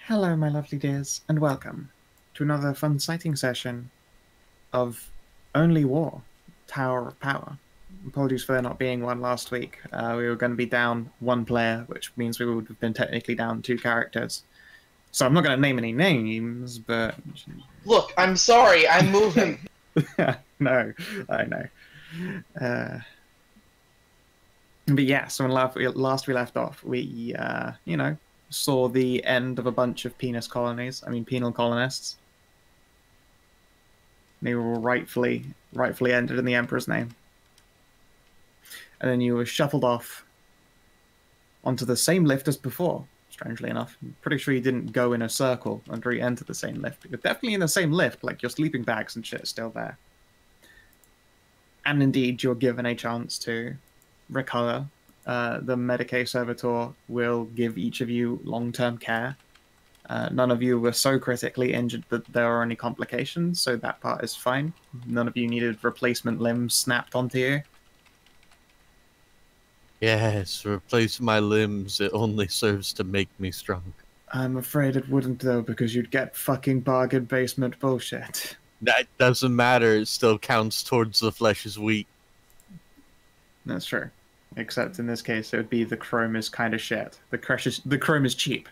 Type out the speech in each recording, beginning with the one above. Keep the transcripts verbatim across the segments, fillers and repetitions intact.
Hello, my lovely dears, and welcome to another fun sighting session of Only War, Tower of Power. Apologies for there not being one last week. Uh, we were going to be down one player, which means we would have been technically down two characters. So I'm not going to name any names, but... Look, I'm sorry, I'm moving. No, I know. Uh, but yeah, so when last we, last we left off, we, uh, you know, saw the end of a bunch of penis colonies. I mean, penal colonists. They were rightfully, rightfully ended in the Emperor's name. And then you were shuffled off onto the same lift as before, strangely enough. I'm pretty sure you didn't go in a circle and re-enter the same lift. You're definitely in the same lift, like your sleeping bags and shit are still there. And indeed, you're given a chance to recover. Uh, the Medicae Servitor will give each of you long-term care. Uh, none of you were so critically injured that there are any complications, so that part is fine. None of you needed replacement limbs snapped onto you. Yes, replace my limbs. It only serves to make me strong. I'm afraid it wouldn't, though, because you'd get fucking bargain basement bullshit. That doesn't matter. It still counts towards the flesh's weak. That's true. Except in this case, it would be the chrome is kind of shit. The, crush is, the chrome is cheap.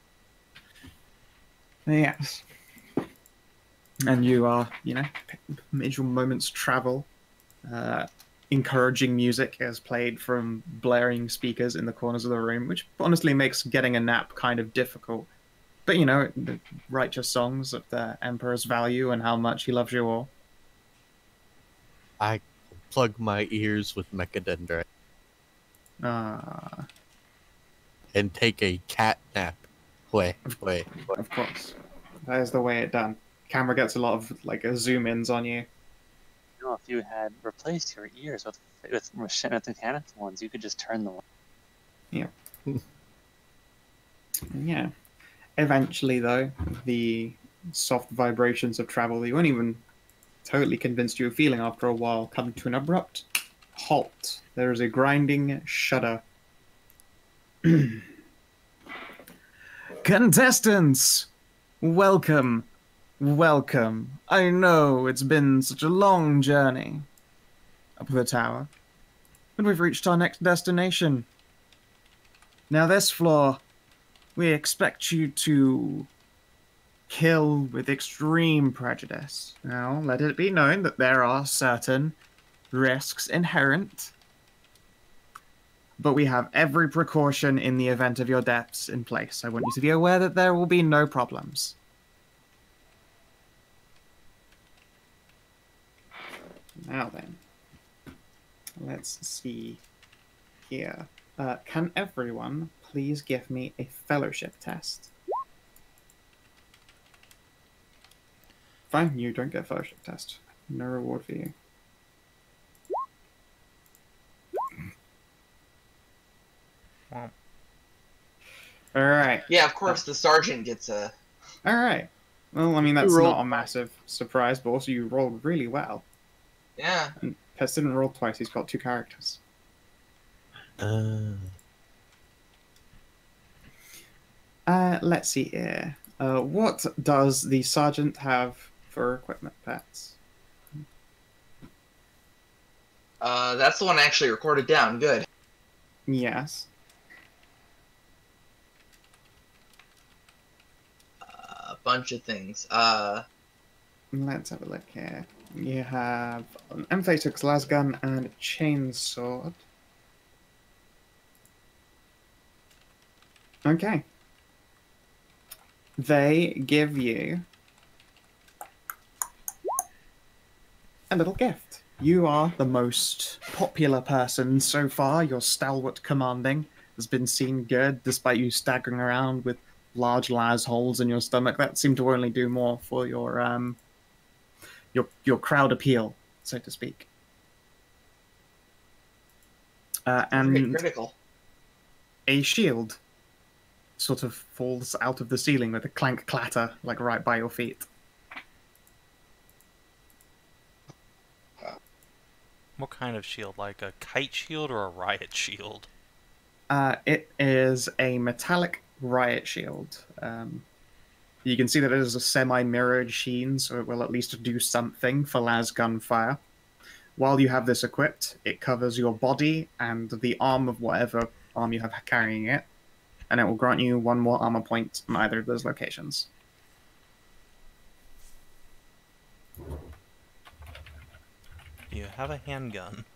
Yes. And you are, you know, made your moments travel. Uh, encouraging music is played from blaring speakers in the corners of the room, which honestly makes getting a nap kind of difficult. But, you know, the righteous songs of the Emperor's value and how much he loves you all. I plug my ears with mechadendrite. Ah. And take a cat nap. Wait, wait. Of course. That is the way it done. Camera gets a lot of, like, zoom ins on you. You know, if you had replaced your ears with with, with mechanical ones, you could just turn them on. Yeah. Yeah. Eventually, though, the soft vibrations of travel that you weren't even totally convinced you were feeling after a while come to an abrupt halt. There is a grinding shudder. Contestants! Welcome. Welcome. I know it's been such a long journey up the tower, but we've reached our next destination. Now this floor, we expect you to kill with extreme prejudice. Now, let it be known that there are certain risks inherent, but we have every precaution in the event of your deaths in place. I want you to be aware that there will be no problems. Now then, let's see here. Uh, can everyone please give me a fellowship test? Fine, you don't get a fellowship test. No reward for you. Well, Alright. Yeah, of course, the sergeant gets a... Alright. Well, I mean, that's rolled not a massive surprise, but also you rolled really well. Yeah. And Pest didn't roll twice, he's got two characters. Uh, Uh, let's see here. Uh, what does the sergeant have for equipment pets? Uh, that's the one I actually recorded down. Good. Yes. Uh, a bunch of things. Uh, Let's have a look here. You have an M thirty-six lasgun and a chainsword. Okay. They give you a little gift. You are the most popular person so far. Your stalwart commanding has been seen good, despite you staggering around with large las holes in your stomach. That seemed to only do more for your um your your crowd appeal, so to speak. Uh, pretty and critical. a shield sort of falls out of the ceiling with a clank clatter, like right by your feet. what kind of shield? Like a kite shield or a riot shield? Uh, it is a metallic riot shield. Um, You can see that it is a semi-mirrored sheen, so it will at least do something for las gunfire. While you have this equipped, it covers your body and the arm of whatever arm you have carrying it, and it will grant you one more armor point on either of those locations. You have a handgun.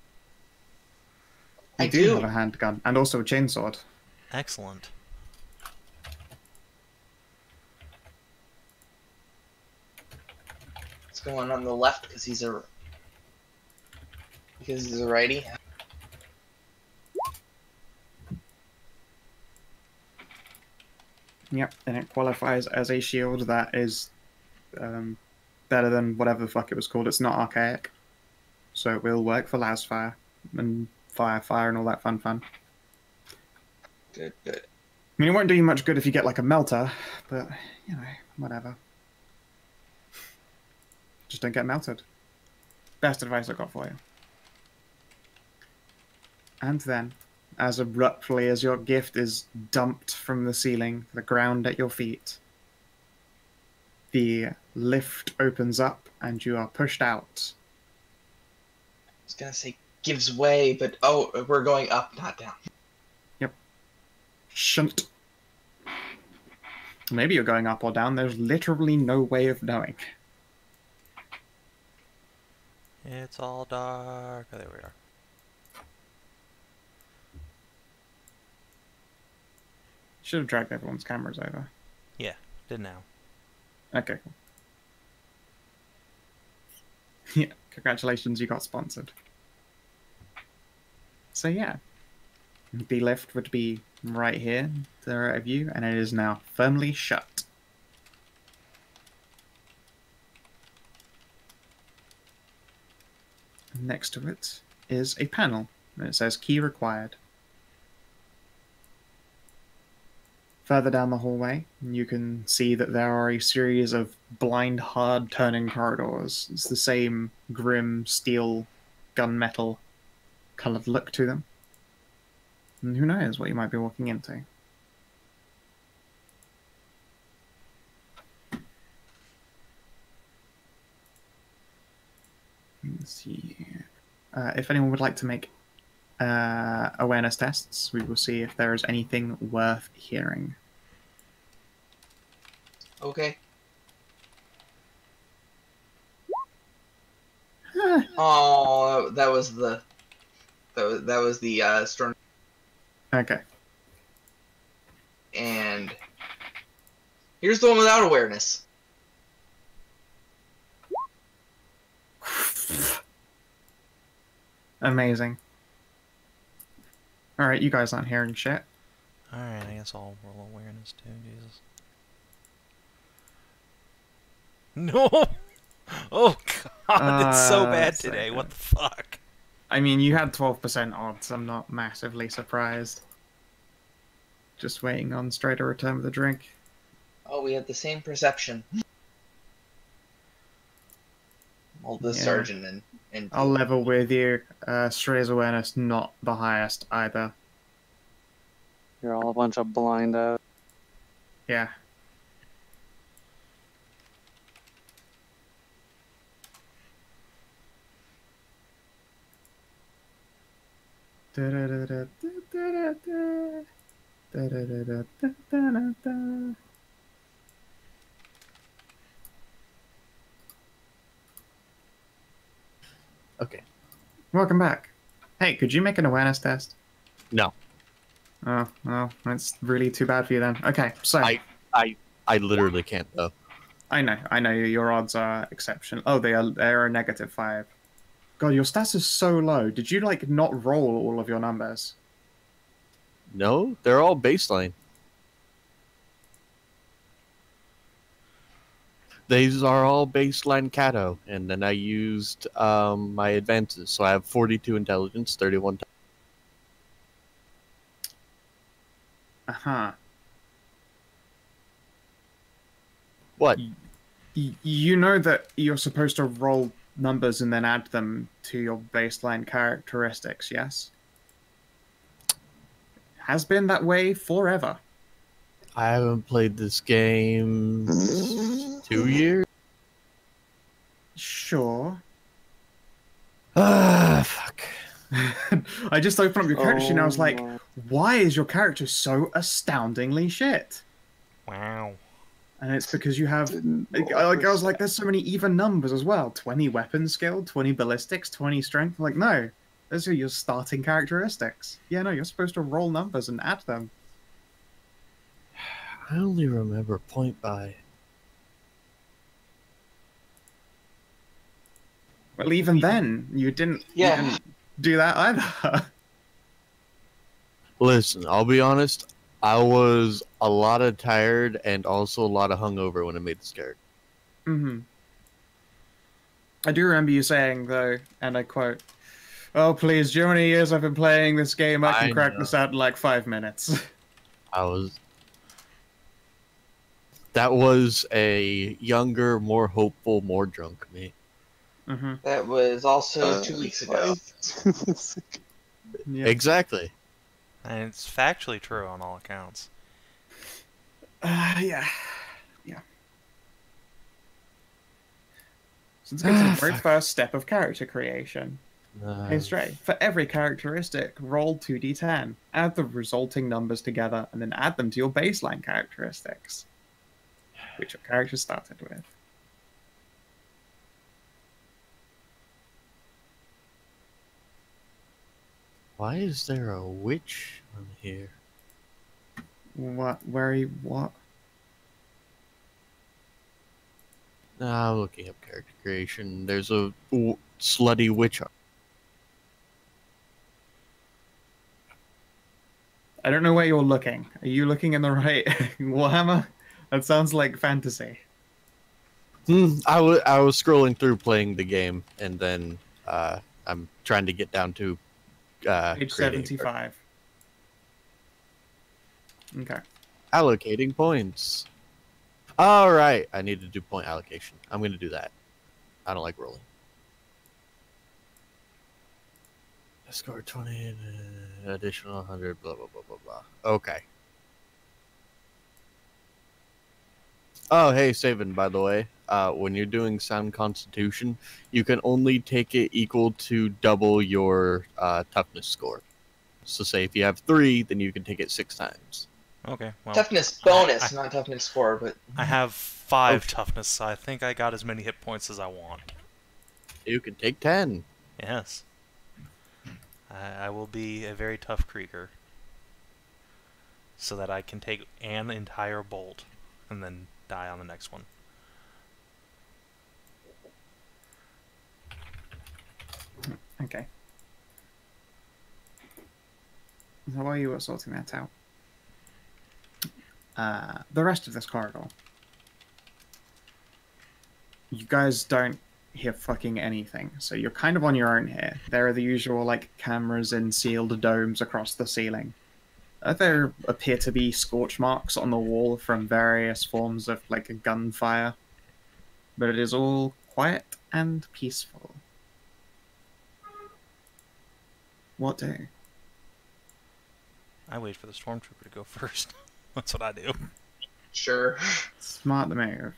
You I do, do. have a handgun, and also a chainsword. Excellent. It's going on the left because he's a because he's a righty. Yep, and it qualifies as a shield that is um, better than whatever the fuck it was called. It's not archaic. So it will work for las fire and fire, fire, and all that fun fun. Good, good. I mean, it won't do you much good if you get like a melter, but, you know, whatever. Just don't get melted. Best advice I got for you. And then, as abruptly as your gift is dumped from the ceiling to the ground at your feet, the lift opens up and you are pushed out. I was gonna say gives way, but oh, we're going up, not down. Yep. Shunt. Maybe you're going up or down. There's literally no way of knowing. It's all dark. Oh, there we are. Should have dragged everyone's cameras over. Yeah, did now. Okay, cool. Yeah, congratulations, you got sponsored. So yeah, the lift would be right here to the right of you, and it is now firmly shut. Next to it is a panel, and it says key required. Further down the hallway, you can see that there are a series of blind, hard turning corridors. It's the same grim steel, gunmetal coloured look to them. And who knows what you might be walking into. Let's see here. Uh, if anyone would like to make uh, awareness tests, we will see if there is anything worth hearing. Okay. Oh, that was the that was, that was the uh, storm. Okay. And here's the one without awareness. Amazing. Alright, you guys aren't hearing shit. Alright, I guess I'll roll awareness too, Jesus. No! Oh god, it's so Uh, bad so today, good. what the fuck? I mean, you had twelve percent odds. I'm not massively surprised. Just waiting on straight a return with a drink. Oh, we had the same perception. Well, the Yeah. sergeant and and I'll level with you. Uh, Stray's awareness not the highest either. You're all a bunch of blind out. Yeah. Da-da-da-da-da-da-da. Da-da-da-da-da-da-da. Okay. Welcome back. Hey, could you make an awareness test? No. Oh, well, that's really too bad for you then. Okay, so I I I literally can't though. I know, I know your odds are exceptional. Oh, they are they are a negative five. God, your stats are so low. Did you like not roll all of your numbers? No, they're all baseline. These are all baseline Cato, and then I used um, my advances. So I have forty-two intelligence, thirty-one. T- Uh huh. what? Y- you know that you're supposed to roll numbers and then add them to your baseline characteristics, yes? Has been that way forever. I haven't played this game two years. Sure. Ah, fuck. I just opened up your character sheet and I was like, Oh, why is your character so astoundingly shit? Wow. And it's because you have, didn't like, roll like, I was for like, there's so many even numbers as well. twenty weapon skill, twenty ballistics, twenty strength. I'm like, no, those are your starting characteristics. Yeah, no, you're supposed to roll numbers and add them. I only remember point by. Well, even then, you didn't, Yeah. you didn't do that either. Listen, I'll be honest. I was a lot of tired and also a lot of hungover when I made this character. hmm I do remember you saying, though, and I quote, "Oh, please, do you know how many years I've been playing this game? I can I crack know. this out in like five minutes." I was. That was a younger, more hopeful, more drunk me. hmm That was also Uh, two weeks ago. Yeah. Exactly. And it's factually true on all accounts. Uh, yeah. Yeah. So let's get to the very Fuck. first step of character creation. Uh, Hey, Stray, for every characteristic, roll two d ten. Add the resulting numbers together, and then add them to your baseline characteristics, which your character started with. Why is there a witch on here? What? Where? Are you, what? Nah, I'm looking up character creation. There's a w- slutty witch. I don't know where you're looking. Are you looking in the right Warhammer? That sounds like fantasy. Hmm, I was I was scrolling through playing the game, and then uh, I'm trying to get down to uh, Page creating a seventy-five. Okay. allocating points. All right, I need to do point allocation. I'm going to do that. I don't like rolling. I scored twenty, uh, additional one hundred, blah, blah, blah, blah, blah. Okay. Oh, hey, Saban, by the way, uh, when you're doing sound constitution, you can only take it equal to double your uh, toughness score. So say if you have three, then you can take it six times. Okay, well, Toughness bonus, I- not toughness score, but I have five Okay. toughness, so I think I got as many hit points as I want. You can take ten. Yes. I, I will be a very tough Krieger. So that I can take an entire bolt and then die on the next one. Okay. So while you were sorting that out, uh, the rest of this corridor, you guys don't hear fucking anything, so you're kind of on your own here. There are the usual like cameras in sealed domes across the ceiling. Uh, there appear to be scorch marks on the wall from various forms of like gunfire, but it is all quiet and peaceful. What do? I wait for the stormtrooper to go first. That's what I do. sure. Smart the move.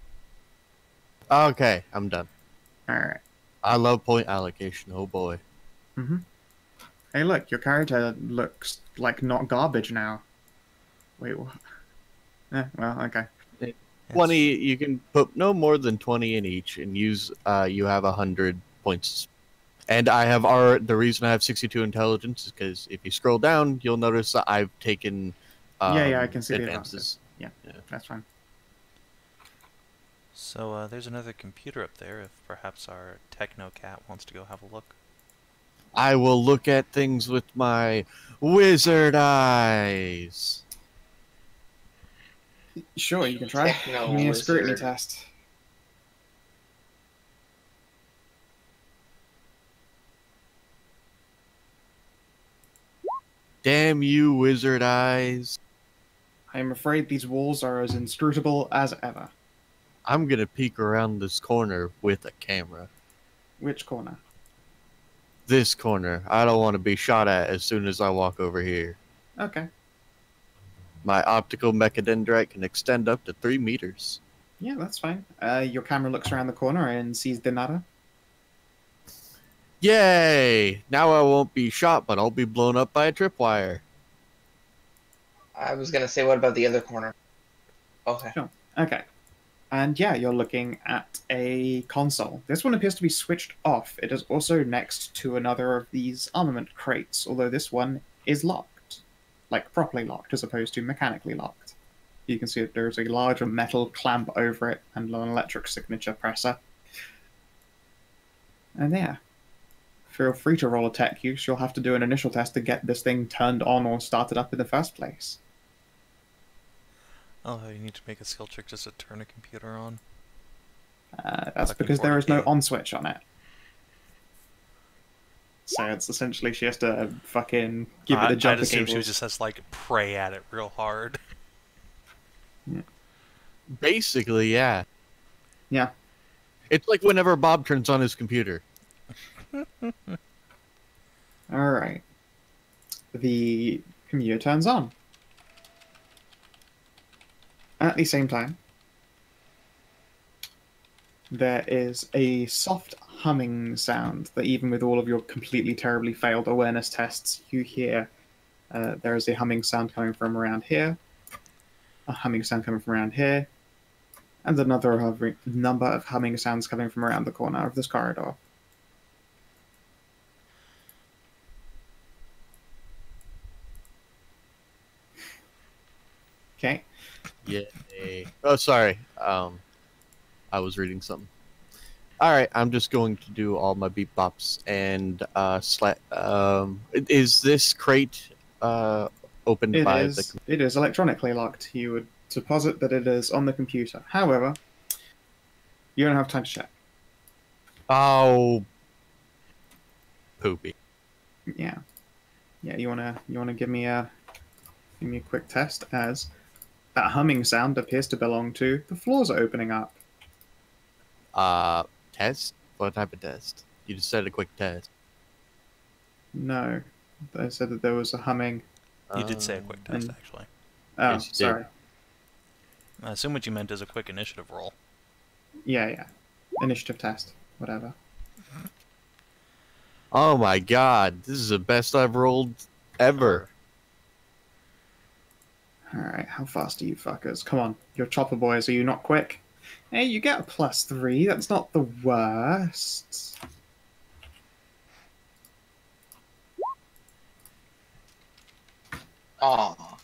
Okay, I'm done. Alright. I love point allocation. Oh boy. Mm-hmm. Hey, look, your character looks like not garbage now. Wait, what? Eh, well, okay. twenty, you can put no more than twenty in each and use, uh, you have one hundred points. And I have our, the reason I have sixty-two intelligence is because if you scroll down, you'll notice that I've taken um, yeah, yeah, I can see the advances. advances. Yeah, Yeah. that's fine. So uh, there's another computer up there if perhaps our techno cat wants to go have a look. I will look at things with my wizard eyes. Sure, you can try. Techno Give me a scrutiny wizard. test. Damn you, wizard eyes. I am afraid these walls are as inscrutable as ever. I'm gonna peek around this corner with a camera. Which corner? This corner. I don't want to be shot at as soon as I walk over here. Okay. My optical mechadendrite can extend up to three meters. Yeah, that's fine. Uh, your camera looks around the corner and sees Dinata. Yay! Now I won't be shot, but I'll be blown up by a tripwire. I was gonna say, what about the other corner? Okay. Sure. Okay. And yeah, you're looking at a console. This one appears to be switched off. It is also next to another of these armament crates, although this one is locked. Like, properly locked, as opposed to mechanically locked. You can see that there's a large metal clamp over it and an electric signature presser. And yeah. Feel free to roll a tech use. You'll have to do an initial test to get this thing turned on or started up in the first place. Oh, you need to make a skill check just to turn a computer on. Uh, that's Fucking because there is no four K. on switch on it. So it's essentially she has to fucking give I, it a jump I'd of assume she cables. just has to like pray at it real hard. Basically, yeah. Yeah. It's like whenever Bob turns on his computer. Alright. The computer turns on. At the same time, there is a soft humming sound that even with all of your completely terribly failed awareness tests, you hear. Uh, there is a humming sound coming from around here, a humming sound coming from around here, and another hovering, number of humming sounds coming from around the corner of this corridor. Okay. Yay. Oh, sorry. Um, I was reading something. Alright, I'm just going to do all my beep bops and uh sla- um is this crate uh opened It by is, the it is electronically locked. You would deposit that it is on the computer. However, you don't have time to check. Oh poopy. Yeah. Yeah, you wanna you wanna give me a give me a quick test as that humming sound appears to belong to the floors are opening up. Uh test? What type of test? You just said a quick test. No. I said that there was a humming. You did say a quick test, and- actually. Oh, Yes, you did. sorry. I assume what you meant is a quick initiative roll. Yeah, yeah. Initiative test. Whatever. Oh my god, this is the best I've rolled ever. Alright, how fast are you fuckers? Come on. You're chopper boys, are you not quick? Hey, you get a plus three. That's not the worst. Aw.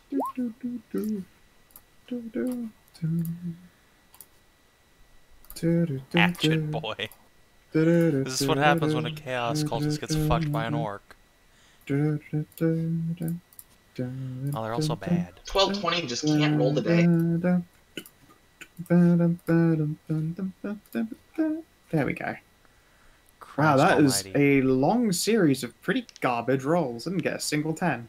Action, boy. This is what happens when a chaos cultist gets fucked by an orc. Oh, they're also bad. twelve twenty just can't roll the day. There we go. Wow, Christ that is almighty. a long series of pretty garbage rolls. Didn't get a single ten.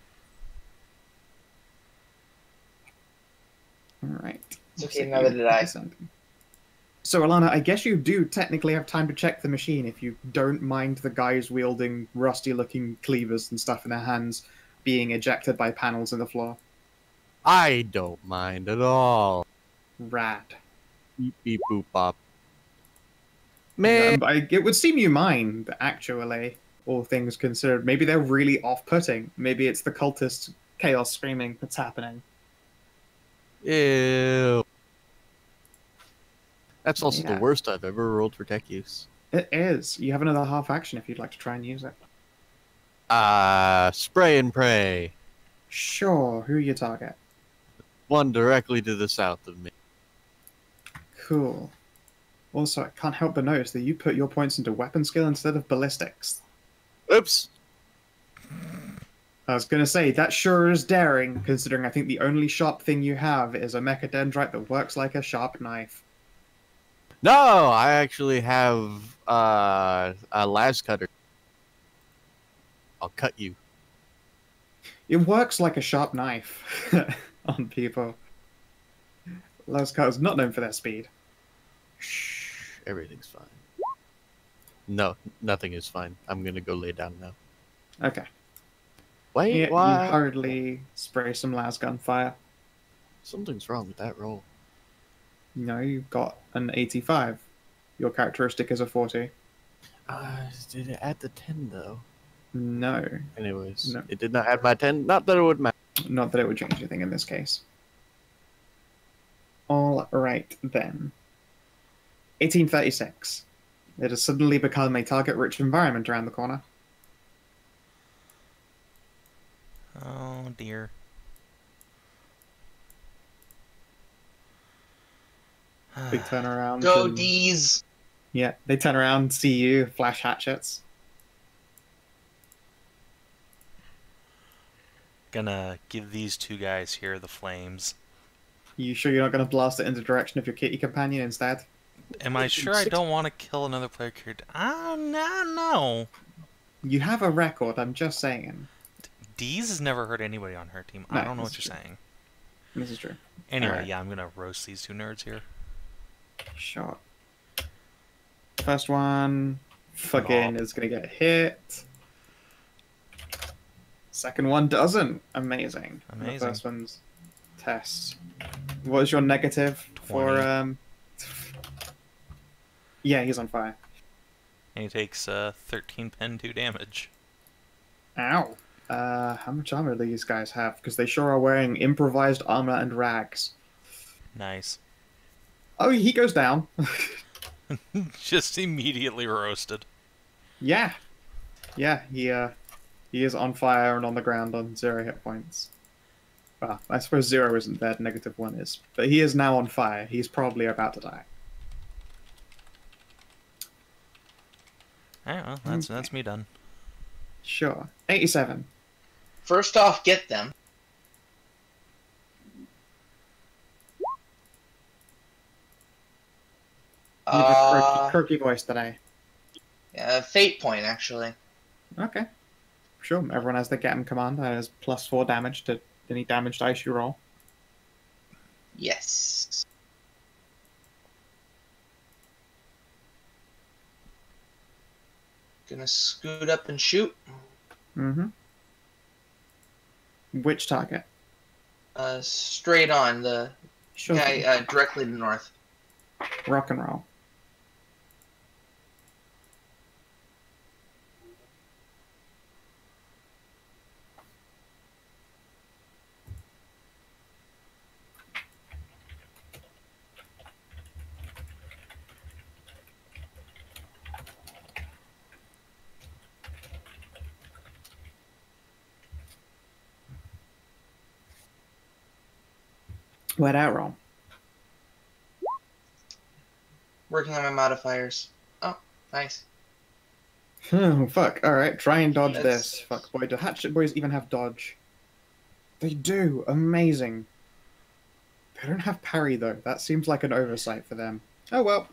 Alright. It's okay, neither did I. So, Alana, I guess you do technically have time to check the machine if you don't mind the guys wielding rusty-looking cleavers and stuff in their hands being ejected by panels in the floor. I don't mind at all. Rad. Beep beep boop bop. Man, Um, I, it would seem you mind, actually, all things considered. Maybe they're really off-putting. Maybe it's the cultist chaos screaming that's happening. ew. That's also Yeah. the worst I've ever rolled for tech use. It is. You have another half action if you'd like to try and use it. Uh, spray and pray. Sure. Who you target? One directly to the south of me. Cool. Also, I can't help but notice that you put your points into weapon skill instead of ballistics. Oops. I was going to say, that sure is daring, considering I think the only sharp thing you have is a mechadendrite that works like a sharp knife. No, I actually have uh, a las cutter. I'll cut you. It works like a sharp knife on people. Lascar is not known for their speed. Shh, everything's fine. No, nothing is fine. I'm gonna go lay down now. Okay. Wait, Yeah, why? you hurriedly spray some lasgun fire. Something's wrong with that roll. No, you've got an eighty-five. Your characteristic is a forty. Uh, did it add the ten though? No, Anyways, No. it did not add my ten. Not that it would matter. not that it would change anything in this case. All right, then. eighteen thirty-six. It has suddenly become a target-rich environment around the corner. Oh dear. They turn around. Go and- D's. Yeah, they turn around, see you, flash hatchets. Gonna give these two guys here the flames. You sure you're not going to blast it in the direction of your kitty companion instead? Am I sure I Six- don't want to kill another player character? I don't know. You have a record, I'm just saying. Deez has never hurt anybody on her team. I No, don't know what this you're is saying. This is true. Anyway, Alright. yeah, I'm gonna roast these two nerds here. Shot. First one, fucking Nope. is going to get hit. Second one doesn't. Amazing. And Amazing. The first one's test. What is your negative for... twenty. um? Yeah, he's on fire. And he takes uh, thirteen pen two damage. Ow. Uh, how much armor do these guys have? Because they sure are wearing improvised armor and rags. Nice. Oh, he goes down. Just immediately roasted. Yeah. Yeah, he, uh, he is on fire and on the ground on zero hit points. Well, I suppose zero isn't dead, negative one is. But he is now on fire. He's probably about to die. Alright, well, that's, Okay. that's me done. Sure. eighty-seven. First off, get them. You have a Uh, croaky, croaky voice today. yeah, fate point, actually. Okay. Sure, everyone has the get 'em command. That has plus four damage to any damage dice you roll. Yes. Gonna scoot up and shoot. Mm-hmm. Which target? Uh, straight on the Sure. guy uh, directly to the north. Rock and roll. Where'd that roll? Working on my modifiers. Oh, nice. Oh, fuck. Alright, try and dodge That's- this. Fuck, boy. Do hatchet boys even have dodge? They do. Amazing. They don't have parry, though. That seems like an oversight for them. Oh, well.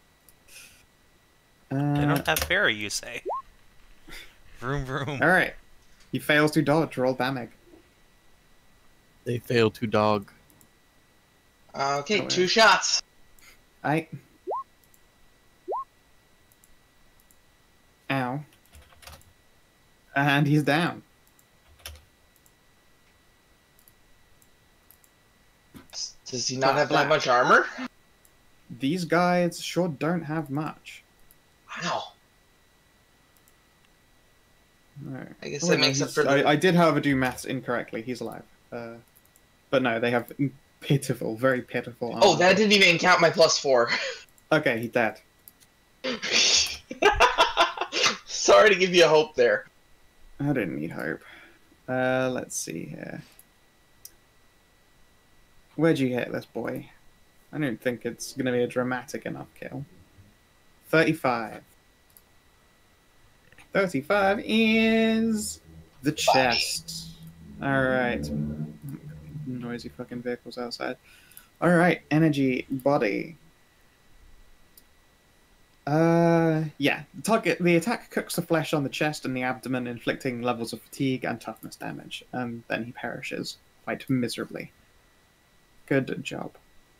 They Uh, don't have parry, you say. Vroom vroom. Alright. He fails to dodge. Roll damage. They fail to dog. Okay, Oh, two yeah. shots. I. Ow. And he's down. Does he not Flat, have that flat. much armor? These guys sure don't have much. Wow. No. I guess Oh, that wait, no, makes up he's- for the... I, I did, however, do maths incorrectly. He's alive. Uh, but no, they have pitiful, very pitiful armor. Oh, that didn't even count my plus four. Okay, he's dead. Sorry to give you a hope there. I didn't need hope. Uh, let's see here. Where'd you hit this boy? I don't think it's going to be a dramatic enough kill. thirty-five. thirty-five is the chest. Alright. Noisy fucking vehicles outside. Alright, energy, body. Uh, yeah. Target. The attack cooks the flesh on the chest and the abdomen, inflicting levels of fatigue and toughness damage, and then he perishes quite miserably. Good job.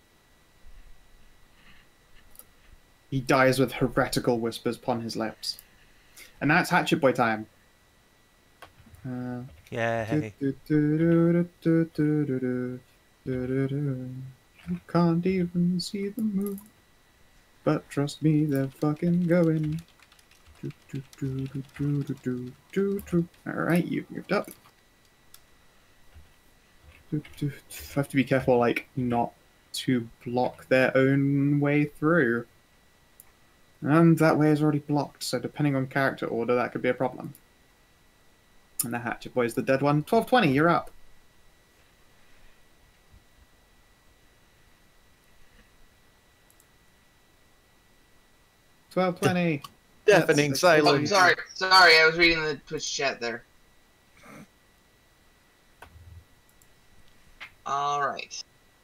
He dies with heretical whispers upon his lips. And now it's Hatchet Boy time. Uh, Yay. do, do, do, do, do, do, do, do. Du-du-du. You can't even see the moon. But trust me, they're fucking going. Do, do, do, do, do, do, do, do, do. Alright, you've moved up. Do, do. Have to be careful, like, not to block their own way through. And that way is already blocked, so depending on character order, that could be a problem. And the Hatchet Boy's the dead one. twelve twenty, you're up. twelve twenty. Deafening That's- Oh, silence. sorry, sorry, I was reading the Twitch chat there. Alright.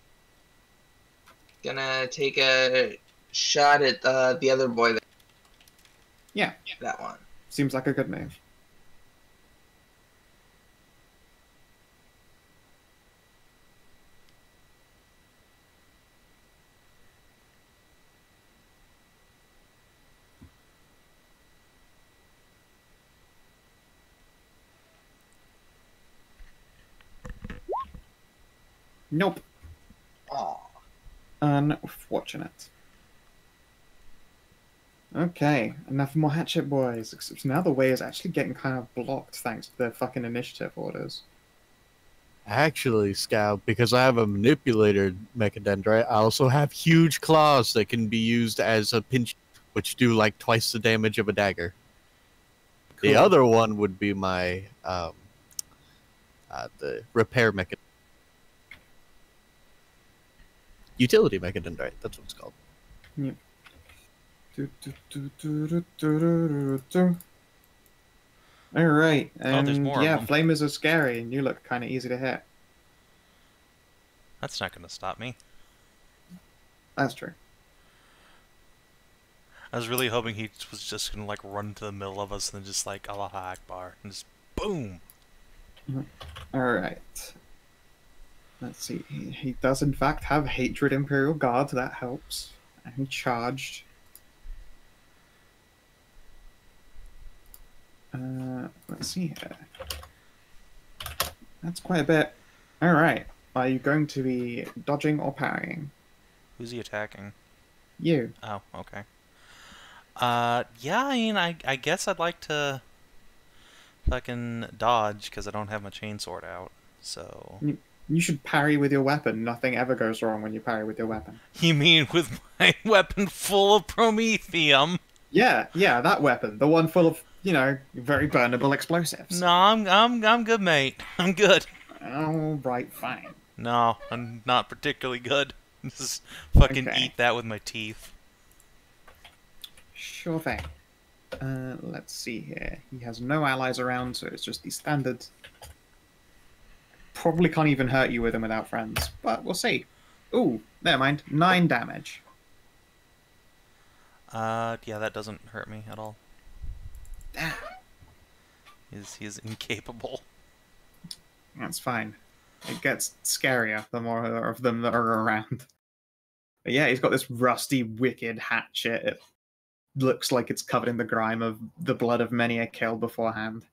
Gonna take a shot at uh, the other boy there. Yeah. That one. Seems like a good move. Nope. Aw. Unfortunate. Okay, enough more Hatchet Boys. Except now the way is actually getting kind of blocked thanks to their fucking initiative orders. Actually, Scout, because I have a manipulator mechadendrite, I also have huge claws that can be used as a pinch, which do like twice the damage of a dagger. The Cool. other one would be my um, uh, the repair mechadendrite. Utility mechadendrite, that's what it's called. Do, do, do, do, do, do, do, do. All right, and there's more of yeah, them. flamers are scary, and you look kind of easy to hit. That's not going to stop me. That's true. I was really hoping he was just going to like run to the middle of us and then just like Allah Akbar and just boom. All right. Let's see. He, he does in fact have Hatred Imperial Guard. That helps. And he charged. Uh, let's see here. That's quite a bit. All right. Are you going to be dodging or parrying? Who's he attacking? You. Oh, okay. Uh, yeah, I mean, I, I guess I'd like to fucking dodge because I don't have my chainsword out, so... You, you should parry with your weapon. Nothing ever goes wrong when you parry with your weapon. You mean with my weapon full of promethium? Yeah, yeah, that weapon. The one full of, you know, very burnable explosives. No, I'm, I'm, I'm good, mate. I'm good. All right, fine. No, I'm not particularly good. Just fucking Okay. eat that with my teeth. Sure thing. Uh, let's see here. He has no allies around, so it's just the standard. Probably can't even hurt you with him without friends, but we'll see. Ooh, never mind. Nine damage. Uh, yeah, that doesn't hurt me at all. Damn. He's, he's incapable. That's fine. It gets scarier the more of them that are around. But yeah, he's got this rusty, wicked hatchet. It looks like it's covered in the grime of the blood of many a kill beforehand.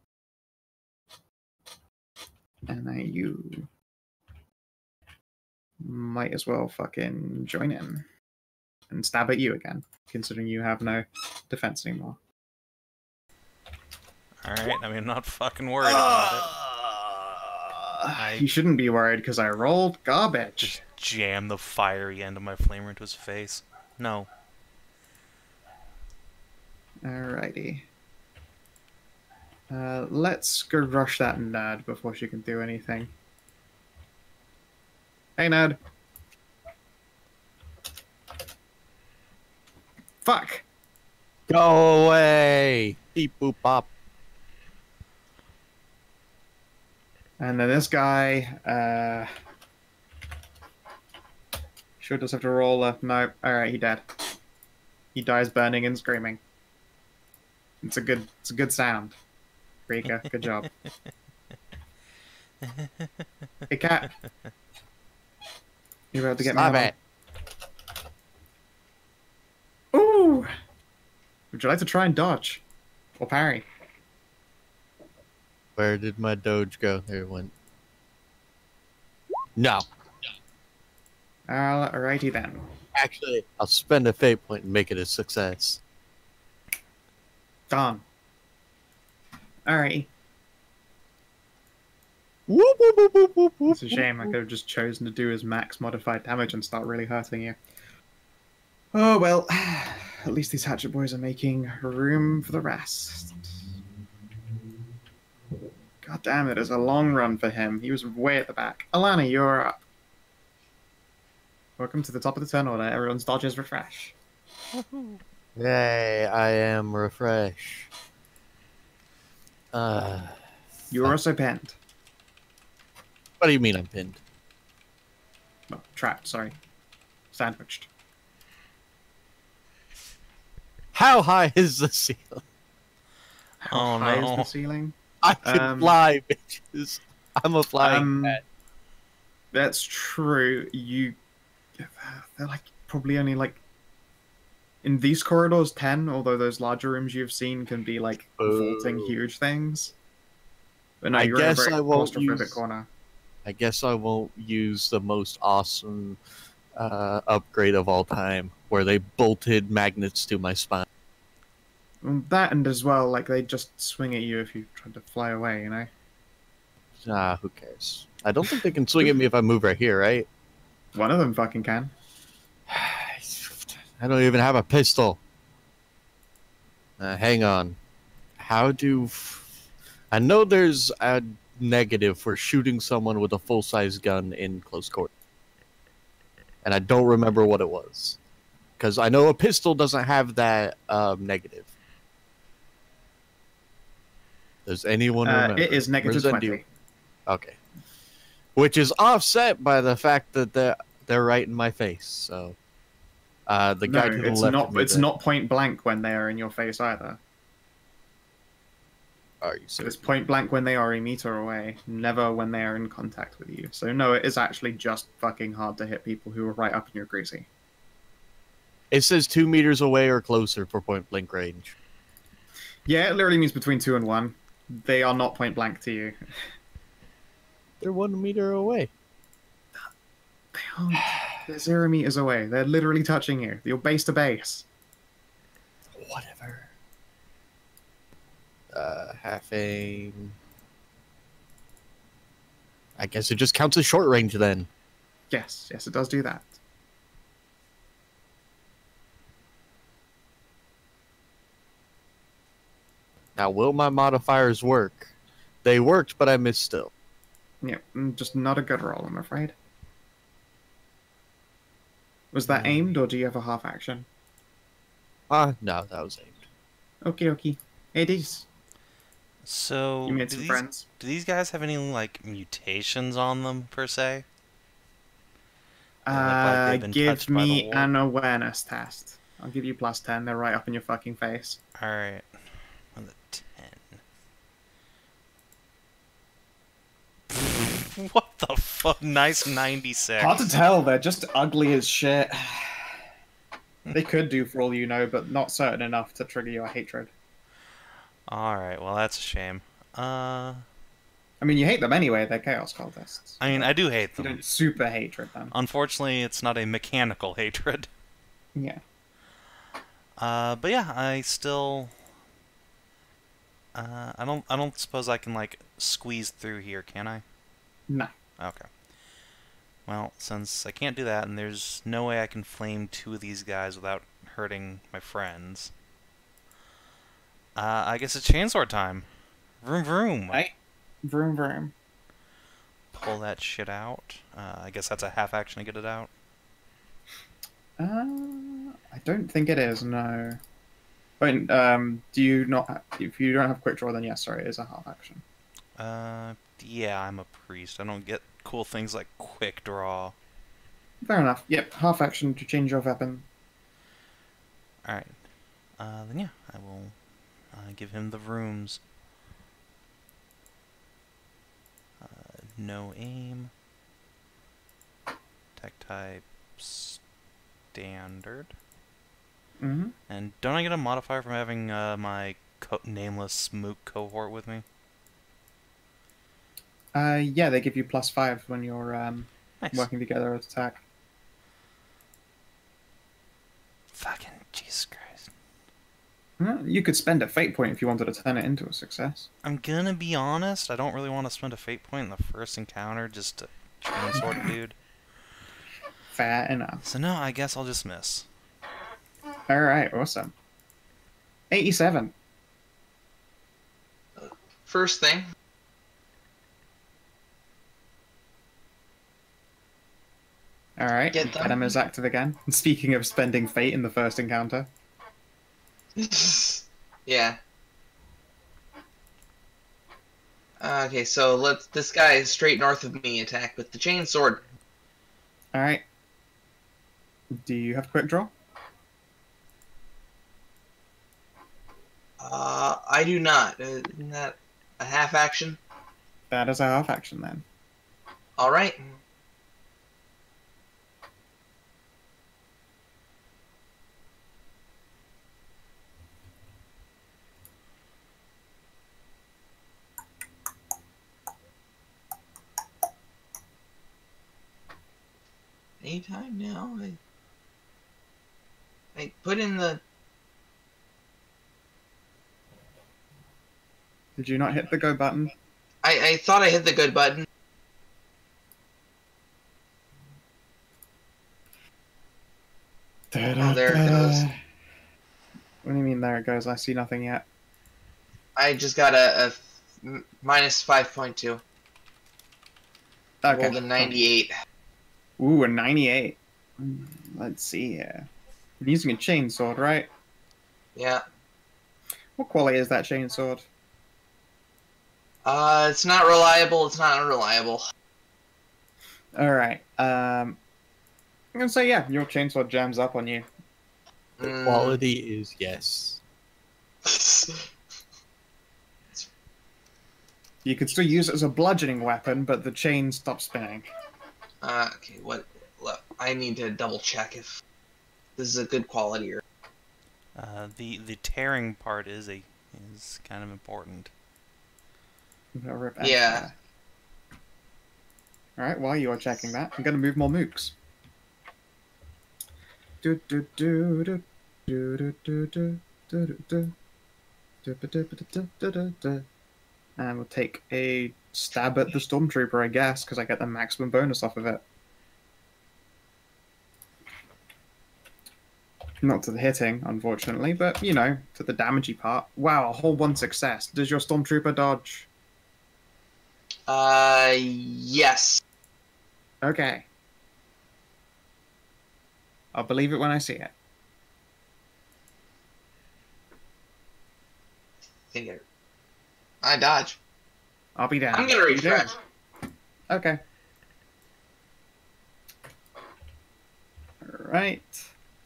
And now you might as well fucking join in and stab at you again, considering you have no defense anymore. Alright, I mean, I'm not fucking worried about it. Uh, you shouldn't be worried because I rolled garbage. Just jam the fiery end of my flamer into his face. No. Alrighty. Uh, let's go rush that nerd before she can do anything. Hey, nerd. Fuck! Go away! Beep boop bop. And then this guy, uh... sure does have to roll a... No, alright, he dead. He dies burning and screaming. It's a good, it's a good sound. Rika, good job. Hey, cat. You're about to get Stop me it. on. Ooh! Would you like to try and dodge? Or parry? Where did my doge go? There it went. No. Alrighty then. Actually, I'll spend a fate point and make it a success. Done. Alrighty. Whoop, whoop, whoop, whoop, whoop, whoop, It's a shame I could have just chosen to do his max modified damage and start really hurting you. Oh well, at least these hatchet boys are making room for the rest. God damn it, it's a long run for him. He was way at the back. Alana, you're up. Welcome to the top of the turn order. Everyone's dodges refresh. Yay, I am refresh. Uh, You're also pinned. what do you mean I'm pinned? Well, trapped, sorry. Sandwiched. How high is the ceiling? How Oh, high no. is the ceiling? I can Um, fly, bitches. I'm a flying Um, cat. That's true. You, they're like probably only like in these corridors ten. Although those larger rooms you've seen can be like vaulting Boo. huge things. But no, I you're guess in a very I won't claustrophobic use- corner. I guess I won't use the most awesome uh, upgrade of all time, where they bolted magnets to my spine. Well, that and as well, like they just swing at you if you try to fly away. You know. Ah, who cares? I don't think they can swing at me if I move right here, right? One of them fucking can. I don't even have a pistol. Uh, hang on. How do... F- I know there's a negative for shooting someone with a full-size gun in close quarters. And I don't remember what it was. Because I know a pistol doesn't have that um, negative. Does anyone Uh, remember? it is negative Resident twenty. Evil. Okay. Which is offset by the fact that they're, they're right in my face, so... Uh, the guy No, to the it's left not. of me It's there- not point blank when they are in your face either. Are you So it's serious? point blank when they are a meter away, never when they are in contact with you. So no, it is actually just fucking hard to hit people who are right up in your greasy. It says two meters away or closer for point blank range. Yeah, it literally means between two and one. They are not point blank to you. They're one meter away. They aren't. They're zero meters away. They're literally touching you. You're base to base. Whatever. Uh, half aim. I guess it just counts as short range then. Yes, yes, it does do that. Now, will my modifiers work? They worked, but I missed still. Yeah, mm, just not a good roll, I'm afraid. Was that aimed, or do you have a half action? Ah, no, that was aimed. Okie dokie. It is. So, You made do some these, friends. do these guys have any, like, mutations on them, per se? They look like Uh, they've been give touched by the me war. an awareness test. I'll give you plus ten. They're right up in your fucking face. Alright. On the ten. What the fuck? Nice ninety-six. Hard to tell. They're just ugly as shit. They could do for all you know, but not certain enough to trigger your hatred. Alright, well, that's a shame. Uh, I mean, you hate them anyway. They're chaos cultists. I mean, I do hate You them. don't super hatred them. Unfortunately, it's not a mechanical hatred. Yeah. Uh, but yeah, I still... Uh, I don't, I don't suppose I can, like, squeeze through here, can I? No. Okay. Well, since I can't do that, and there's no way I can flame two of these guys without hurting my friends, uh, I guess it's chainsword time. Vroom vroom. Right? Vroom vroom. Pull that shit out. Uh, I guess that's a half action to get it out. Uh, I don't think it is. No. But um, do you not? Ha if you don't have quick draw, then yes, sorry, it is a half action. Uh, yeah, I'm a priest. I don't get cool things like quick draw. Fair enough. Yep, half action to change your weapon. Alright. Uh, then yeah, I will uh, give him the rooms. Uh, no aim. Tech type standard. Mm-hmm. And don't I get a modifier from having uh, my co nameless mook cohort with me? Uh, yeah, they give you plus five when you're um Nice. working together at attack. Well, you could spend a fate point if you wanted to turn it into a success. I'm gonna be honest, I don't really want to spend a fate point in the first encounter just to chainsword a dude. Fair enough. So no, I guess I'll just miss. Alright, awesome. eighty-seven. First thing. Alright, Get them. Venom is active again. Speaking of spending fate in the first encounter. Yeah. Okay, so let's. This guy is straight north of me. Attack with the chainsword. Alright. Do you have quick draw? Uh, I do not. Uh, isn't that a half action? That is a half action then. All right. Anytime now. I, I put in the. Did you not hit the go button? I, I thought I hit the good button. Oh, there it goes. What do you mean there it goes? I see nothing yet. I just got a, a m- minus five point two. Okay. Rolled a ninety-eight. Ooh, a ninety-eight. Hmm, Let's see here. You're using a chainsword, right? Yeah. What quality is that chainsword? Uh, it's not reliable. It's not unreliable. Alright. Um, I'm gonna say, yeah, your chainsword jams up on you. The Mm. quality is yes. You could still use it as a bludgeoning weapon, but the chain stops spinning. uh, okay, what? Look, I need to double check if this is a good quality or. Uh, the the tearing part is a is kind of important. No rip Yeah. Alright, while you are checking that, I'm gonna move more mooks. Do do do do do do do do do do do do do do do do do. And we'll take a stab at the stormtrooper, I guess, because I get the maximum bonus off of it. Not to the hitting, unfortunately, but you know, to the damagey part. Wow, a whole one success. Does your stormtrooper dodge? Uh, yes. Okay. I'll believe it when I see it. I think it. I dodge. I'll be down. I'm gonna You do. refresh. Okay. Alright.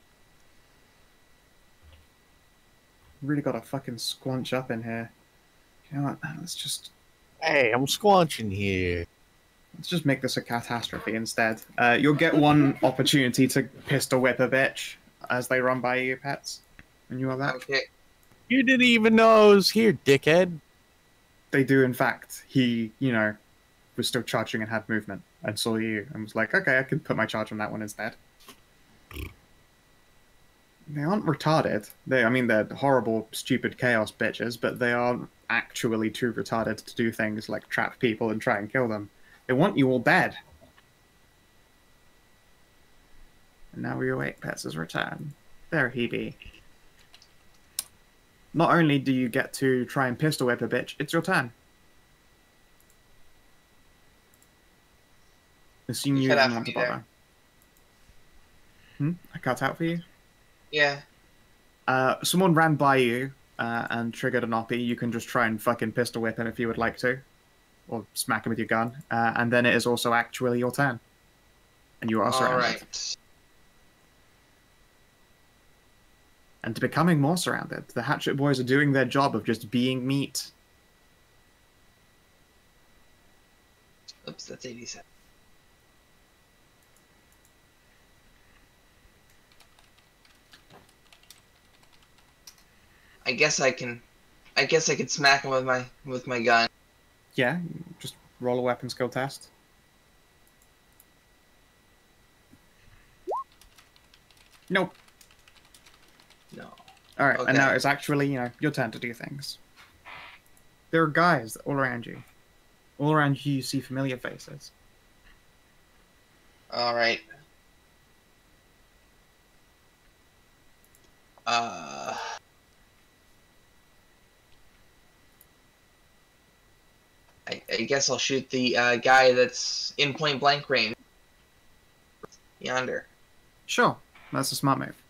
Really gotta fucking squanch up in here. You know what? Let's just Hey, I'm squanching here. let's just make this a catastrophe instead. Uh, you'll get one opportunity to pistol whip a bitch as they run by you, pets. And you are that. Okay. You didn't even know I was here, dickhead. They do, in fact. He, you know, was still charging and had movement and saw you and was like, okay, I can put my charge on that one instead. They aren't retarded. They, I mean, they're horrible, stupid chaos bitches, but they aren't actually too retarded to do things like trap people and try and kill them. They want you all dead. And now we await Pets' return. There he be. Not only do you get to try and pistol whip a bitch, it's your turn. Assume You you cut out didn't for want to me there. bother. Hmm? I cut out for you? Yeah. Uh, someone ran by you uh, and triggered an oppie. You can just try and fucking pistol whip him if you would like to. Or smack him with your gun. Uh, and then it is also actually your turn. And you are All surrounded. right. And becoming more surrounded. The Hatchet Boys are doing their job of just being meat. Oops, that's eighty-seven. I guess I can. I guess I could smack him with my with my gun. Yeah, just roll a weapon skill test. Nope. No. All right, Okay. and now it's actually, you know, your turn to do things. There are guys all around you. All around you, you see familiar faces. All right. Uh. I, I guess I'll shoot the uh, guy that's in point blank range. Yonder. Sure, that's a smart move.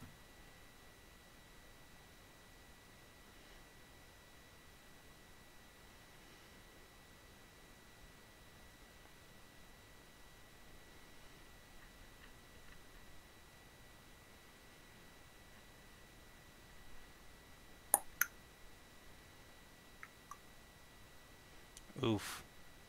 Oof.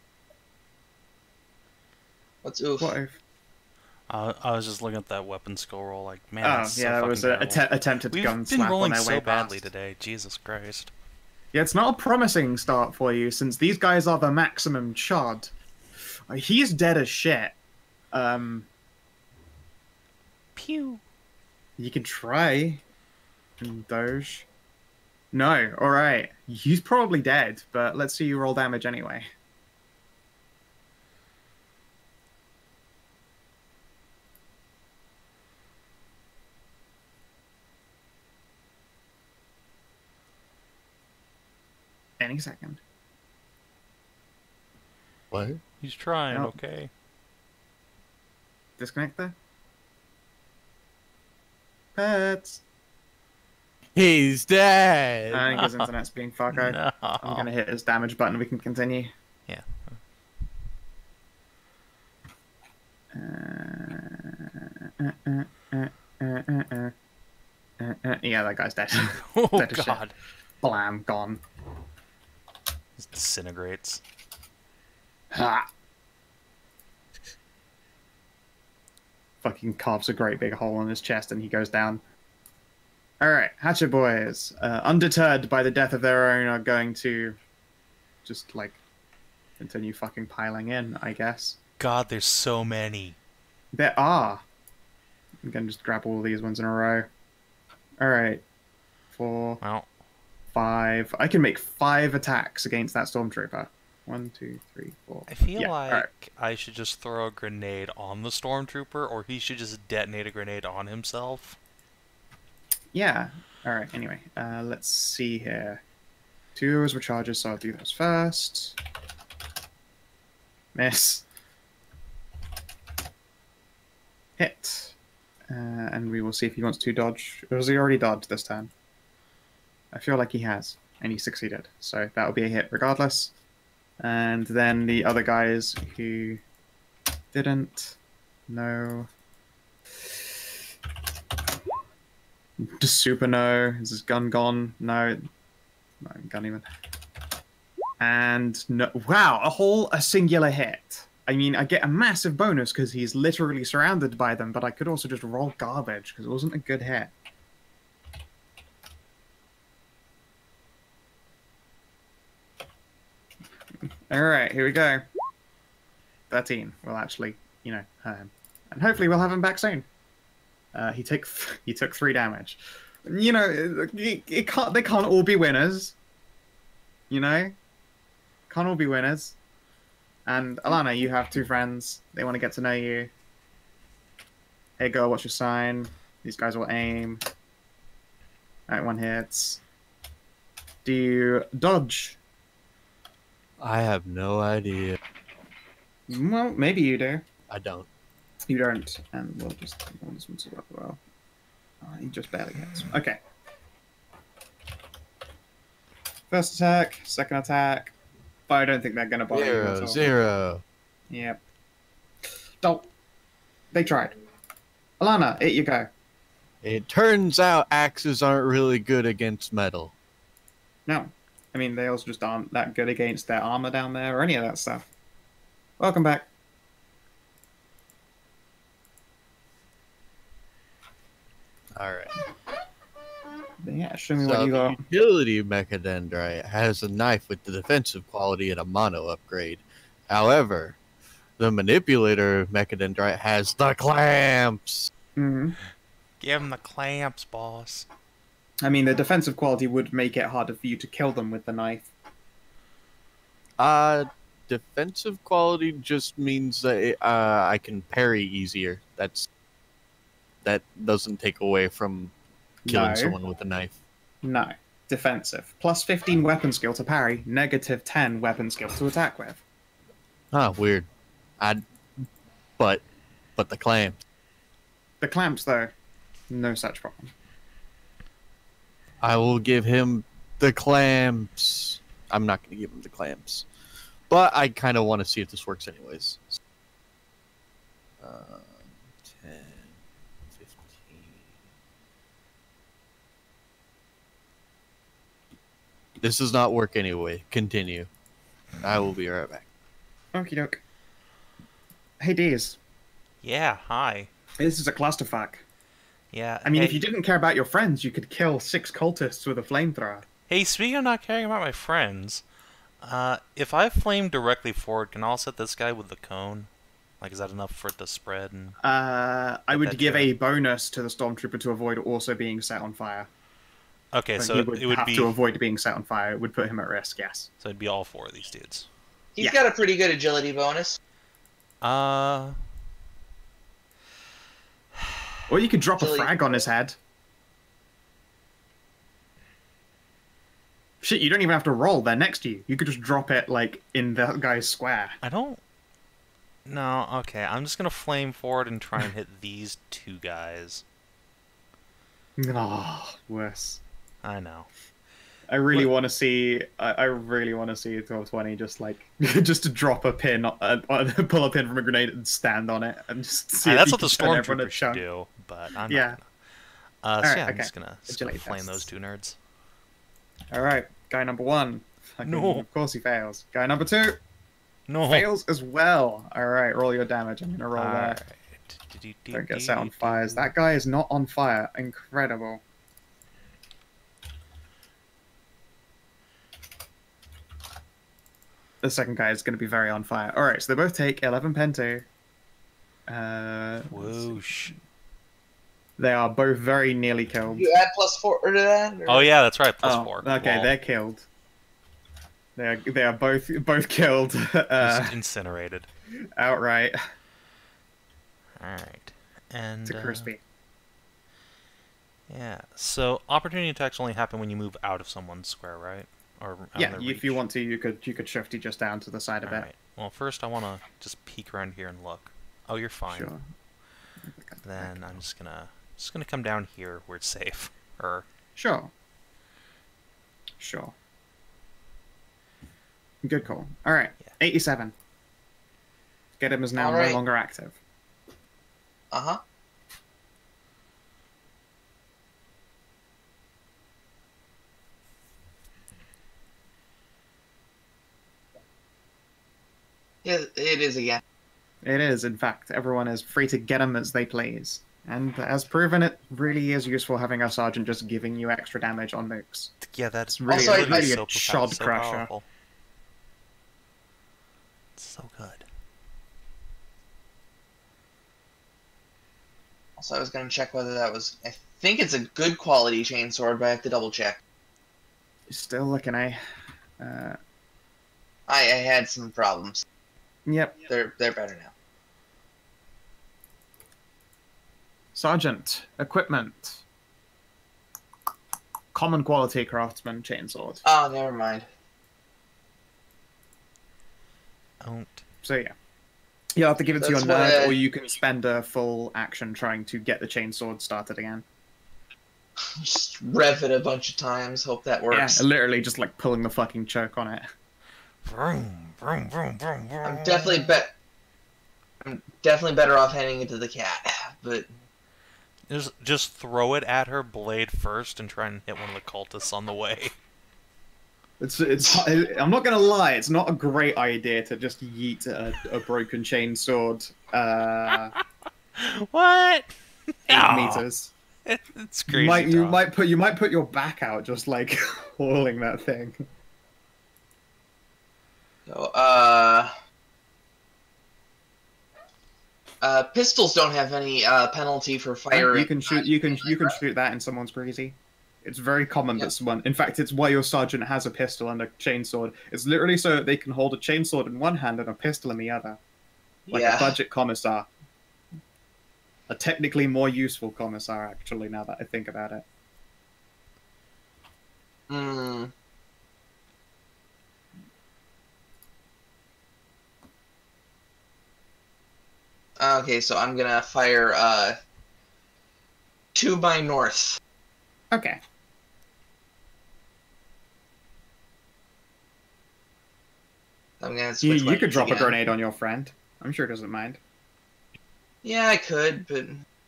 What's oof? What if? I, I was just looking at that weapon skill roll, like, man, Oh, that's yeah, so that was fucking an terrible. att attempted We've gun been slap on rolling their so way badly past. today. Jesus Christ. Yeah, it's not a promising start for you, since these guys are the maximum chod. Uh, He's dead as shit. Um, Pew. you can try. And Doge. No, alright. He's probably dead, but let's see you roll damage anyway. Any second. What? He's trying, Nope. okay. Disconnect there. Pets. He's dead. I think his internet's being fucko. No. I'm gonna hit his damage button. We can continue. Yeah. Uh, uh, uh, uh, uh, uh, uh, uh, yeah, that guy's dead. Oh, Dead as shit. God. Blam, gone. This disintegrates. Ha! Fucking carves a great big hole in his chest and he goes down. Alright, Hatchet Boys, uh, undeterred by the death of their own, are going to just, like, continue fucking piling in, I guess. God, there's so many. There are. I'm gonna just grab all these ones in a row. Alright. Four, Well, five. I can make five attacks against that stormtrooper. One, two, three, four. I feel Yeah, like alright. I should just throw a grenade on the stormtrooper, or he should just detonate a grenade on himself. Yeah. Alright, anyway. Uh, let's see here. Two arrows were charges, so I'll do those first. Miss. Hit. Uh, and we will see if he wants to dodge. Or has he already dodged this time? I feel like he has. And he succeeded. So that will be a hit regardless. And then the other guys who didn't. No. Just super no. Is his gun gone? No. No gun even. And no. Wow, a whole a singular hit. I mean, I get a massive bonus because he's literally surrounded by them, but I could also just roll garbage because it wasn't a good hit. Alright, here we go. thirteen. We'll actually, you know, hurt him. And hopefully we'll have him back soon. Uh, he took he took three damage. You know, it, it can't. They can't all be winners. You know, can't all be winners. And Alana, you have two friends. They want to get to know you. Hey girl, what's your sign? These guys will aim. Alright, one hits. Do you dodge? I have no idea. Well, maybe you do. I don't. You don't, and we'll just roll this one to work well. Oh, he just barely hits. Okay. First attack, second attack. But I don't think they're gonna bother you at Zero, all. zero. Yep. Don't. They tried. Alana, it you go. It turns out axes aren't really good against metal. No. I mean, they also just aren't that good against their armor down there or any of that stuff. Welcome back. Alright. Yeah, show me So what you the got. utility mechadendrite has a knife with the defensive quality and a mono upgrade. However, the manipulator mechadendrite has the clamps. Mm-hmm. Give him the clamps, boss. I mean, the defensive quality would make it harder for you to kill them with the knife. Uh, defensive quality just means that it, uh, I can parry easier. That's that doesn't take away from killing No. someone with a knife. No. Defensive. Plus fifteen weapon skill to parry, negative ten weapon skill to attack with. Ah, weird. I, but, but the clamps. The clamps, though, no such problem. I will give him the clamps. I'm not going to give him the clamps. But I kind of want to see if this works anyways. Uh, ten, fifteen. This does not work anyway. Continue. I will be right back. Okie doke. Hey, Deez. Yeah, hi. This is a clusterfuck. Yeah. I mean, hey, if you didn't care about your friends, you could kill six cultists with a flamethrower. Hey, speaking of not caring about my friends, uh, if I flame directly forward, can I set this guy with the cone? Like, is that enough for it to spread? And Uh, I Get would that give chair. a bonus to the stormtrooper to avoid also being set on fire. okay, But so he it, would it would have be to avoid being set on fire. It would put him at risk, yes. so it'd be all four of these dudes. He's Yeah. got a pretty good agility bonus. Uh, Or you could drop Agility- a frag on his head. Shit, you don't even have to roll. They're next to you. You could just drop it, like, in that guy's square. I don't. No, okay. I'm just gonna flame forward and try and hit these two guys. Oh, worse. I know. I really What- want to see. I, I really want to see twelve twenty just like just to drop a pin, uh, uh, pull a pin from a grenade and stand on it and just see. Uh, if that's you what the can turn everyone to stormtroopers should chunk. do, but I'm Yeah. not gonna. Uh, so Alright, yeah, I'm okay. just gonna, just gonna Agility flame tests. those two nerds. All right, guy number one. Fucking- No. Of course he fails. Guy number two No. fails as well. All right, roll your damage. I'm gonna roll Alright. that. Don't get set on fires. That guy is not on fire. Incredible. The second guy is going to be very on fire. All right, so they both take eleven pento. Uh, Whoosh. they are both very nearly killed. You add plus four to that? Or? Oh yeah, that's right. Plus Oh, four. okay, Lol. they're killed. They are they are both both killed uh, Just incinerated. outright All right, and to uh, crispy. yeah. So opportunity attacks only happen when you move out of someone's square, right? Or out Yeah, of their if you reach. want to, you could you could shifty just down to the side of it. Alright. Well, first I want to just peek around here and look. Oh, you're fine. Sure. Then I'm just gonna just gonna come down here where it's safe. Or Sure. Sure. Good call. All right, Yeah. eighty-seven. Get him is now All no right. longer active. Uh huh. Yeah, it is again. It is, in fact. Everyone is free to get them as they please. And as proven, it really is useful having a sergeant just giving you extra damage on nukes. yeah, that's It's really, Also, I- really so a pow- shod so crusher. powerful. It's so good. Also, I was gonna check whether that was. I think it's a good quality chainsword, but I have to double check. Still looking, eh? Uh, I, I had some problems. yep. They're they're better now. Sergeant, equipment. Common quality craftsman chainsword. Oh, never mind. Don't. So yeah. You'll have to give it to your That's what, nerd, uh, or you can spend a full action trying to get the chainsword started again. Just rev it a bunch of times. Hope that works. Yeah, literally just like pulling the fucking choke on it. Vroom, vroom, vroom, vroom, vroom. I'm definitely bet. I'm definitely better off handing it to the cat, but Just, just throw it at her blade first and try and hit one of the cultists on the way. It's it's. I'm not gonna lie. It's not a great idea to just yeet a, a broken chain sword uh, What? eight No. meters. It's You crazy. might you Tom. might put you might put your back out just like hauling that thing. so uh, uh, pistols don't have any uh penalty for firing. You can shoot. You can you can shoot that in someone's breezy. It's very common Yep. that someone... In fact, it's why your sergeant has a pistol and a chainsword. It's literally so that they can hold a chainsword in one hand and a pistol in the other. Like yeah. a budget commissar. A technically more useful commissar, actually, now that I think about it. Hmm. Okay, so I'm gonna fire uh to my north. Okay. I'm gonna You, switch you could weapons drop a again. grenade on your friend. I'm sure he doesn't mind. Yeah, I could, but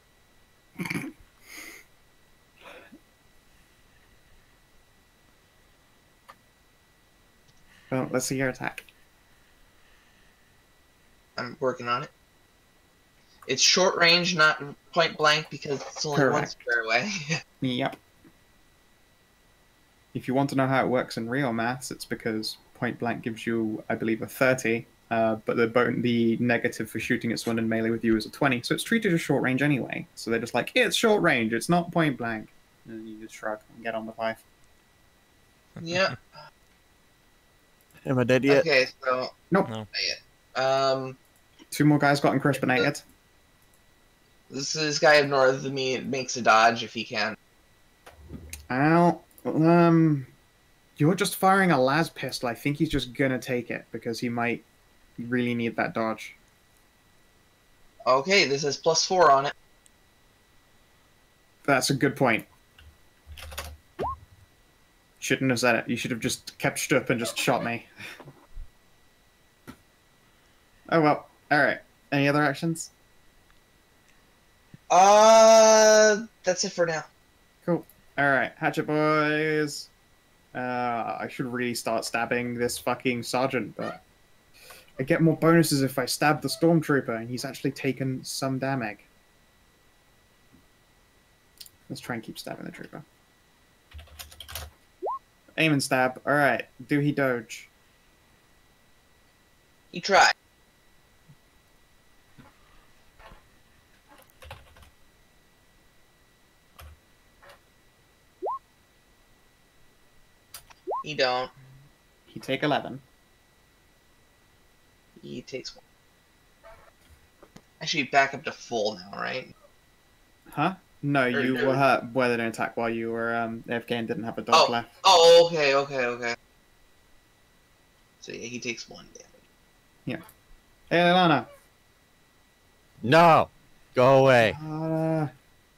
Well, let's see your attack. I'm working on it. It's short range, not point blank, because it's only one Correct. square away. Yep. If you want to know how it works in real maths, it's because point blank gives you, I believe, a thirty, uh, but the bon- the negative for shooting at someone in melee with you is a twenty, so it's treated as short range anyway. So they're just like, it's short range, it's not point blank. And then you just shrug and get on with life. Yeah. Am I dead yet? Okay, so Nope. No. um, Two more guys got incriminated. this this guy up north of me makes a dodge if he can. Ow. Um, you're just firing a las pistol. I think he's just gonna take it because he might really need that dodge. Okay, this has plus four on it. That's a good point. Shouldn't have said it. You should have just kept stup and just shot me. Oh well. Alright. Any other actions? Uh, that's it for now. Cool. Alright, hatchet boys. Uh, I should really start stabbing this fucking sergeant, but I get more bonuses if I stab the stormtrooper, and he's actually taken some damage. Let's try and keep stabbing the trooper. Aim and stab. Alright, do he dodge? He tried. He don't. He take eleven. He takes one. Actually, back up to full now, right? Huh? No, Or- you or- were hurt by an attack while you were um, A F K and didn't have a dodge Oh, left. oh, okay, okay, okay. So yeah, he takes one damage. Hey, Lana. No! Go away. Lana.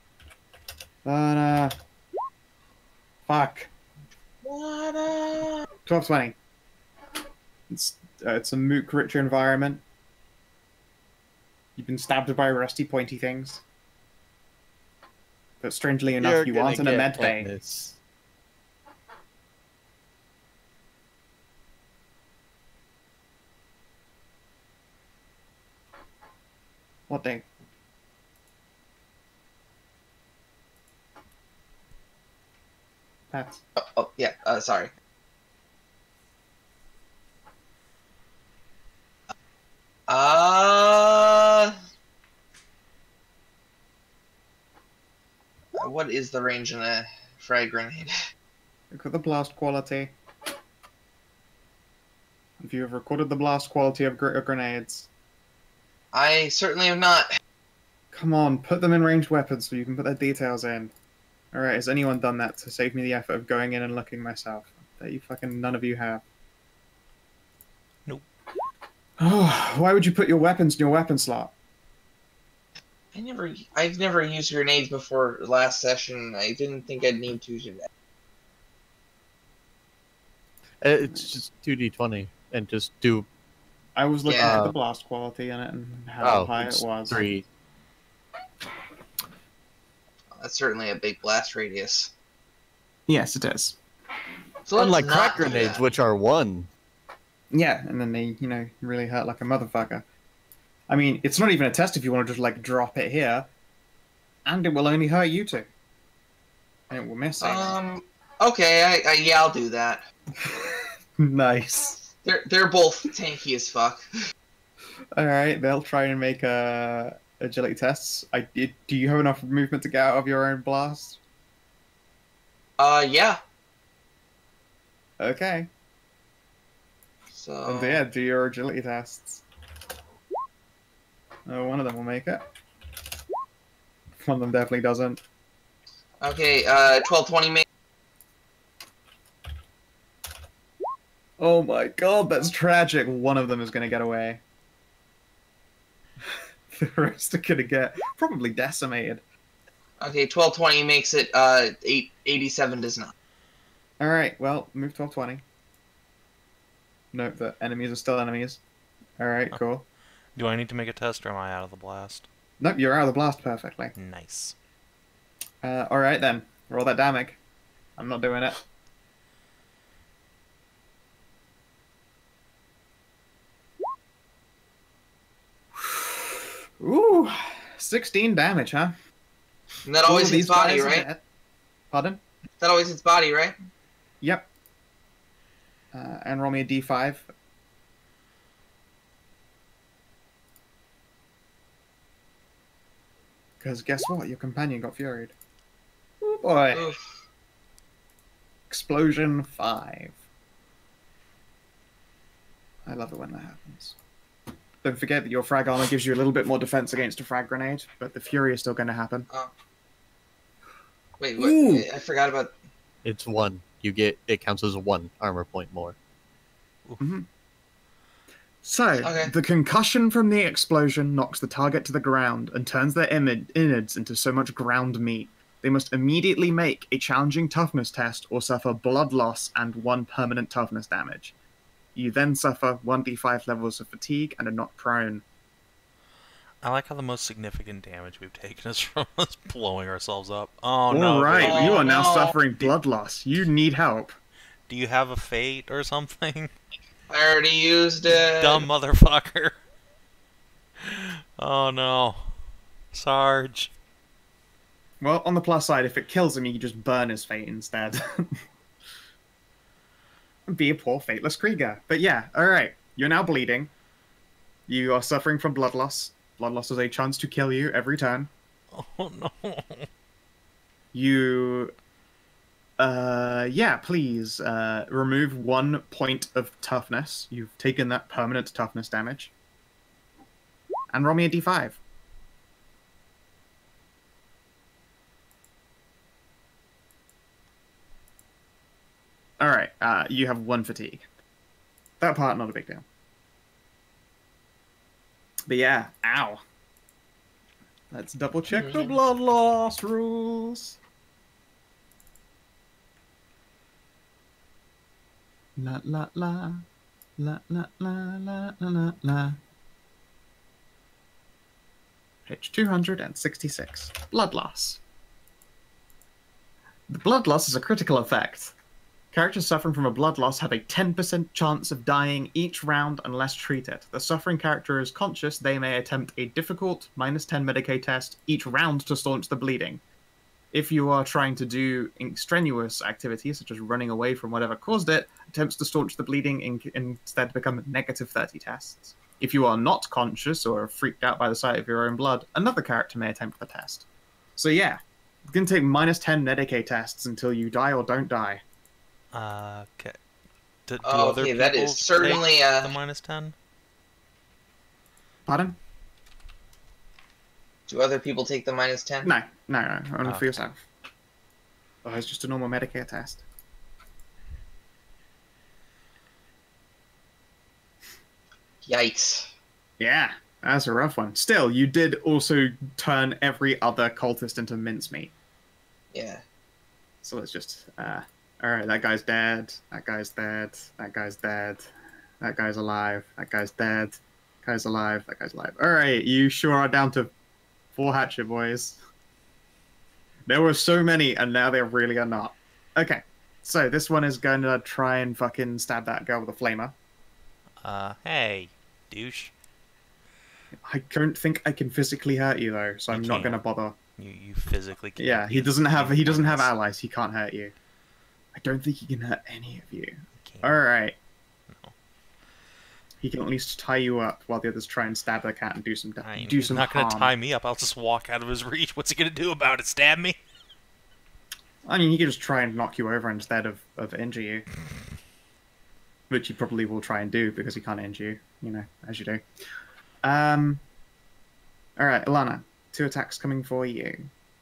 Lana. Fuck. What? Uh... twelve twenty. It's, uh, it's a moot richer environment. You've been stabbed by rusty pointy things. But strangely enough, You're you gonna aren't in a get med bay. tetanus. What day? Pat. Oh, oh, yeah. Uh, sorry. Uh, what is the range in a frag grenade? Look at the blast quality. If you have recorded the blast quality of gr- grenades, I certainly have not. come on, put them in ranged weapons so you can put their details in. Alright, has anyone done that to save me the effort of going in and looking myself? That you fucking none of you have. Nope. Oh, why would you put your weapons in your weapon slot? I never. I've never used grenades before last session. I didn't think I'd need to today. Uh, It's just two d twenty and just do I was looking Yeah. at the blast quality in it and how oh, high it's it was. three. That's certainly a big blast radius. Yes, it is. So let's Unlike not crack do grenades, that. which are one. Yeah, and then they, you know, really hurt like a motherfucker. I mean, it's not even a test if you want to just, like, drop it here. And it will only hurt you two. And it will miss it. Um. Okay. I, I. Yeah. I'll do that. Nice. They're they're both tanky as fuck. Alright, they'll try and make uh, agility tests. I did. Do you have enough movement to get out of your own blast? Uh, yeah. Okay. So. And yeah, do your agility tests. Oh, one of them will make it. One of them definitely doesn't. Okay, uh, twelve twenty make. Oh my god, that's tragic. One of them is going to get away. The rest are going to get probably decimated. Okay, twelve twenty makes it, uh, eight eighty-seven does not. Alright, well, move twelve twenty. Note that enemies are still enemies. Alright, cool. Do I need to make a test, or am I out of the blast? Nope, you're out of the blast perfectly. Nice. Uh, alright then. Roll that damage. I'm not doing it. Ooh, sixteen damage, huh? And that always Ooh, hits these body, guys are right? dead. Pardon? That always hits body, right? Yep. Uh, and roll me a d five. Because guess what? Your companion got furied. Oh boy. Oof. Explosion five. I love it when that happens. Don't forget that your frag armor gives you a little bit more defense against a frag grenade, but the fury is still going to happen. Oh. Wait, what? Ooh. I forgot about... It's one. You get it counts as one armor point more. Mm-hmm. So, Okay. the concussion from the explosion knocks the target to the ground and turns their imi- innards into so much ground meat. They must immediately make a challenging toughness test or suffer blood loss and one permanent toughness damage. You then suffer one d five levels of fatigue and are knocked prone. I like how the most significant damage we've taken is from us blowing ourselves up. Oh no! All right, baby. you are now no. suffering blood loss. You need help. Do you have a fate or something? I already used it. Dumb motherfucker. Oh no. Sarge. Well, on the plus side, if it kills him, you can just burn his fate instead. Be a poor fateless Krieger. But yeah, alright. You're now bleeding. You are suffering from blood loss. Blood loss is a chance to kill you every turn. Oh no. You... Uh, yeah, please, uh, remove one point of toughness. You've taken that permanent toughness damage. And roll me a d five. Alright, uh, you have one fatigue. That part, not a big deal. But yeah, ow. Let's double check the blood loss rules. La la la. La la la la la la la. Page two hundred sixty-six. Blood loss. The blood loss is a critical effect. Characters suffering from a blood loss have a ten percent chance of dying each round unless treated. The suffering character is conscious, they may attempt a difficult minus ten Medicaid test each round to staunch the bleeding. If you are trying to do strenuous activities, such as running away from whatever caused it, attempts to staunch the bleeding in instead become negative thirty tests. If you are not conscious or freaked out by the sight of your own blood, another character may attempt the test. So yeah, you can take minus ten Medicaid tests until you die or don't die. Uh, okay. Do, do Oh, other okay, people that is certainly, take uh... the minus ten? Pardon? Do other people take the minus ten? No, no, no, only Okay. for yourself. Oh, it's just a normal Medicare test. Yikes. Yeah, that's a rough one. Still, you did also turn every other cultist into mincemeat. Yeah. So let's just, uh, alright, that guy's dead, that guy's dead, that guy's dead, that guy's alive, that guy's dead, that guy's alive, that guy's alive. Alright, you sure are down to four hatchet boys. There were so many, and now there really are not. Okay, so this one is going to try and fucking stab that girl with a flamer. Uh, hey, douche. I don't think I can physically hurt you though, so You I'm not can't. going to bother. You you physically can't. Yeah, he use doesn't have any he doesn't have weapons. allies. He can't hurt you. I don't think he can hurt any of you. You can't. All right. No. He can at least tie you up while the others try and stab the cat and do some I, do he's some not harm. gonna tie me up. I'll just walk out of his reach. What's he gonna do about it? Stab me? I mean, he could just try and knock you over instead of, of injure you. Which he probably will try and do because he can't injure you, you know, as you do. Um, Alright, Ilana. Two attacks coming for you.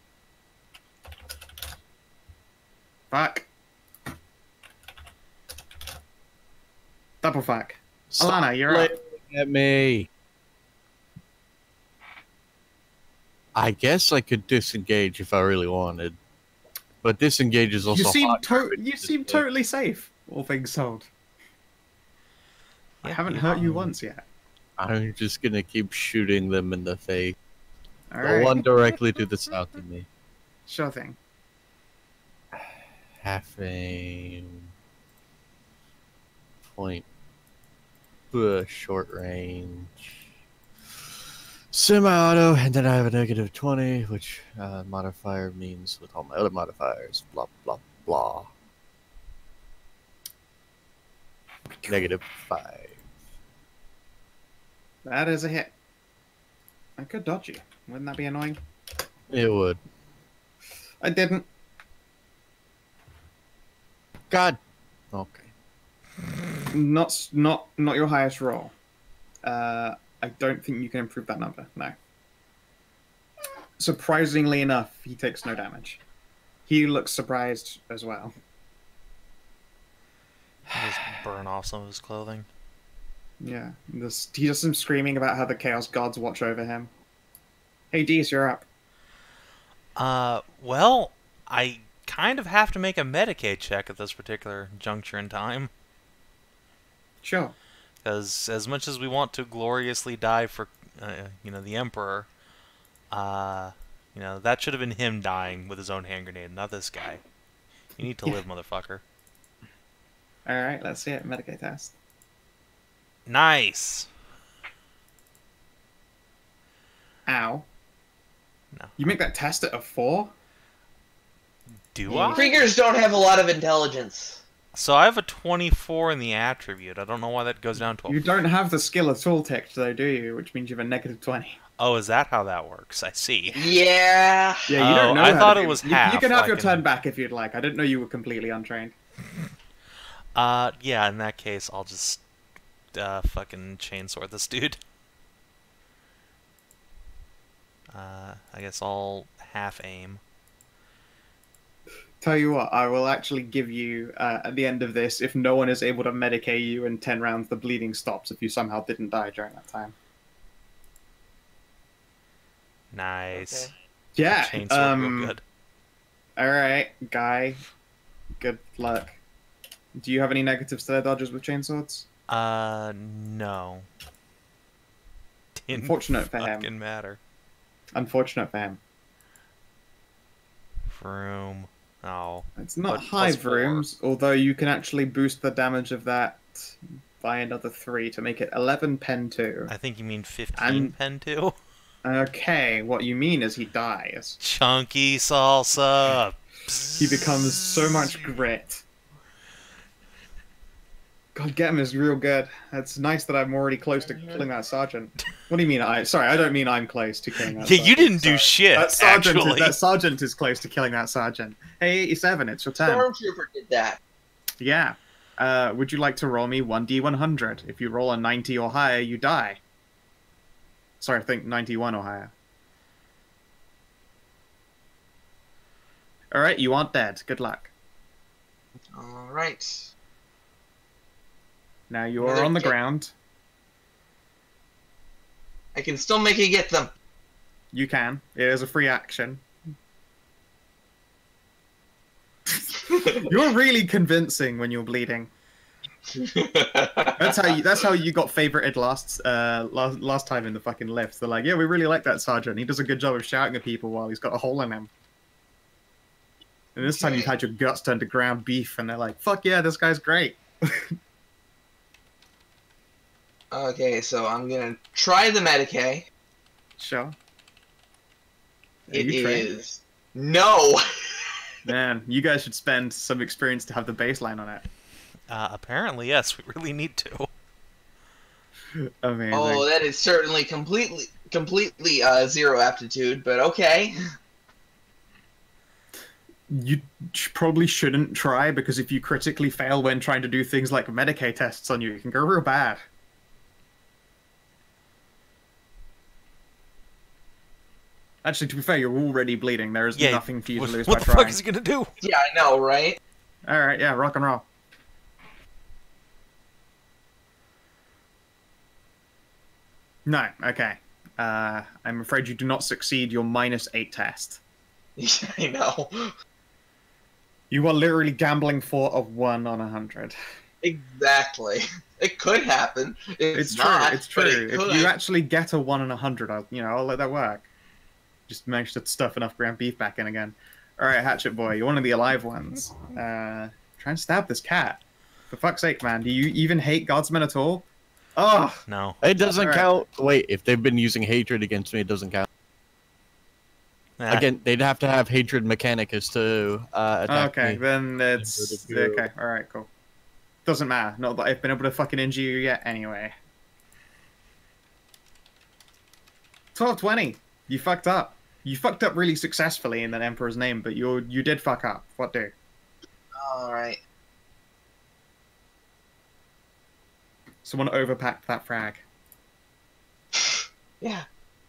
Fuck. Double fuck. Ilana, you're up. At me. I guess I could disengage if I really wanted, but disengage is also You seem hot to you this seem day. totally safe, all things told. I Yeah, haven't you- hurt you once yet. I'm just gonna keep shooting them in the face. All The right, one directly to the south of me. sure thing. Half aim. Point. Uh, short range. Semi-auto, and then I have a negative twenty, which uh, modifier means with all my other modifiers. Blah, blah, blah. Negative five. That is a hit. I could dodge you. Wouldn't that be annoying? It would. I didn't. God. Okay. Not s- not not your highest roll. Uh, I don't think you can improve that number. No. Surprisingly enough, he takes no damage. He looks surprised as well. Just burn off some of his clothing. Yeah, this he does some screaming about how the Chaos Gods watch over him. Hey, Dees, you're up. Uh, well, I kind of have to make a Medicaid check at this particular juncture in time. Sure. Because as much as we want to gloriously die for, uh, you know, the Emperor, uh, you know, that should have been him dying with his own hand grenade, not this guy. You need to live, motherfucker. All right, let's see it. Medicaid test. Nice. Ow. No. You make that test at a four? Do Yeah. I? Kriegers don't have a lot of intelligence. So I have a twenty-four in the attribute. I don't know why that goes down to a... You don't have the skill at all ticked, though, do you? Which means you have a negative twenty. Oh, is that how that works? I see. Yeah. Yeah, you Oh, don't know. I how thought to it do- was you, You half, can have like your in- turn back if you'd like. I didn't know you were completely untrained. Uh, yeah, in that case, I'll just, uh, fucking chainsword this dude. Uh, I guess I'll half aim. Tell you what, I will actually give you, uh, at the end of this, if no one is able to medicate you in ten rounds, the bleeding stops if you somehow didn't die during that time. Nice. Okay. Yeah. Chainsword um, real good. Alright, Guy. Good luck. Do you have any negatives to their dodges with chainswords? Uh, no. Didn't Unfortunate for him. fucking matter. Unfortunate for him. Vroom. Oh. It's not But high plus four. vrooms, although you can actually boost the damage of that by another three to make it eleven pen two. I think you mean fifteen And- pen two? Okay, what you mean is he dies. Chunky salsa. He becomes so much grit. God, get him is real good. It's nice that I'm already close to killing that sergeant. What do you mean? I sorry, I don't mean I'm close to killing that. Yeah, you sergeant, didn't do sorry. shit, That sergeant, is, actually. that sergeant is close to killing that sergeant. Hey, eighty-seven, it's your turn. Stormtrooper did that. Yeah. Uh, would you like to roll me one d one hundred? If you roll a ninety or higher, you die. Sorry, I think ninety-one or higher. Alright, you aren't dead. Good luck. All right. Now you are Another on the kick. ground. I can still make you get them. You can. It is a free action. You're really convincing when you're bleeding. That's how you. That's how you got favorited last. Uh, last last time in the fucking lift. They're like, yeah, we really like that sergeant. He does a good job of shouting at people while he's got a hole in him. And this time Okay. you've had your guts turned to ground beef, and they're like, fuck yeah, this guy's great. Okay, so I'm gonna try the Medicaid. Sure. Yeah, It you train. is no. Man, you guys should spend some experience to have the baseline on it. Uh, apparently, yes, we really need to. Amazing. Oh, that is certainly completely, completely uh, zero aptitude. But okay. you probably shouldn't try, because if you critically fail when trying to do things like Medicaid tests on you, it can go real bad. Actually, to be fair, you're already bleeding. There is Yeah, nothing for you to what, lose what by the trying. fuck is he gonna do? Yeah, I know, right? Alright, yeah, rock and roll. No, okay. Uh, I'm afraid you do not succeed your minus eight test. Yeah, I know. You are literally gambling for a one on a hundred. Exactly. It could happen. It's, It's not, true. It's true. but it If could. you actually get a one in a hundred, I'll you know I'll let that work. Just manage to stuff enough ground beef back in again. All right, Hatchet Boy, you're one of the alive ones. Uh, try and stab this cat. For fuck's sake, man! Do you even hate Guardsmen at all? Oh, No. It doesn't Alright. count. Wait, if they've been using hatred against me, it doesn't count. Nah. Again, they'd have to have hatred mechanicus to uh, attack okay. me. Then it's Into the group. okay. All right, cool. Doesn't matter. Not that I've been able to fucking injure you yet. Anyway. twelve twenty. You fucked up. You fucked up really successfully in the Emperor's name, but you you did fuck up. What do? All right. Someone overpacked that frag. Yeah.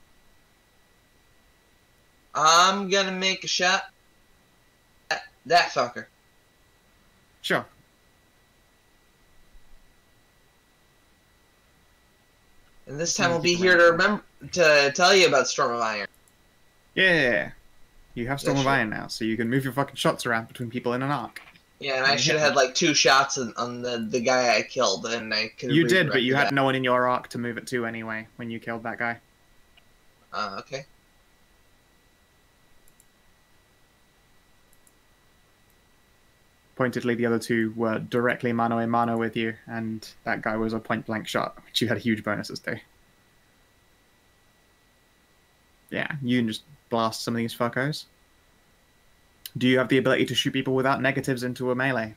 I'm gonna make a shot at that fucker. Sure. And this time we'll be here to remember to tell you about Storm of Iron. Yeah. You have Storm Yeah, of sure. Iron now, so you can move your fucking shots around between people in an arc. Yeah, and I should have had like two shots on, on the the guy I killed, and I could. You did, but you had no one in your arc to move it to anyway when you killed that guy. Uh, okay. Pointedly, the other two were directly mano a mano with you, and that guy was a point blank shot, which you had huge bonuses to. Yeah, you can just blast some of these fuckos. Do you have the ability to shoot people without negatives into a melee?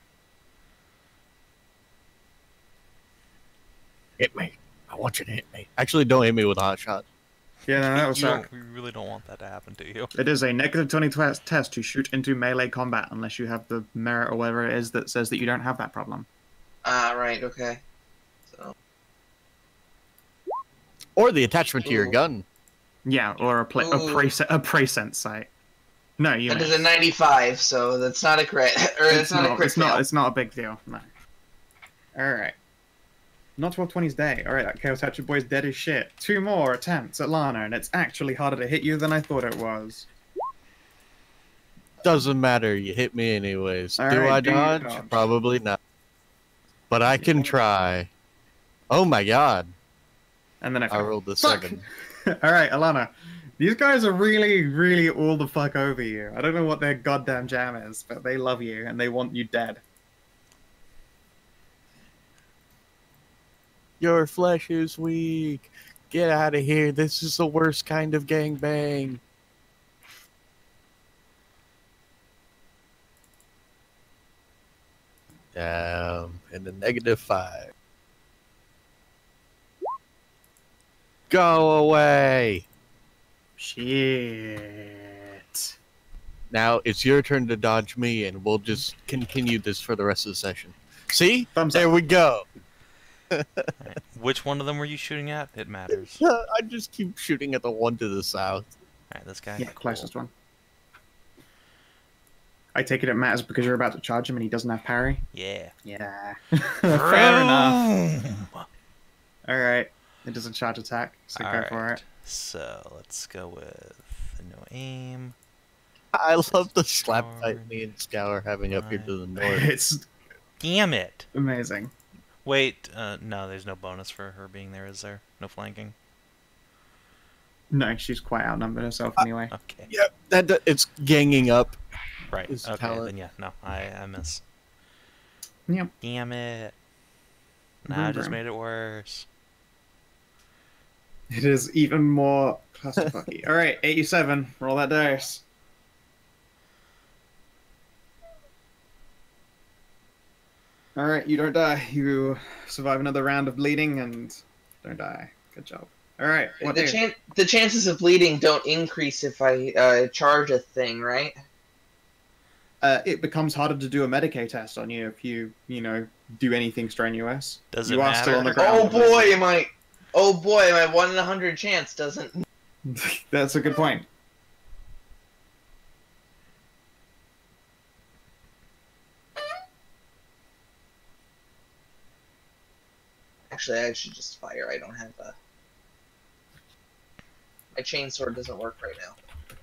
Hit me. I want you to hit me. Actually, don't hit me with a hot shot. Yeah, no, that was you suck. don't, we really don't want that to happen to you. It is a negative twenty test test to shoot into melee combat, unless you have the merit or whatever it is that says that you don't have that problem. Ah, right. Okay. So. Or the attachment to your Ooh. gun. Yeah, or a, pla- a, Ooh. pre- a present site. No, you That is missed. a ninety-five, so that's not a crit, or it's, It's not, a not, crit it's not. fail. It's not a big deal. No. All right. Not twelve twenty's day. All right, that Chaos Hatchet Boy's dead as shit. Two more attempts at Lana, and it's actually harder to hit you than I thought it was. Doesn't matter. You hit me anyways. All do right, I do you dodge? dodge? Probably not. But I can try. Oh my god. And then I, I rolled the Fuck! seven. All right, Alana. These guys are really, really all the fuck over you. I don't know what their goddamn jam is, but they love you and they want you dead. Your flesh is weak. Get out of here. This is the worst kind of gangbang. Down in the negative five. Go away. Shit. Now it's your turn to dodge me, and we'll just continue this for the rest of the session. See? Thumbs There up. we go. Alright. Which one of them were you shooting at? It matters. I just keep shooting at the one to the south. Alright, this guy. Yeah, Cool. closest one. I take it it matters because you're about to charge him and he doesn't have parry? Yeah. Yeah. Fair enough. Vroom! Alright. It doesn't charge attack, so go for Alright, it. So let's go with no aim. I love the slap Hard. fight me and Scow are having up here to the north. It's Damn it! amazing. Wait, uh, no, there's no bonus for her being there, is there? No flanking? No, she's quite outnumbered herself anyway. Okay. Yep, that, that it's ganging up. Right. His Okay, talent. then yeah, no, I, I miss. Yep. Damn it. Now Vroom, I just vroom. made it worse. It is even more clusterfucky. Alright, eighty-seven. Roll that dice. Alright, you don't die. You survive another round of bleeding and don't die. Good job. Alright, what The, do? chan- the chances of bleeding don't increase if I uh, charge a thing, right? uh, it becomes harder to do a Medicaid test on you if you, you know, do anything strenuous. Does you it are still on the matter? ground. Oh boy, am I... Oh boy, my one in a hundred chance doesn't... That's a good point. Actually, I should just fire. I don't have a... My chainsword doesn't work right now.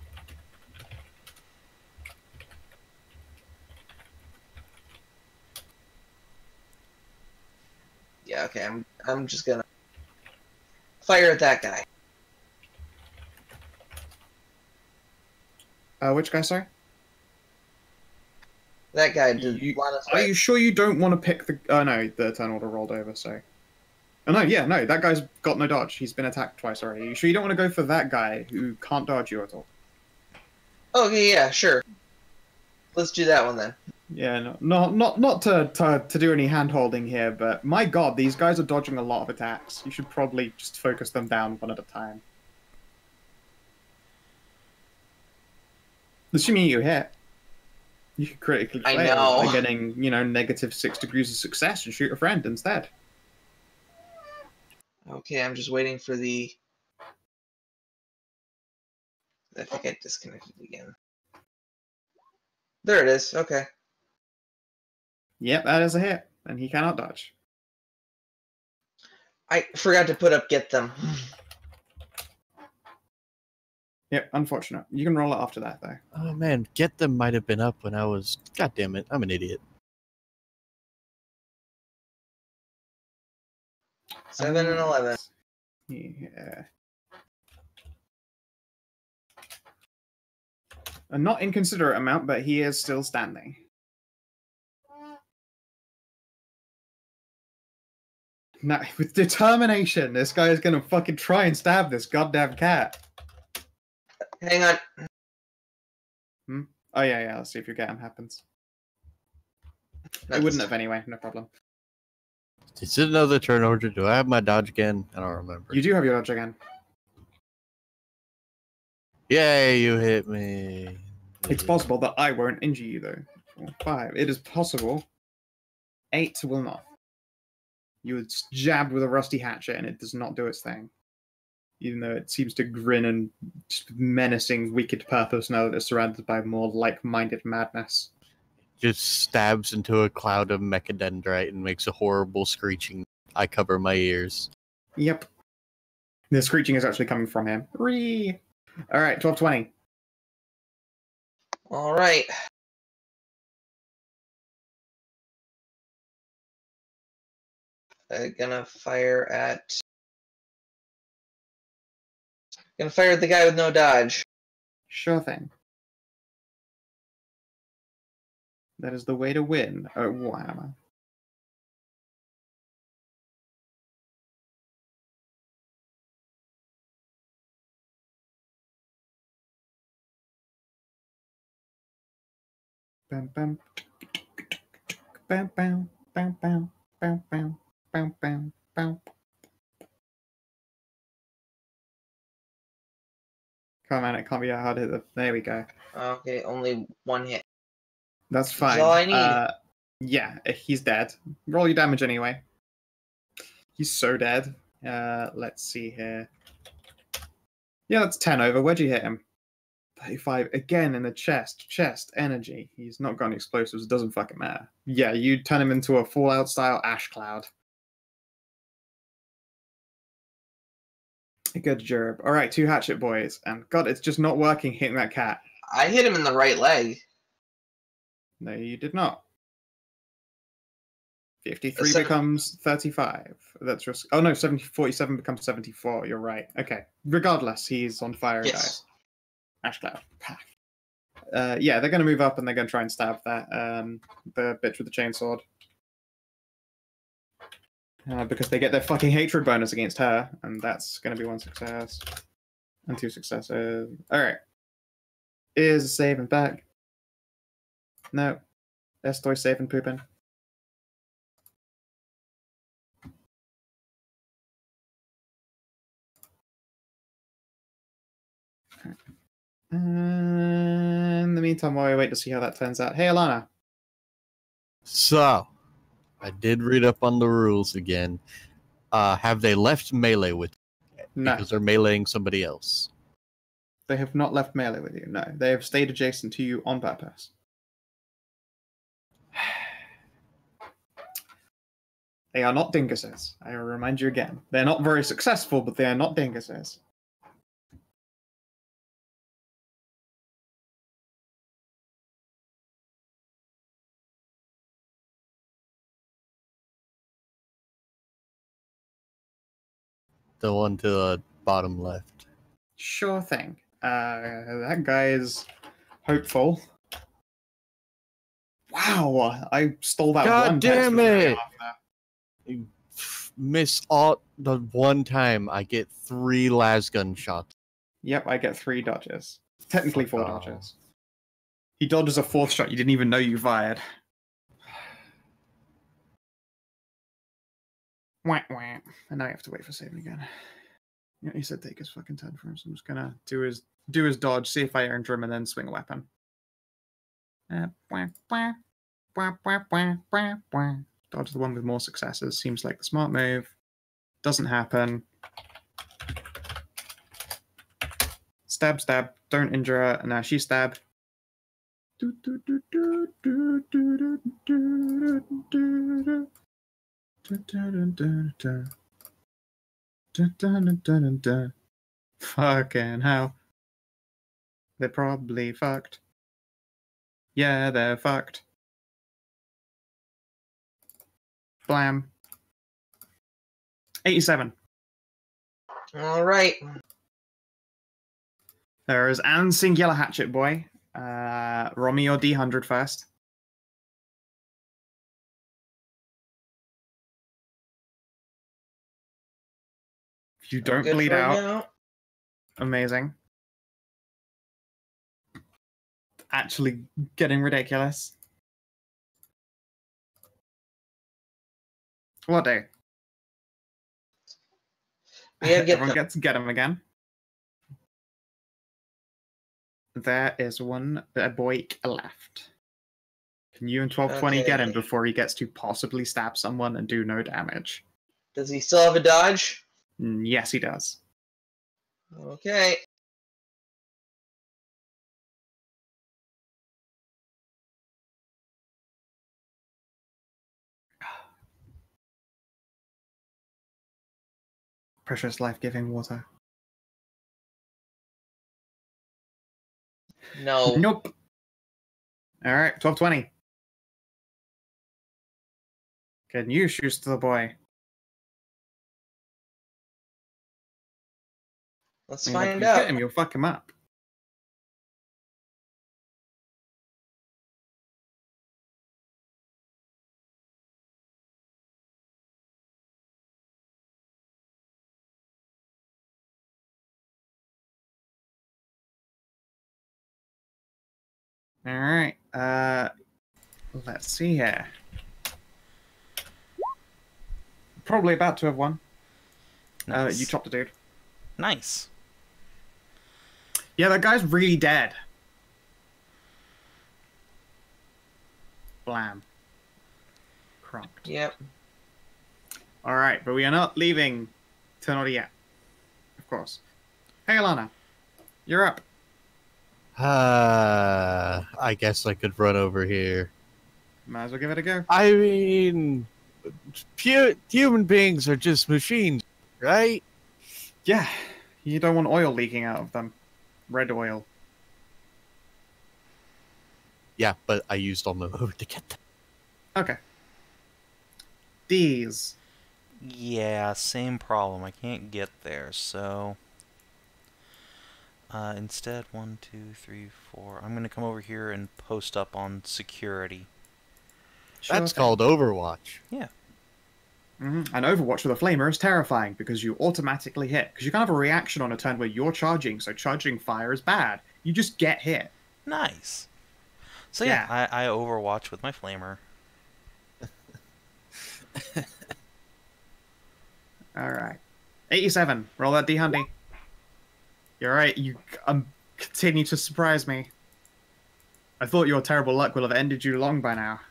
Yeah, okay, I'm I'm just gonna fire at that guy. Uh, which guy, sorry? That guy did You- line of Are sight. you sure you don't want to pick the... Oh, no, the turn order rolled over, so... Oh, no, yeah, no, that guy's got no dodge. He's been attacked twice already. You sure you don't want to go for that guy who can't dodge you at all? Okay, yeah, sure. Let's do that one then. Yeah, no, not not not to, to to do any hand holding here, but my god, these guys are dodging a lot of attacks. You should probably just focus them down one at a time. Assuming you hit, you could critically I fail know. by getting, you know, negative six degrees of success and shoot a friend instead. Okay, I'm just waiting for the... I think I disconnected again. There it is, okay. Yep, that is a hit, and he cannot dodge. I forgot to put up get them. Yep, unfortunate. You can roll it after that, though. Oh man, get them might have been up when I was. God damn it, I'm an idiot. Seven and eleven. Yeah. A not inconsiderate amount, but he is still standing. Now, with determination, this guy is gonna fucking try and stab this goddamn cat. Hang on. Hmm? Oh yeah, yeah, let's see if your get him happens. That's... It wouldn't have anyway, no problem. Is it another turn order? Do I have my dodge again? I don't remember. You do have your dodge again. Yay, you hit me. It's possible that I won't injure you, though. Four, five. It is possible. Eight will not. You were jabbed with a rusty hatchet, and it does not do its thing. Even though it seems to grin and just menacing, wicked purpose now that it's surrounded by more like-minded madness. Just stabs into a cloud of mechadendrite and makes a horrible screeching. I cover my ears. Yep. The screeching is actually coming from him. Ree! Alright, twelve twenty. Alright. I'm gonna fire at... Gonna fire at the guy with no dodge. Sure thing. That is the way to win at Warhammer. Bam bam. Bam bam. Bam bam. Bam bam. Bam bam. Bam. Come on, it can't be that hard to hit the... There we go. Okay, only one hit. That's fine. all I need. Uh, yeah, he's dead. Roll your damage anyway. He's so dead. Uh, let's see here. Yeah, that's ten over. Where'd you hit him? thirty-five. Again in the chest. Chest. Energy. He's not got any explosives. It doesn't fucking matter. Yeah, you turn him into a Fallout-style ash cloud. Good job. All right, two hatchet boys. And God, it's just not working hitting that cat. I hit him in the right leg. No, you did not. fifty-three Seven- becomes thirty-five. That's just... Oh, no, seventy, forty-seven becomes seventy-four. You're right. Okay. Regardless, he's on fire and Yes. dies. Ash cloud. Uh, yeah, they're going to move up and they're going to try and stab that um, the bitch with the chainsword. Uh, because they get their fucking hatred bonus against her, and that's going to be one success. And two successes. Alright. Is a save and back. No. Estoy safe and pooping. in the meantime, while we wait to see how that turns out, hey, Alana. So, I did read up on the rules again. Uh, have they left melee with you? No, Because they're meleeing somebody else. they have not left melee with you. No, they have stayed adjacent to you on purpose. They are not dinguses. I will remind you again. They're not very successful, but they are not dinguses. The one to the bottom left. Sure thing. Uh, that guy is hopeful. Wow, I stole that God one text damn from Mary it! off there. You miss all the one time I get three lasgun shots. Yep, I get three dodges. Technically Fuck four off. dodges. He dodges a fourth shot you didn't even know you fired. Wah, wah. And now you have to wait for saving again. Yeah, he said take his fucking turn for him, so I'm just gonna do his do his dodge, see if I injure him, and then swing a weapon. Uh, wah, wah, wah, wah, wah, wah, wah. Dodge the one with more successes. Seems like the smart move. Doesn't happen. Stab, stab. Don't injure her. And now she stabbed. Fucking hell. They're probably fucked. Yeah, they're fucked. Blam. eighty-seven. All right. There is Anne Singular Hatchet Boy. Uh, roll me your D one hundred first. If you I'm don't good bleed for out, now. amazing. Actually getting ridiculous. What day? Yeah, get Everyone them. gets get him again. There is one a boy left. Can you and twelve twenty get him Okay. before he gets to possibly stab someone and do no damage? Does he still have a dodge? Mm, yes, he does. Okay. Precious life-giving water. No. Nope. All right, twelve twenty. Can you shoot to the boy? Let's I mean, like, if find you out. get him, you'll fuck him up. All right. Uh, let's see here. Probably about to have won. Uh, Nice. you chopped the dude. Nice. Yeah, that guy's really dead. Blam. Crocked. Yep. All right, but we are not leaving Ternodi yet. Of course. Hey, Alana. You're up. Uh, I guess I could run over here. Might as well give it a go. I mean, pu- human beings are just machines, right? Yeah, you don't want oil leaking out of them. Red oil. Yeah, but I used all my move to get them. Okay. These. Yeah, same problem. I can't get there, so... Uh, instead, one, two, three, four. I'm going to come over here and post up on security. Sure That's thing. called Overwatch. Yeah. hmm And Overwatch with a flamer is terrifying because you automatically hit. Because you can have a reaction on a turn where you're charging, so charging fire is bad. You just get hit. Nice. So yeah, I, I overwatch with my flamer. All right. eighty-seven. Roll that D-Hundy. You're right. You, I'm continue to surprise me. I thought your terrible luck would have ended you long by now.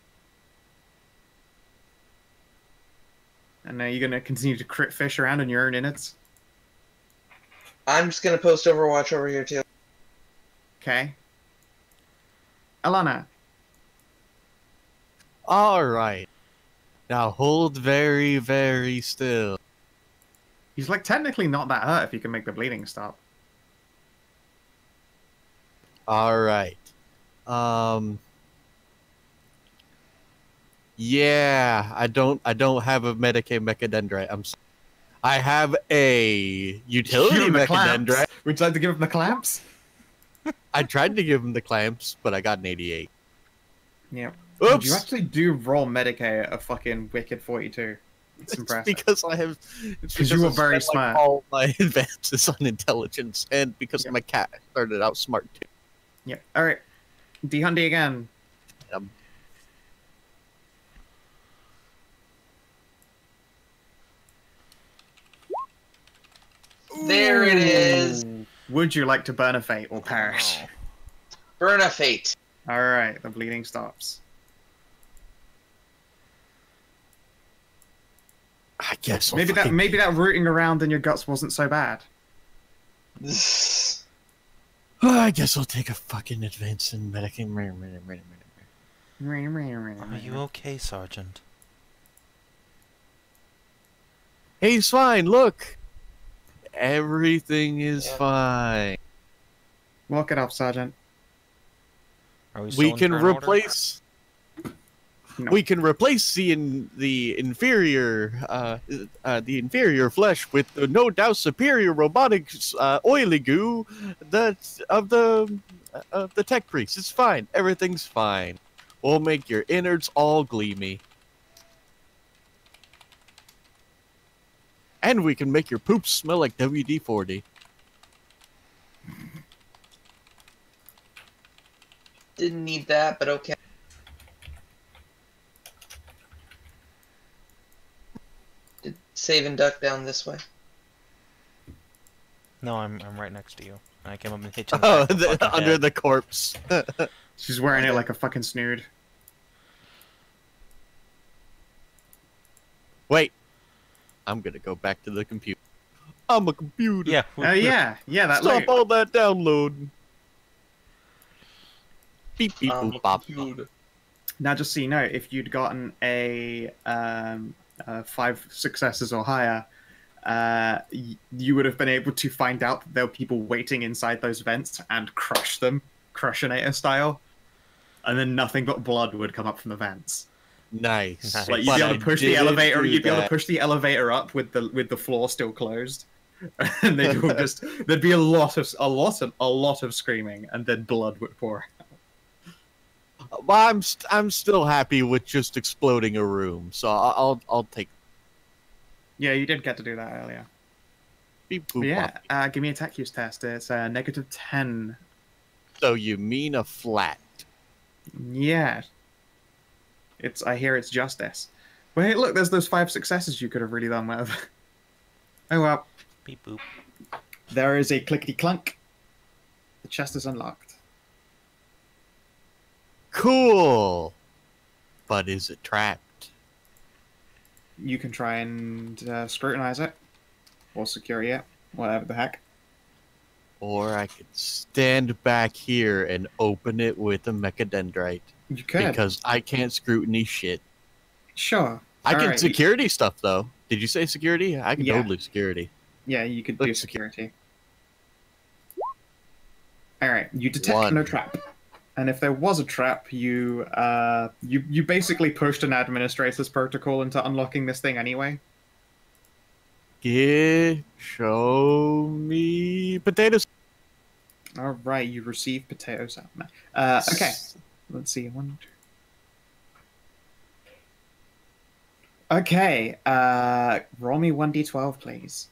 And now you're going to continue to crit fish around in your own innards? I'm just gonna post Overwatch over here too. Okay. Alana. All right. Now hold very, very still. He's like technically not that hurt if you can make the bleeding stop. All right. Um. Yeah, I don't. I don't have a Medicaid Mechadendrite. I'm. s- I have a utility Give him the clamps. Mechadendrite. Would you like to give him the clamps? I tried to give him the clamps, but I got an eighty-eight. Yeah. Oops. You actually do roll Medicaid at a fucking wicked forty-two. It's It's impressive. because I have. It's 'Cause because you were I very spent, like, smart. all my advances on intelligence, and because Yeah. my cat started out smart too. Yeah. All right. D Hundy again. Um, There it is. Ooh. Would you like to burn a fate or perish? Oh. Burn a fate. All right. The bleeding stops. I guess I'll Maybe that fucking- maybe that rooting around in your guts wasn't so bad. I guess I'll take a fucking advance in Medicaid. Are you okay, Sergeant? Hey, he's fine. Look, everything is Yeah. fine. Walk it off, Sergeant. Are we, still We in can turn order? replace. No. We can replace the in, the inferior uh, uh, the inferior flesh with the no doubt superior robotics uh, oily goo that of the uh, of the tech priest. It's fine. Everything's fine. We'll make your innards all gleamy. And we can make your poops smell like W D forty. Didn't need that, but okay. Did save and duck down this way? No, I'm I'm right next to you. And I came up and hit you in Oh, the back of the the, fucking under head. the corpse. She's wearing it like a fucking snood. Wait. I'm gonna go back to the computer. I'm a computer. Yeah. Oh yeah, yeah, that Stop loot. all that downloading. Beep beep Um, boop bop. dude. Now, just so you know, if you'd gotten a um, uh, five successes or higher, uh, y- you would have been able to find out that there were people waiting inside those vents and crush them, Crushinator style, and then nothing but blood would come up from the vents. Nice. Nice. Like you'd But be I able to push the didn't elevator, do you'd be able to that. push the elevator up with the with the floor still closed, and they'd all just there'd be a lot of a lot of a lot of screaming, and then blood would pour. Well, I'm st- I'm still happy with just exploding a room, so I'll I'll, I'll take Yeah, you did get to do that earlier. beep But boop yeah, bop. uh, give me a tech use test. It's uh, negative ten. So you mean a flat? Yeah. It's. I hear it's justice. But hey, look, there's those five successes you could have really done with. Oh well. Beep boop. There is a clickety clunk. The chest is unlocked. Cool. But is it trapped? You can try and uh, scrutinize it, or secure it, whatever the heck. Or I could stand back here and open it with a mechadendrite. You could. Because I can't scrutiny shit. Sure. I can Alright. security stuff though. Did you say security? I can Yeah. totally security. Yeah, you could do Let's- security. All right, you detect One. no trap, and if there was a trap, you uh, you you basically pushed an administrator's protocol into unlocking this thing anyway. Get show me potatoes. All right, you receive potatoes out. Now. Uh, okay, let's see. One, two. Okay, uh, roll me one d twelve, please.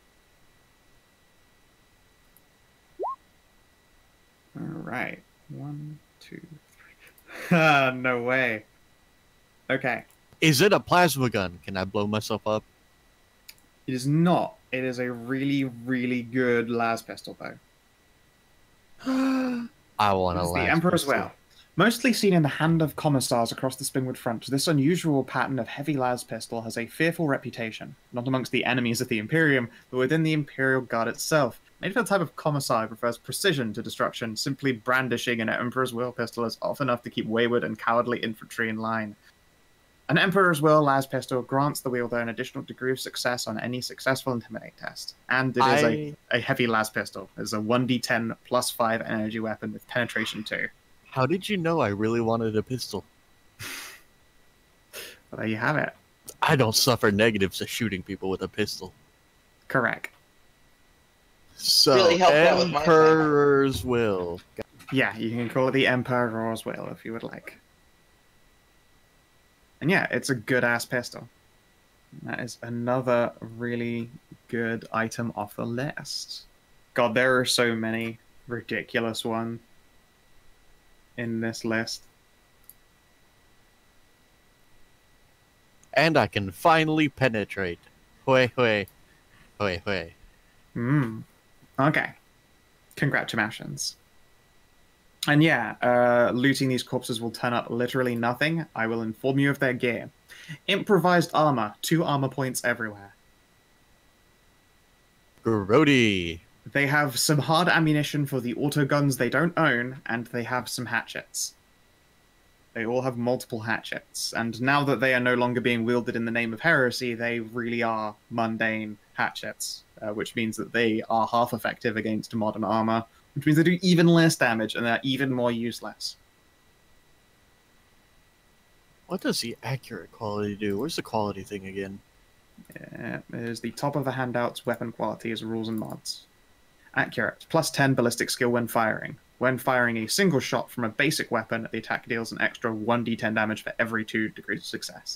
All right, one, two, three. Ah, no way. Okay, Is it a plasma gun? Can I blow myself up? it is not. It is a really, really good las pistol, though. I want to It's the last Emperor's pistol. Will. Mostly seen in the hand of commissars across the Springwood front, this unusual pattern of heavy las pistol has a fearful reputation, not amongst the enemies of the Imperium, but within the Imperial Guard itself. Made for the type of commissar who prefers precision to destruction, simply brandishing an Emperor's Will pistol is often enough to keep wayward and cowardly infantry in line. An Emperor's Will las pistol grants the wielder an additional degree of success on any successful Intimidate test, and it is I... a, a heavy las pistol. It's a one d ten plus five energy weapon with penetration two. How did you know I really wanted a pistol? Well, there you have it. I don't suffer negatives of shooting people with a pistol. Correct. So, Really helped out with my Emperor's Will. Yeah, you can call it the Emperor's Will if you would like. And yeah, it's a good-ass pistol. That is another really good item off the list. God, there are so many ridiculous ones in this list. And I can finally penetrate. Hui hui. Hui hui. Hmm. Okay. Congratulations. And yeah, uh, looting these corpses will turn up literally nothing. I will inform you of their gear. Improvised armor. Two armor points everywhere. Grody. They have some hard ammunition for the auto guns they don't own, and they have some hatchets. They all have multiple hatchets, and now that they are no longer being wielded in the name of heresy, they really are mundane hatchets, uh, which means that they are half effective against modern armor, which means they do even less damage, and they're even more useless. What does the accurate quality do? Where's the quality thing again? Yeah, it is the top of the handout's weapon quality as rules and mods. Accurate. Plus ten ballistic skill when firing. When firing a single shot from a basic weapon, the attack deals an extra one d ten damage for every two degrees of success.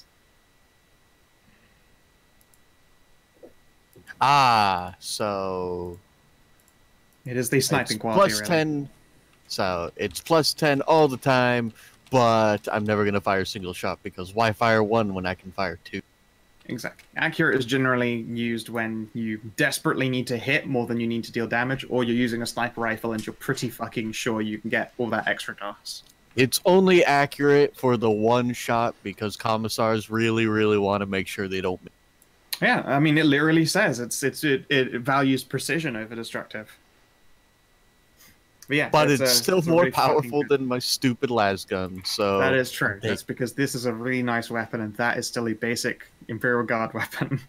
Ah, so... It is the sniping it's quality, plus really. ten, so it's plus ten all the time, but I'm never going to fire a single shot because why fire one when I can fire two? Exactly. Accurate is generally used when you desperately need to hit more than you need to deal damage, or you're using a sniper rifle and you're pretty fucking sure you can get all that extra dose. It's only accurate for the one shot because commissars really, really want to make sure they don't miss. Yeah, I mean, it literally says it's it's it, it values precision over destructive. But yeah, But it's, it's a- still it's a more really fucking powerful good- than my stupid lasgun, so... That is true. they- That's because this is a really nice weapon, and that is still a basic Imperial Guard weapon.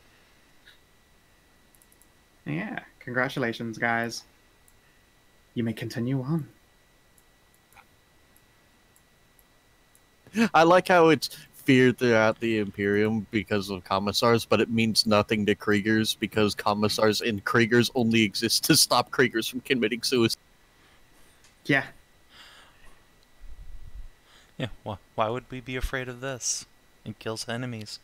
Yeah, congratulations, guys. You may continue on. I like how it's feared throughout the Imperium because of commissars, but it means nothing to Kriegers because commissars in Kriegers only exist to stop Kriegers from committing suicide. Yeah, Yeah, why, why would we be afraid of this? It kills enemies.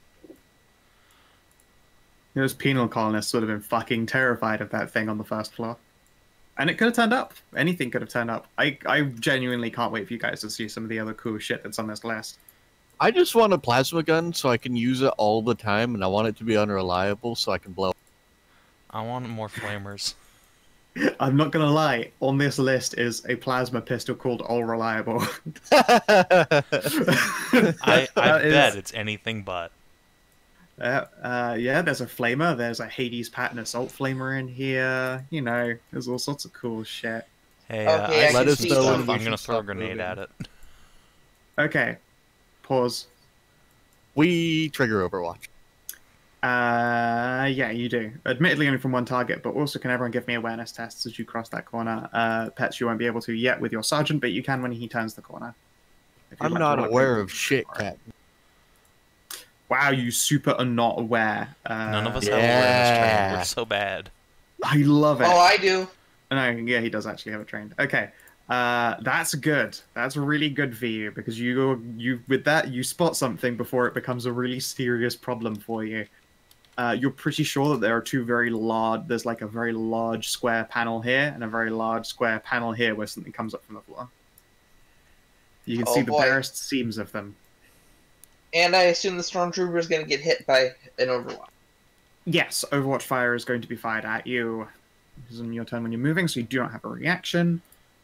those penal colonists would have been fucking terrified of that thing on the first floor. And it could have turned up. Anything could have turned up. I, I genuinely can't wait for you guys to see some of the other cool shit that's on this list. I just want a plasma gun so I can use it all the time, and I want it to be unreliable so I can blow. I want more flamers. I'm not gonna lie, on this list is a plasma pistol called All Reliable. I, I That bet is- it's anything but. Uh, uh, yeah, there's a flamer. There's a Hades pattern assault flamer in here. You know, there's all sorts of cool shit. Hey, uh, Okay, I I see can some see stuff. some. I'm gonna throw a Stop grenade moving. at it. Okay, pause. We trigger Overwatch. Uh, yeah, you do. Admittedly, only from one target, but also can everyone give me awareness tests as you cross that corner? Uh, pets, you won't be able to yet with your sergeant, but you can when he turns the corner. If you'd I'm like to not roll a aware quick- of shit, Cat. Wow, you super are not aware. Uh, None of us yeah. have awareness training. We're so bad. I love it. Oh, I do. No, yeah, he does actually have it trained. Okay, uh, that's good. That's really good for you because you you with that you spot something before it becomes a really serious problem for you. Uh, you're pretty sure that there are two very large. There's like a very large square panel here and a very large square panel here where something comes up from the floor. You can Oh, see the boy. barest seams of them. And I assume the stormtrooper is going to get hit by an Overwatch. Yes, Overwatch fire is going to be fired at you. This is on your turn when you're moving, so you do not have a reaction.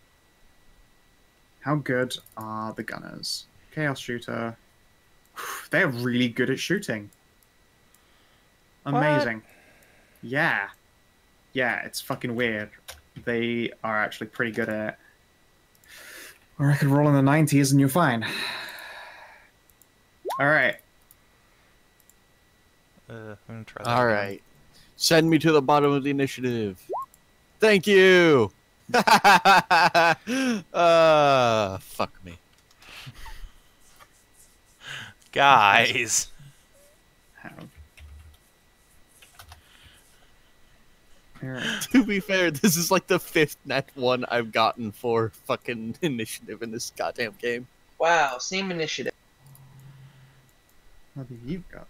How good are the gunners? Chaos shooter. They're really good at shooting. Amazing. What? Yeah. Yeah, it's fucking weird. They are actually pretty good at it. Or I could roll in the nineties and you're fine. Alright. Uh, I'm gonna try that. All again. right. Send me to the bottom of the initiative. Thank you. uh, fuck me. Guys. How? Alright. To be fair, this is like the fifth net one I've gotten for fucking initiative in this goddamn game. Wow, same initiative. What have you got?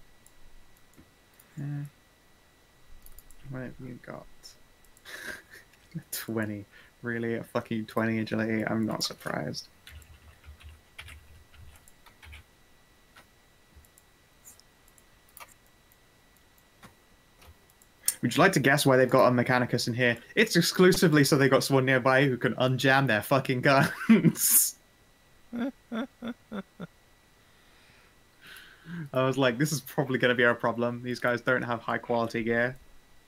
Uh, what have you got? twenty. Really? A fucking twenty agility? I'm not surprised. Would you like to guess why they've got a Mechanicus in here? It's exclusively so they got someone nearby who can unjam their fucking guns. I was like, this is probably going to be our problem. These guys don't have high quality gear.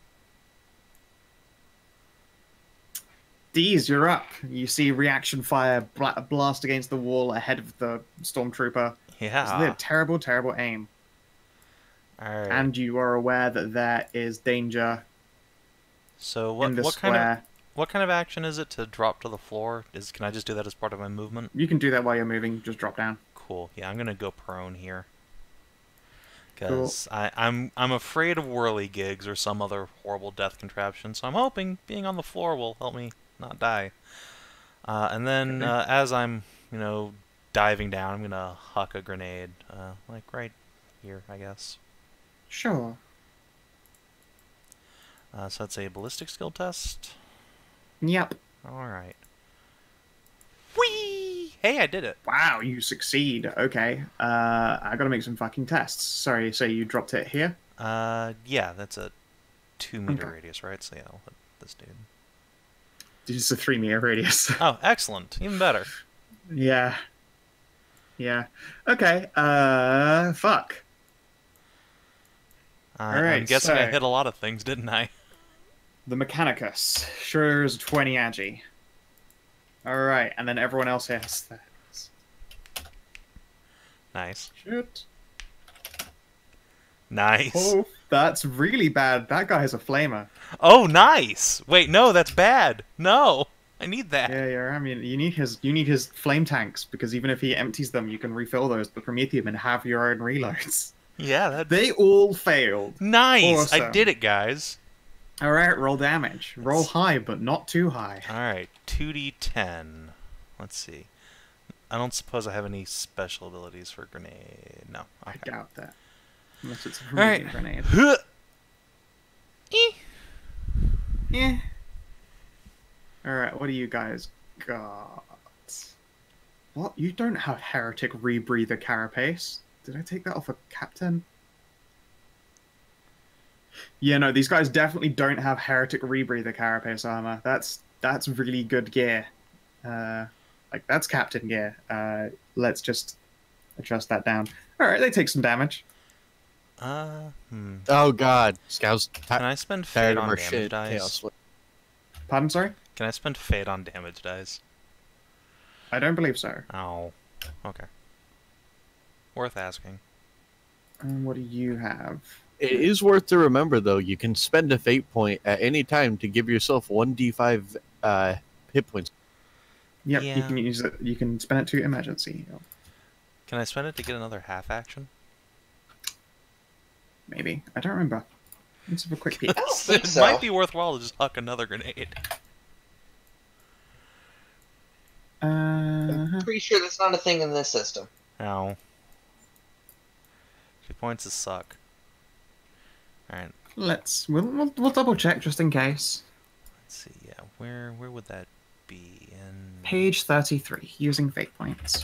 D's, you're up. You see reaction fire bla blast against the wall ahead of the stormtrooper. Yeah. They have terrible, terrible aim. All right. And you are aware that there is danger so what in the what square. kind of what kind of action is it to drop to the floor? Is can I just do that as part of my movement? You can do that while you're moving. Just drop down. Cool. Yeah, I'm gonna go prone here. Because cool. I'm I'm afraid of whirligigs or some other horrible death contraption. So I'm hoping being on the floor will help me not die. Uh, and then Okay. uh, as I'm you know diving down, I'm gonna huck a grenade, uh, like right here, I guess. Sure. Uh, so that's a ballistic skill test. Yep. All right. Whee! Hey, I did it. Wow, you succeed. Okay. Uh, I gotta make some fucking tests. Sorry, so you dropped it here? Uh, yeah, that's a two meter Okay. radius, right? So yeah, I'll hit this dude. It's a three meter radius. Oh, excellent. Even better. Yeah. Yeah. Okay. Uh, fuck. Uh, All right, I'm guessing I so- hit a lot of things, didn't I? The Mechanicus. Sure is twenty agi. Alright, and then everyone else hits that. Nice. Shit. Nice. Oh, that's really bad. That guy has a flamer. Oh, nice. Wait, no, that's bad. No, I need that. Yeah, yeah. I mean, you need his you need his flame tanks because even if he empties them, you can refill those with Promethium and have your own reloads. Yeah, that. They all failed. Nice. I Awesome. did it, guys. All right, roll damage. Roll high, but not too high. All right, two d ten. Let's see. I don't suppose I have any special abilities for grenade. No. I Okay. doubt that. Unless it's a All right. Promethium grenade. Huh. Eh. Yeah. All right, what do you guys got? What? You don't have Heretic Rebreather Carapace? Did I take that off a captain? Yeah, no, these guys definitely don't have Heretic Rebreather Carapace armor. That's that's really good gear. Uh, like that's captain gear. Uh, let's just adjust that down. All right, they take some damage. Uh, hmm. Oh god, Scouts Can I spend tired fate of on our damage shit. dice? Chaos. Pardon, sorry? Can I spend fate on damage dice? I don't believe so. Oh, okay. Worth asking. And what do you have? It is worth to remember, though, you can spend a fate point at any time to give yourself one d five uh, hit points. Yep, you Yeah. can use it. You can spend it to emergency. Can I spend it to get another half action? Maybe. I don't remember. Let's have a quick peek. don't think It so. might be worthwhile to just huck another grenade. Uh, Pretty sure that's not a thing in this system. Ow. Two points is suck. Alright, let's we'll, we'll we'll double check just in case. let's see. Yeah, where where would that be? In Page thirty-three, using fate points.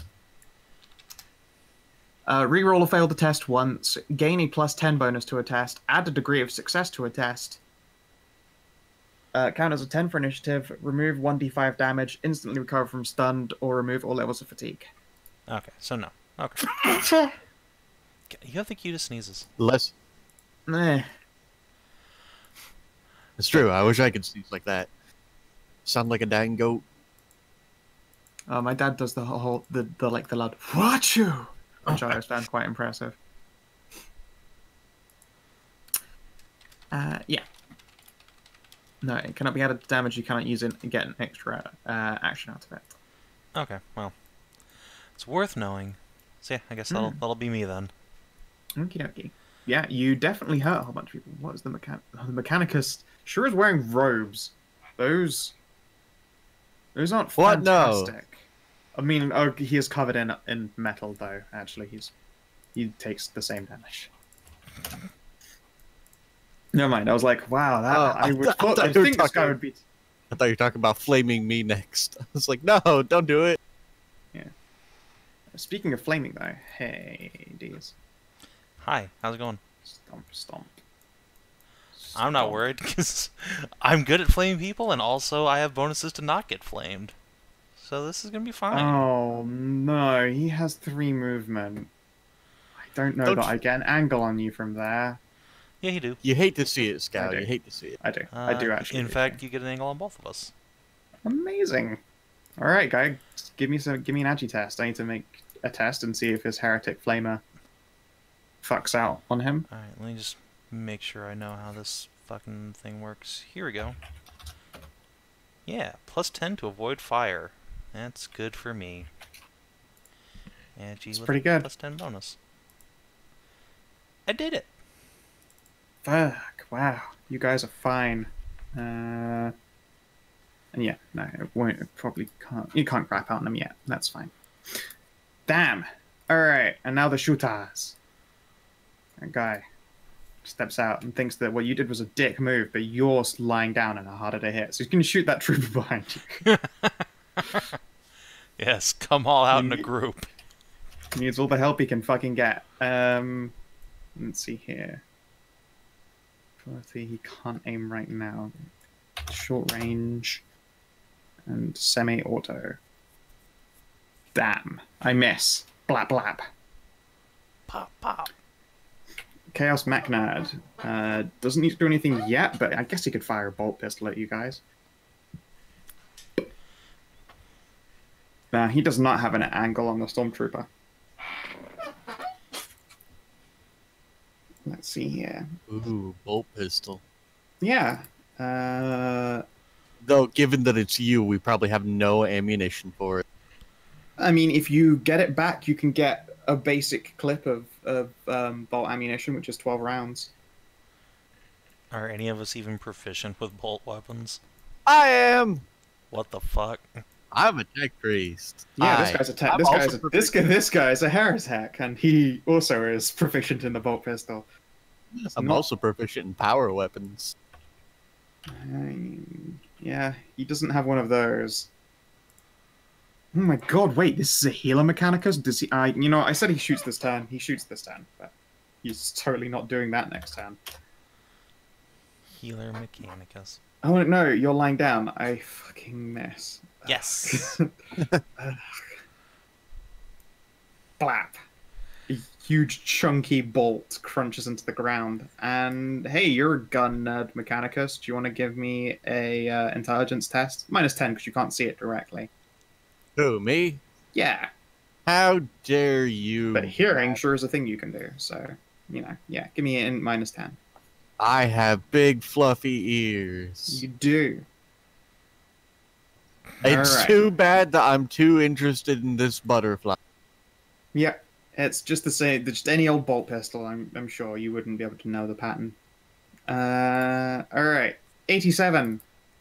Uh, reroll a failed a test once, gain a plus ten bonus to a test, add a degree of success to a test. Uh, count as a ten for initiative. Remove one d five damage. Instantly recover from stunned, or remove all levels of fatigue. Okay, so no. Okay. You have the cutest sneezes. Less. Eh. It's true. I wish I could sneeze like that. Sound like a dang goat. Uh, my dad does the whole the, the like the loud "Watch you," which I always found quite impressive. Uh, yeah. No, it cannot be added to damage. You cannot use it and get an extra uh, action out of it. Okay, well, it's worth knowing. So yeah, I guess that'll Mm. that'll be me then. Okie dokie. Yeah, you definitely hurt a whole bunch of people. What is the mechan? Oh, the mechanicus sure is wearing robes. Those, those aren't What? No. fantastic. I mean, oh, he is covered in in metal though. Actually, he's he takes the same damage. Never mind. I was like, wow, that Oh, I would I thought, thought I you were think this guy talking- would be. I thought you were talking about flaming me next. I was like, no, don't do it. Speaking of flaming though, hey, D's. Hi, how's it going? Stomp, stomp. I'm not Stomp. worried because I'm good at flaming people, and also I have bonuses to not get flamed. So this is gonna be fine. Oh no, he has three movement. I don't know Don't that you- I get an angle on you from there. Yeah, you do. You hate to see it, Scout. do. You hate to see it. I do. Uh, I do actually. In do, fact, you get an angle on both of us. yeah. Amazing. All right, guy, just give me some. Give me an agi test. I need to make a test and see if his heretic flamer fucks out on him. All right, let me just make sure I know how this fucking thing works. Here we go. Yeah, plus ten to avoid fire. That's good for me. And gee, It's with pretty a good. plus ten bonus. I did it. Fuck! Wow, you guys are fine. Uh, and yeah, no, it won't. It probably can't. You can't crap out on them yet. That's fine. Damn. All right, and now the shooters. That guy steps out and thinks that what you did was a dick move, but you're lying down and are harder to hit. So he's going to shoot that trooper behind you. Yes, come all out in a Ye- group. He needs all the help he can fucking get. Um, let's see here. Let's see, he can't aim right now. Short range and semi-auto. Damn, I miss. Blap blap. Pop, pop. Chaos Macnad uh, doesn't need to do anything yet, but I guess he could fire a bolt pistol at you guys. Nah, he does not have an angle on the Stormtrooper. Let's see here. Ooh, bolt pistol. Yeah. Uh, Though, given that it's you, we probably have no ammunition for it. I mean, if you get it back, you can get a basic clip of, of um, bolt ammunition, which is twelve rounds. Are any of us even proficient with bolt weapons? I am. What the fuck? I'm a tech priest. Yeah, I, this guy's a tech. I'm This also guy's a, this guy. This guy's a heretic, and he also is proficient in the bolt pistol. I'm not- also proficient in power weapons. Um, yeah, he doesn't have one of those. Oh my god! Wait, this is a healer mechanicus. Does he? I, you know, I said he shoots this turn. He shoots this turn, but he's totally not doing that next turn. Healer Mechanicus. Oh no, you're lying down. I fucking miss. Yes. Blap. A huge chunky bolt crunches into the ground. And hey, you're a gun nerd mechanicus. Do you want to give me a uh, intelligence test? Minus ten because you can't see it directly. Who, me? Yeah, How dare you? but hearing sure is a thing you can do. So, you know, yeah, give me in minus ten. I have big fluffy ears. You do. It's Alright. too bad that I'm too interested in this butterfly. Yeah, it's just the same. Just any old bolt pistol. I'm I'm sure you wouldn't be able to know the pattern. Uh, all right, eighty-seven.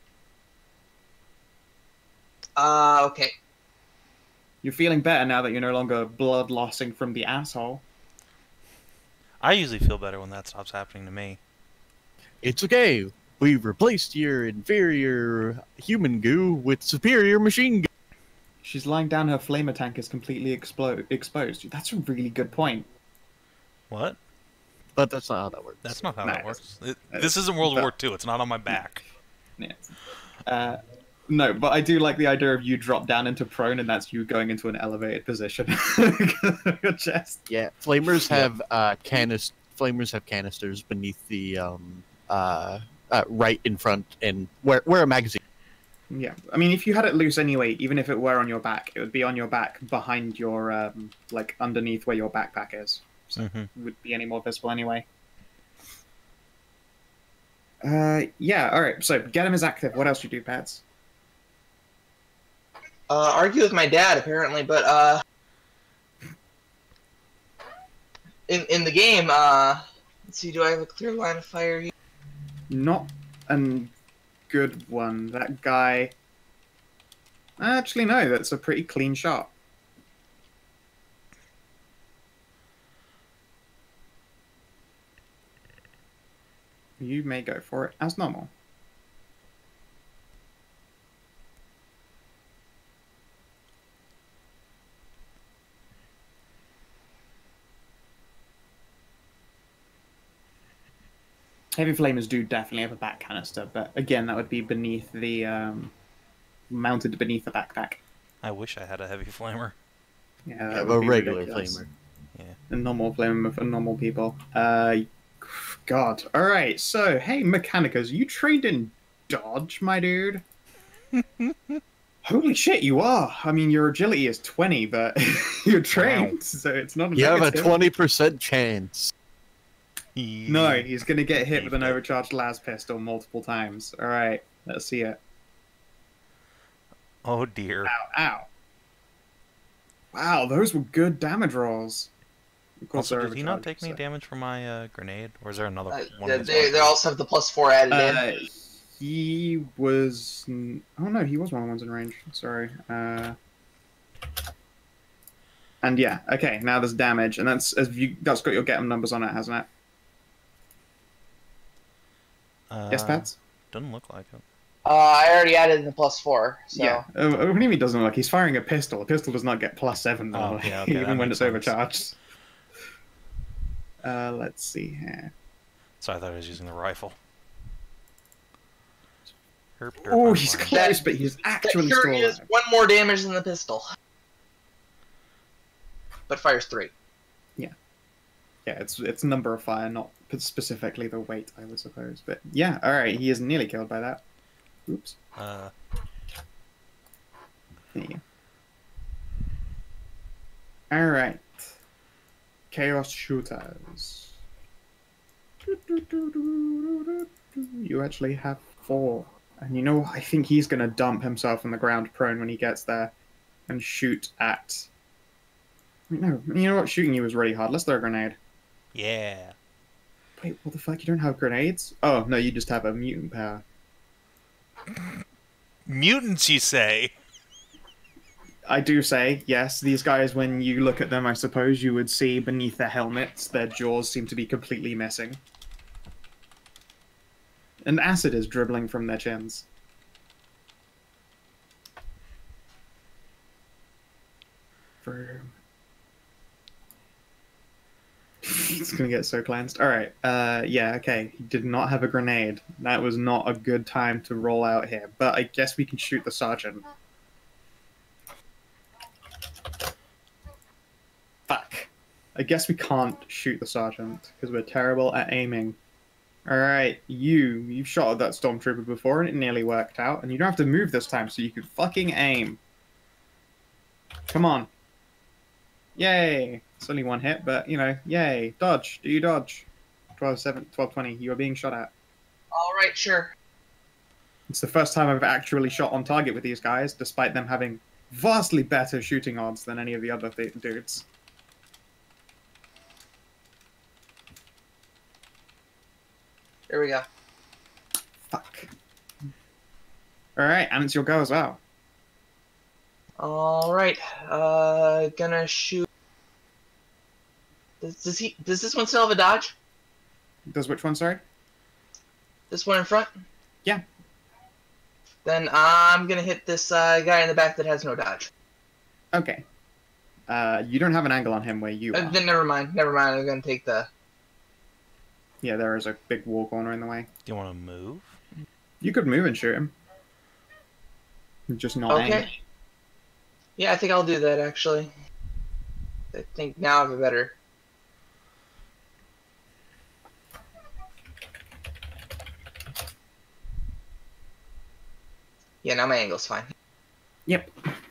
Uh, okay. You're feeling better now that you're no longer blood lossing from the asshole. I usually feel better when that stops happening to me. It's okay. We've replaced your inferior human goo with superior machine goo. She's lying down. Her flamer tank is completely explo- exposed. That's a really good point. What? But that's not how that works. That's not how No, that works. It, it's- this isn't World but- War Two. It's not on my back. Yeah. Uh, no, but I do like the idea of you drop down into prone, and that's you going into an elevated position. Your chest. Yeah, flamers have uh canis flamers have canisters beneath the um uh, uh right in front and where where a magazine. Yeah, I mean, if you had it loose anyway, even if it were on your back, it would be on your back behind your, um, like, underneath where your backpack is. So Mm-hmm. it wouldn't be any more visible anyway. Uh, yeah, alright, so get him as active. What else do you do, Pats? Uh, argue with my dad, apparently, but, uh... In, in the game, uh... Let's see, do I have a clear line of fire here? Not a good one. That guy... Actually, no, that's a pretty clean shot. You may go for it as normal. Heavy flamers do definitely have a back canister, but again, that would be beneath the, um, mounted beneath the backpack. I wish I had a heavy flamer. Yeah, I that have would a be regular ridiculous. flamer. A normal flamer for normal people. Uh, God. All right. So, hey, Mechanicus, you trained in dodge, my dude? Holy shit, you are. I mean, your agility is twenty, but you're trained, so it's not a You have a negative. twenty percent chance. No, he's going to get hit with an overcharged las pistol multiple times. All right, let's see it. Oh dear. Ow, ow. Wow, those were good damage rolls. Of course, Also, they're did he not take overcharged, any so- damage from my uh, grenade? Or is there another Uh, one? they, of his they, they weapons? also have the plus four added in. Uh, he was. Oh no, he was one of the ones in range. Sorry. Uh, and yeah, okay. Now there's damage, and that's as you. That's got your get 'em numbers on it, hasn't it? Uh, Yes, Pats. Doesn't look like it. Uh, I already added in the plus four, so... Yeah. Uh, what do you mean he doesn't look? He's firing a pistol. A pistol does not get plus seven Oh, normally, yeah, okay, that even when makes it's sense. overcharged. Uh, let's see here. So I thought I was using the rifle. Herp, derp, Oh, I'm he's fine. close, but he's actually that still sure is alive. one more damage than the pistol. But fires three. Yeah, it's it's number of fire, not specifically the weight, I would suppose. But yeah, all right, he is nearly killed by that. Oops. Uh, There you go. All right. Chaos shooters. You actually have four. And you know, I think he's going to dump himself on the ground prone when he gets there and shoot at... No, you know what? Shooting you is really hard. Let's throw a grenade. yeah. Wait, what the fuck? You don't have grenades? Oh, no, you just have a mutant power. Mutants, you say? I do say, yes, these guys, when you look at them, I suppose you would see beneath their helmets, their jaws seem to be completely missing. And acid is dribbling from their chins. For... It's gonna get so cleansed. Alright, uh, yeah, okay. He did not have a grenade. That was not a good time to roll out here. But I guess we can shoot the sergeant. Fuck. I guess we can't shoot the sergeant, because we're terrible at aiming. Alright, you. You've shot at that stormtrooper before, and it nearly worked out. And you don't have to move this time, so you can fucking aim. Come on. Yay. It's only one hit, but, you know, yay. Dodge. Do you dodge? twelve, seven, twelve, twenty. You are being shot at. Alright, sure. It's the first time I've actually shot on target with these guys, despite them having vastly better shooting odds than any of the other th dudes. There we go. Fuck. Alright, and it's your go as well. Alright, uh, gonna shoot... Does, does he? Does this one still have a dodge? Does which one, sorry? This one in front? Yeah. Then I'm gonna hit this uh, guy in the back that has no dodge. Okay. Uh, you don't have an angle on him where you Uh, are. then never mind, never mind, I'm gonna take the... Yeah, there is a big wall corner in the way. Do you want to move? You could move and shoot him. Just not Okay. aim. Yeah, I think I'll do that actually. I think now I have a better. Yeah, now my angle's fine. Yep.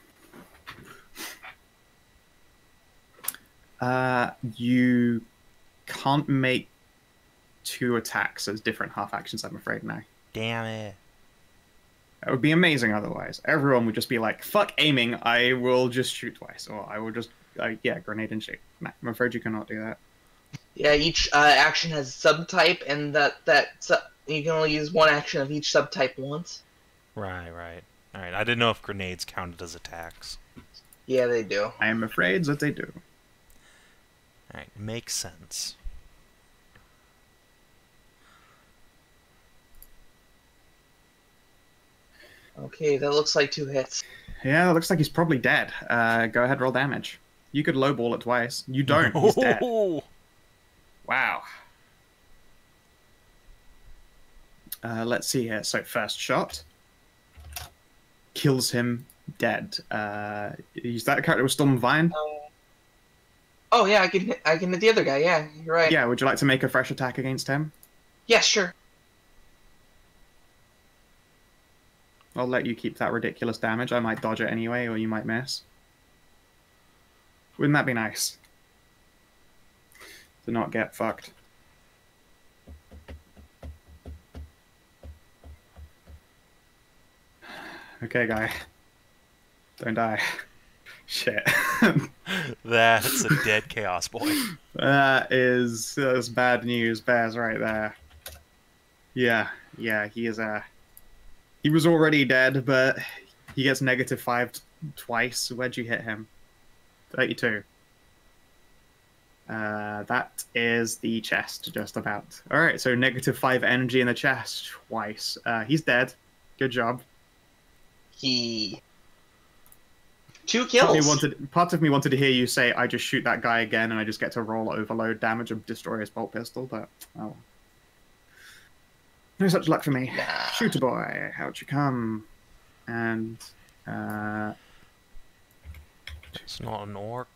Uh, you can't make two attacks as different half actions, I'm afraid, now. Damn it. That would be amazing otherwise. Everyone would just be like, fuck aiming, I will just shoot twice. Or I will just, uh, yeah, grenade and shoot. No, I'm afraid you cannot do that. Yeah, each uh, action has a subtype, and that that su you can only use one action of each subtype once. Right, right. Alright, I didn't know if grenades counted as attacks. Yeah, they do. I am afraid that they do. Alright, makes sense. Okay, that looks like two hits. Yeah, it looks like he's probably dead. Uh, go ahead, roll damage. You could lowball it twice. You don't. He's dead. Wow. Uh, let's see here. So first shot kills him dead. Uh, is that a character with Storm Vine? Uh, oh yeah, I can hit, I can hit the other guy. Yeah, you're right. Yeah. Would you like to make a fresh attack against him? Yeah, sure. I'll let you keep that ridiculous damage. I might dodge it anyway, or you might miss. Wouldn't that be nice? To not get fucked. Okay, guy. Don't die. Shit. That's a dead Chaos Boy. That is that's bad news. Bears right there. Yeah, yeah, he is a. He was already dead, but he gets negative five t twice. Where'd you hit him? thirty-two. Uh, that is the chest, just about. Alright, so negative five energy in the chest twice. Uh, he's dead. Good job. He two Part of, me kills. wanted, part of me wanted to hear you say, I just shoot that guy again and I just get to roll overload damage and destroy his bolt pistol, but oh well. No such luck for me. Nah. Shooter boy, how'd you come? And, uh... It's not an orc.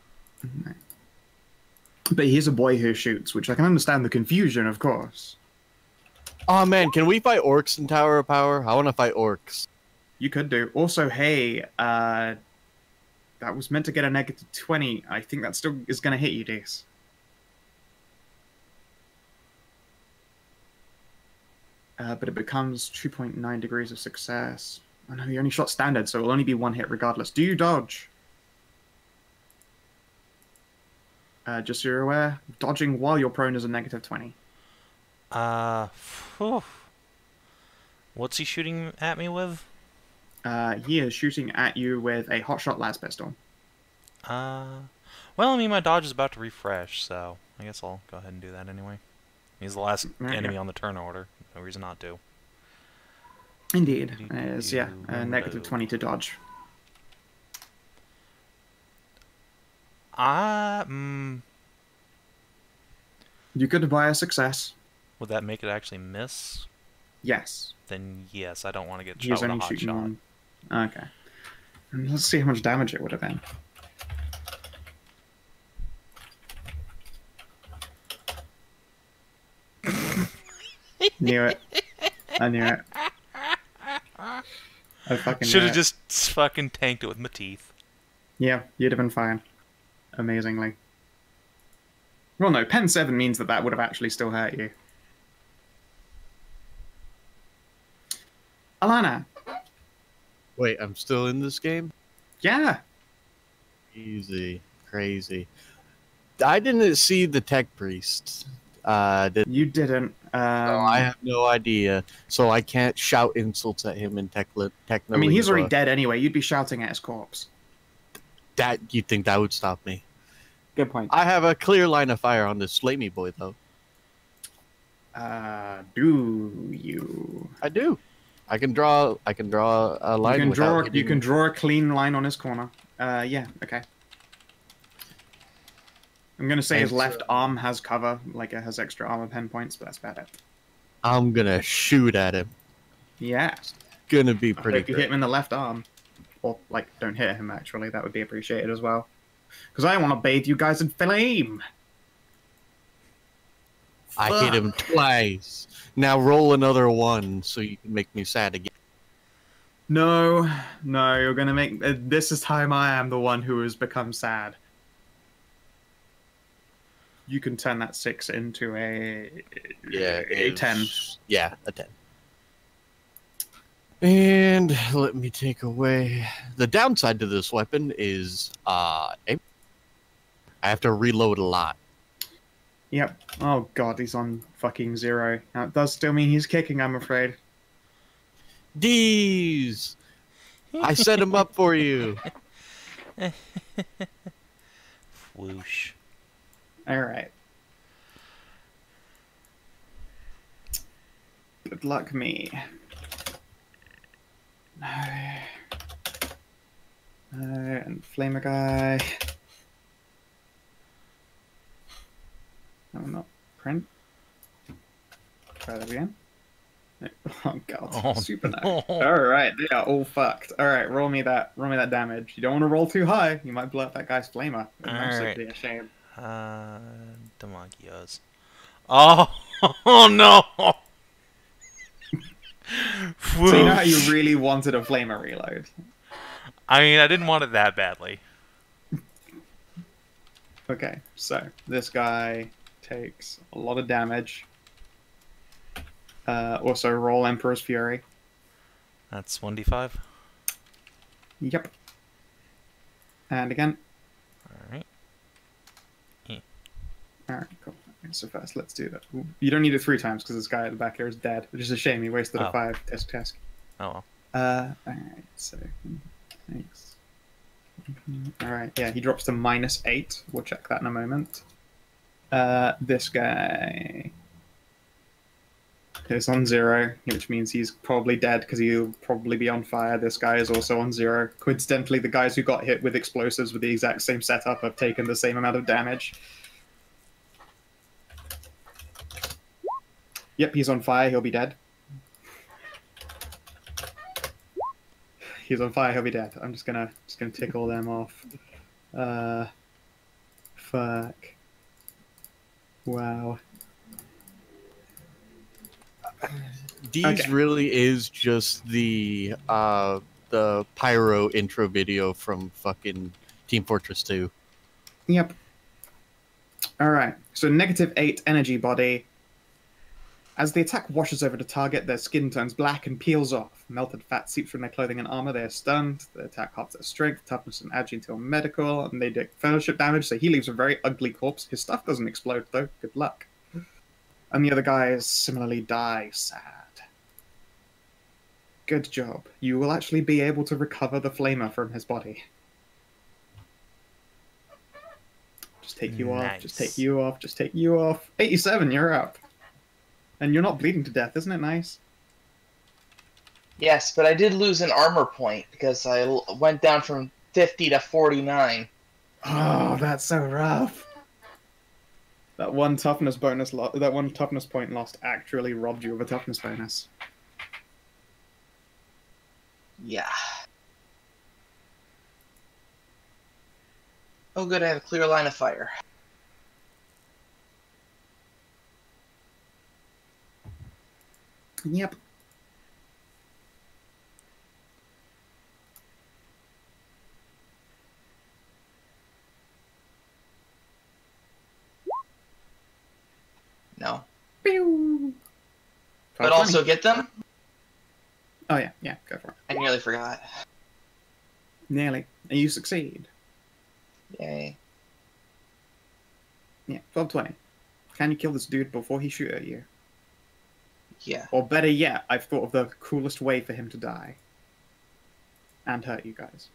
But he's a boy who shoots, which I can understand the confusion, of course. Oh man, can we fight orcs in Tower of Power? I want to fight orcs. You could do. Also, hey, uh... that was meant to get a negative twenty. I think that still is going to hit you, Dees. Uh, but it becomes two point nine degrees of success. I know you only shot standard, so it'll only be one hit regardless. Do you dodge? Uh, just so you're aware, dodging while you're prone is a negative twenty. Uh, phew. What's he shooting at me with? Uh, he is shooting at you with a hotshot las pistol. Uh, well, I mean, my dodge is about to refresh, so I guess I'll go ahead and do that anyway. He's the last There you enemy go. on the turn order. No reason not to. Indeed. It is, yeah, a Reload. negative twenty to dodge. Ah, mm, You could buy a success. would that make it actually miss? Yes. Then yes, I don't want to get He's shot with a only hot shooting shot. one. Okay. And let's see how much damage it would have been. Knew it. I knew it. I fucking Should knew have it. just fucking tanked it with my teeth. Yeah, you'd have been fine. Amazingly. Well, no, Pen seven means that that would have actually still hurt you. Alana! Wait, I'm still in this game? Yeah! Easy. Crazy. I didn't see the tech priest. Uh, did, You didn't. Um, so I have no idea. So I can't shout insults at him in tech techno. I mean, he's already dead anyway. You'd be shouting at his corpse. That, you think that would stop me? Good point. I have a clear line of fire on this Slamey boy, though. Uh, do you? I do. I can draw. I can draw a line. You can without draw. You hitting- can draw a clean line on his corner. Uh, yeah. Okay. I'm gonna say his And left so- arm has cover, like it has extra armor pen points, but that's about it. I'm gonna shoot at him. Yeah. Gonna be I pretty hope you hit great. him in the left arm. Or, like, don't hit him, actually. That would be appreciated as well. Because I want to bathe you guys in flame! I hit him twice. Now roll another one so you can make me sad again. No, no, you're gonna make... Uh, this is time I am the one who has become sad. You can turn that six into a... Yeah, a ten. Yeah, a ten. And let me take away... The downside to this weapon is uh, I have to reload a lot. Yep. Oh god, he's on fucking zero. Now, it does still mean he's kicking, I'm afraid. D's! I set him up for you. Whoosh. Alright. Good luck me. No. No, and Flamer guy. No, not print. Try that again. No. Oh god, Oh, super no. no. Alright, they are all fucked. Alright, roll me that roll me that damage. You don't want to roll too high, you might blow up that guy's Flamer. It would actually Alright. be a shame. Uh, Demagios. Oh, oh no! So you know how you really wanted a Flamer reload? I mean, I didn't want it that badly. Okay, so this guy takes a lot of damage. Uh, also roll Emperor's Fury. That's one d five. Yep. And again. Alright. Alright, cool. Okay, so first, let's do that. Ooh, you don't need it three times because this guy at the back here is dead, which is a shame. He wasted Oh. a five test task. Oh well. Uh, alright, so thanks. Alright, yeah, he drops to minus eight. We'll check that in a moment. Uh, this guy is on zero, which means he's probably dead because he'll probably be on fire. This guy is also on zero. Coincidentally, the guys who got hit with explosives with the exact same setup have taken the same amount of damage. Yep, he's on fire. He'll be dead. He's on fire. He'll be dead. I'm just gonna just gonna tick all them off. Uh, fuck. Wow. D's Okay. really is just the uh the pyro intro video from fucking Team Fortress two. Yep. All right. So negative eight energy body. As the attack washes over the target, their skin turns black and peels off. Melted fat seeps from their clothing and armor. They are stunned. The attack halves their strength, toughness, and agi until medical, and they take fellowship damage. So he leaves a very ugly corpse. His stuff doesn't explode though. Good luck. And the other guys similarly die sad. Good job. You will actually be able to recover the flamer from his body. Just take you off. Just Nice. take you off. Just take you off. eighty-seven, you're up. And you're not bleeding to death, isn't it nice? Yes, but I did lose an armor point because I l- went down from fifty to forty-nine. Oh, that's so rough. That one toughness bonus, lo- that one toughness point lost actually robbed you of a toughness bonus. Yeah. Oh good, I have a clear line of fire. Yep. No. Pew. But also get them? Oh yeah, yeah, go for it. I nearly forgot. Nearly. And you succeed. Yay. Yeah, twelve twenty. Can you kill this dude before he shoot at you? Yeah. Or better yet, I've thought of the coolest way for him to die. And hurt you guys.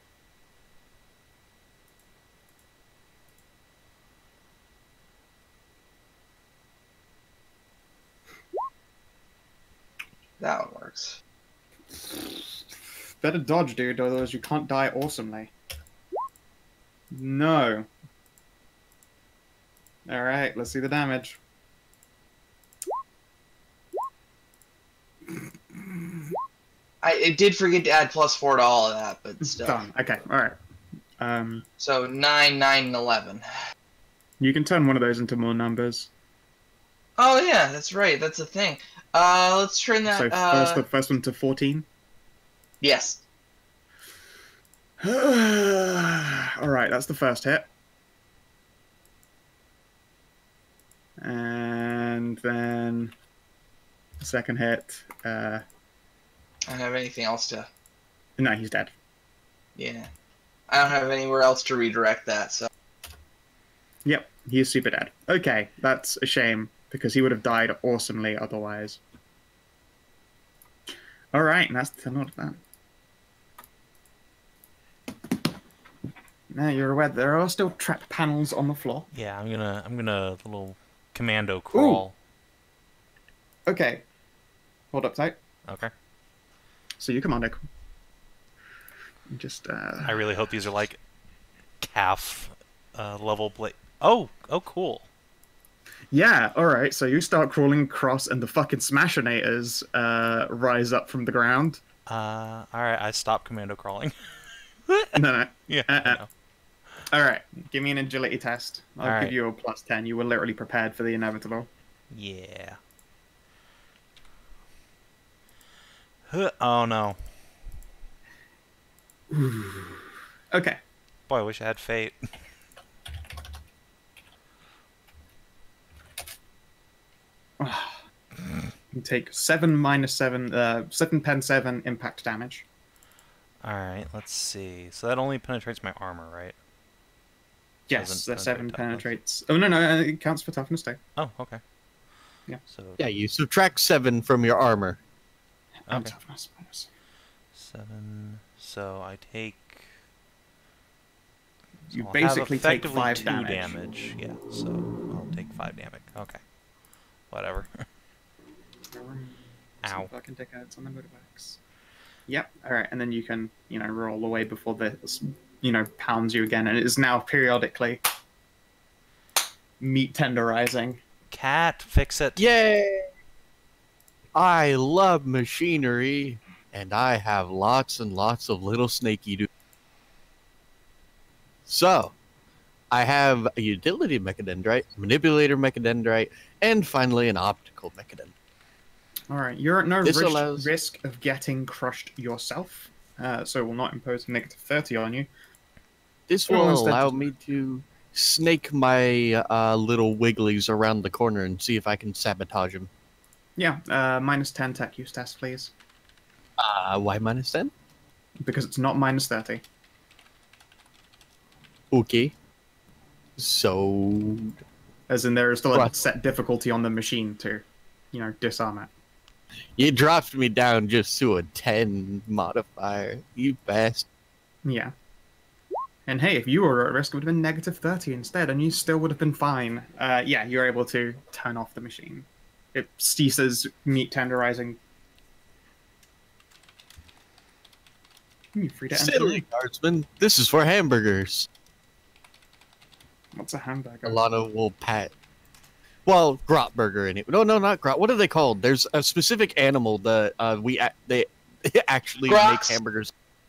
That one works. Better dodge, dude, otherwise you can't die awesomely. No. Alright, let's see the damage. I, I did forget to add plus four to all of that, but still. Done. Okay, alright. Um, So nine, nine, and eleven. you can turn one of those into more numbers. Oh yeah, that's right. That's a thing. Uh, let's turn that. So uh, first, the first one to fourteen. Yes. Alright, that's the first hit. And then the second hit. Uh, I don't have anything else to. no, he's dead. Yeah. I don't have anywhere else to redirect that. So. Yep, he is super dead. Okay, that's a shame because he would have died awesomely otherwise. Alright, and that's the turn of that. Now you're aware there are still trap panels on the floor. Yeah, I'm gonna I'm gonna little commando crawl. Ooh. Okay. Hold up tight. Okay. So you commando. Just uh I really hope these are like calf uh, level blade. Oh, oh, cool. yeah, alright, so you start crawling across and the fucking Smashinators uh rise up from the ground. Uh, all right, I stopped commando crawling. No, no. Yeah. Uh-uh. I know. Alright, give me an agility test. I'll All give right. you a plus ten. You were literally prepared for the inevitable. Yeah. Huh, oh no. Okay. Boy, I wish I had fate. You take seven minus seven, uh, seven pen seven impact damage. Alright, let's see. So that only penetrates my armor, right? Yes, Doesn't the seven penetrate toughness. penetrates. Oh no, no, it counts for toughness too. Oh, okay. Yeah. So Yeah, you subtract seven from your armor. And Okay. toughness bonus. seven. So I take. You so I'll basically have take effectively five two damage. Yeah, so I'll take five damage. Okay. Whatever. Ow. Some fucking dickheads on the motorbikes. Yep. All right, and then you can, you know, roll away before this, you know, pounds you again, and it is now periodically meat tenderizing. Cat, fix it. Yay! I love machinery, and I have lots and lots of little snaky do. So, I have a utility mechadendrite, manipulator mechadendrite, and finally an optical mechadendrite. All right, you're at no This risk, allows- risk of getting crushed yourself, uh, so will not impose a negative thirty on you. This Well, will instead allow just- me to snake my uh, little wigglies around the corner and see if I can sabotage them. Yeah, uh, minus ten tech use test, please, Uh, why minus ten? because it's not minus thirty. Okay. So, As in, there is still a Right. set difficulty on the machine to, you know, disarm it. you dropped me down just to a ten modifier. You bastard. Yeah. And hey, if you were at risk, it would have been negative thirty instead, and you still would have been fine. Uh, yeah, you're able to turn off the machine. It ceases meat tenderizing. You free to enter. Silly guardsman. This is for hamburgers. What's a hamburger? Alana will pat. Well, grot burger in it. No, no, not grot. What are they called? There's a specific animal that uh, we a- they actually Grots. make hamburgers.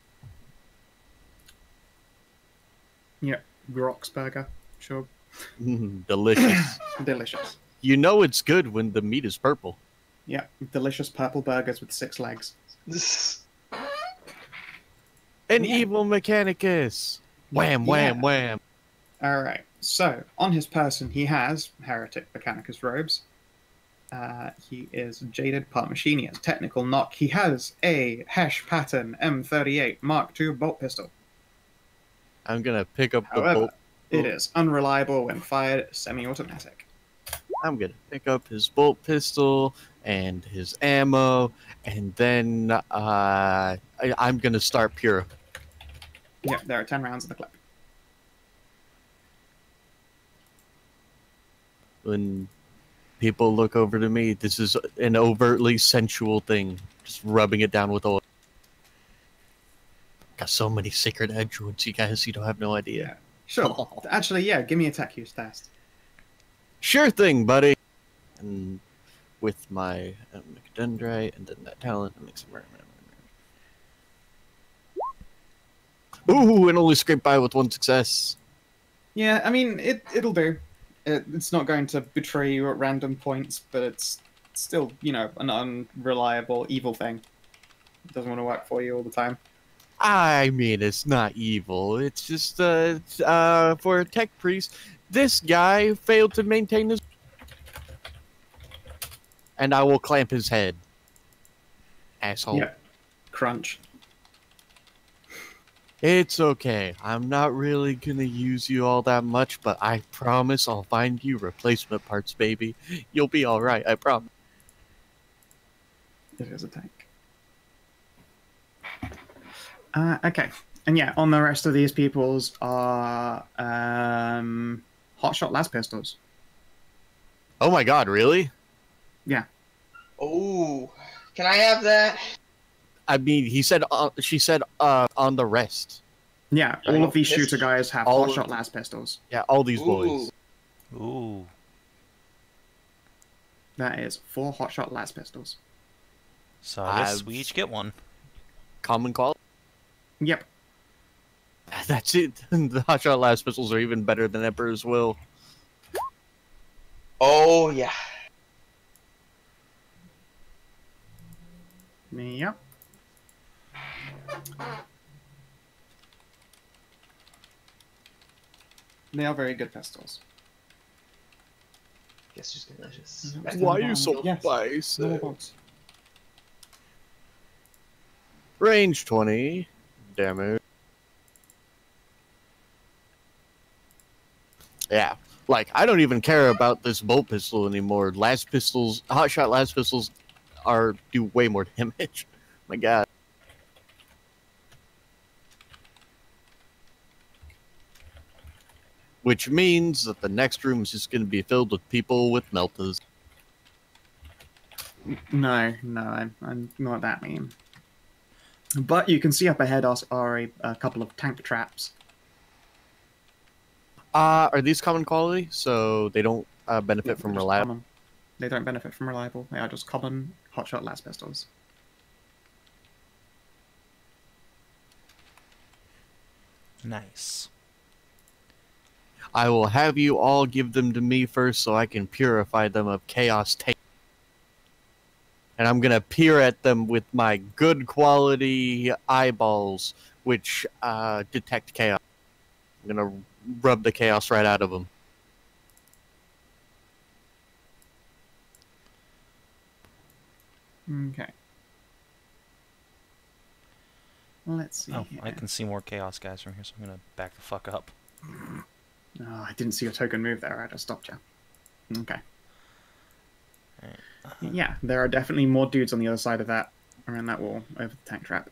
Yeah, Grox burger. Sure. Mm, delicious. Delicious. You know it's good when the meat is purple. Yeah, delicious purple burgers with six legs. An Yeah. evil mechanicus. Wham, wham, Yeah. wham. Alright, so on his person he has Heretic Mechanicus robes. Uh, he is jaded part machine. He has technical knock. He has a Hesh pattern M thirty-eight Mark two bolt pistol. I'm gonna pick up the However, bolt. it is unreliable when fired semi-automatic. I'm gonna pick up his bolt pistol and his ammo, and then uh, I, I'm gonna start pure. Yep, there are ten rounds in the clip. When people look over to me, this is an overtly sensual thing. Just rubbing it down with oil. Got so many secret edge wounds, you guys, you don't have no idea. Sure. Actually, yeah, give me a tech use test. Sure thing, buddy. And with my uh, dendrite and then that talent, it makes it. Ooh, and only scraped by with one success. Yeah, I mean, it, it'll do. It, it's not going to betray you at random points, but it's still, you know, an unreliable, evil thing. It doesn't want to work for you all the time. I mean, it's not evil. It's just, uh, uh, for a tech priest, this guy failed to maintain his... And I will clamp his head. Asshole. Yeah. Crunch. It's okay. I'm not really gonna use you all that much, but I promise I'll find you replacement parts, baby. You'll be alright, I promise. It is a tank. Uh, okay. And yeah, on the rest of these peoples are um, hotshot las pistols. Oh my god, really? Yeah. Oh, can I have that? I mean, he said, uh, she said, uh, on the rest. Yeah, all of these Pistol. shooter guys have All hotshot of- las pistols. Yeah, all these boys. Ooh. Ooh. That is four hotshot las pistols. So I guess I've- we each get one. Common quality? Yep. That's it. The hotshot last pistols are even better than Emperor's Will. Oh yeah. Yep. They are very good pistols. Guess just delicious. Why Why are you so Yes. spicy? Normal box. Range twenty. Damage. Yeah. Like, I don't even care about this bolt pistol anymore. Last pistols, hotshot last pistols are do way more damage. My god. Which means that the next room is just going to be filled with people with meltas. No, no, I'm, I'm not that mean. But you can see up ahead are, are a, a couple of tank traps. Uh, are these common quality? So they don't uh, benefit Yeah, from they're just reliable? common. They don't benefit from reliable. They are just common hotshot las pistols. Nice. I will have you all give them to me first so I can purify them of chaos tape. And I'm gonna peer at them with my good quality eyeballs, which uh, detect chaos. I'm gonna rub the chaos right out of them. Okay. Let's see. Oh, I here. can see more chaos guys from here, so I'm gonna back the fuck up. Oh, I didn't see your token move there. I'd have stopped you. Okay. Alright. Yeah, there are definitely more dudes on the other side of that, around that wall, over the tank trap.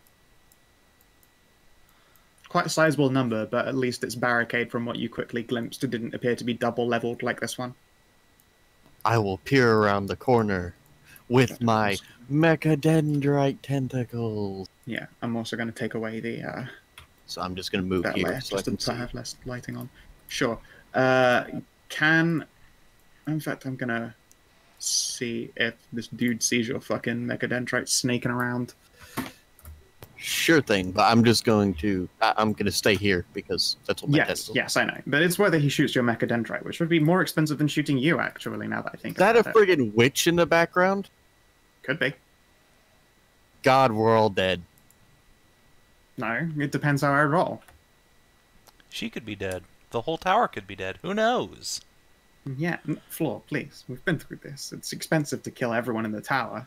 Quite a sizable number, but at least its barricade from what you quickly glimpsed didn't appear to be double leveled like this one. I will peer around the corner with my mechadendrite tentacles. Yeah, I'm also going to take away the uh, So I'm just gonna move that here layer so I just can to see. have less lighting on. Sure. Uh, can in fact I'm gonna see if this dude sees your fucking mechadendrite snaking around. Sure thing, but I'm just going to. I, I'm gonna stay here because that's what my Yes, tentacles. yes, I know. But it's whether he shoots your mechadendrite, which would be more expensive than shooting you, actually, now that I think Is that a about it. friggin' witch in the background? Could be. God, we're all dead. No, it depends how I roll. She could be dead. The whole tower could be dead. Who knows? Yeah, n- Floor, please. We've been through this. It's expensive to kill everyone in the tower.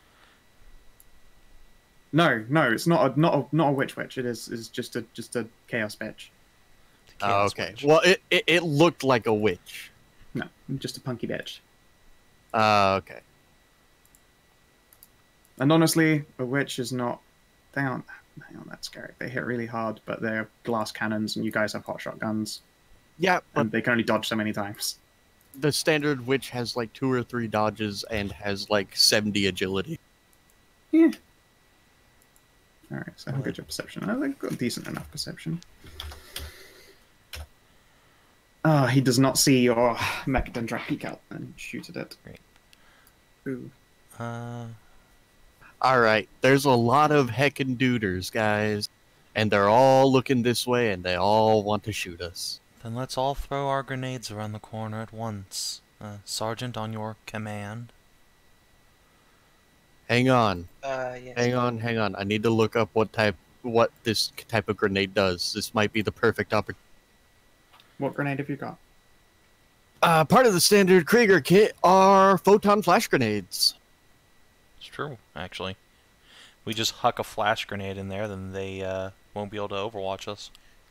No, no, it's not a not a not a witch witch. It is is just a just a chaos bitch. Oh, Chaos okay. witch. Well, it, it it looked like a witch. No, just a punky bitch. Uh, okay. And honestly, a witch is not. They aren't. They aren't that scary. They hit really hard, but they're glass cannons, and you guys have hot shotguns, Yeah, but and they can only dodge so many times. the standard witch has like two or three dodges and has like seventy agility. Yeah. All right, so how good your perception? I think got decent enough perception. Ah, he does not see your mechadendrite peek out and shoot at it. Great. Ooh. Uh, All right, there's a lot of heckin' duders, guys. and they're all looking this way, and they all want to shoot us. Then let's all throw our grenades around the corner at once. Uh, Sergeant, on your command. Hang on, Uh, yes. hang on, hang on. I need to look up what type, what this type of grenade does. This might be the perfect opportunity. What grenade have you got? Uh, part of the standard Krieger kit are photon flash grenades. It's true, actually. We just huck a flash grenade in there, then they uh, won't be able to overwatch us.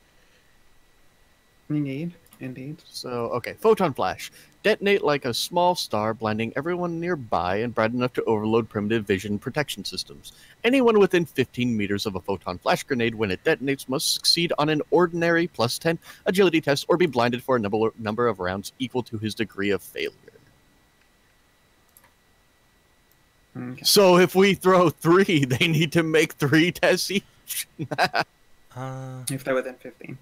Indeed, indeed. So, okay, photon flash. Detonate like a small star, blinding everyone nearby and bright enough to overload primitive vision protection systems. Anyone within fifteen meters of a photon flash grenade when it detonates must succeed on an ordinary plus ten agility test or be blinded for a number, number of rounds equal to his degree of failure. Okay. So if we throw three, they need to make three tests each. Uh, If they're within fifteen.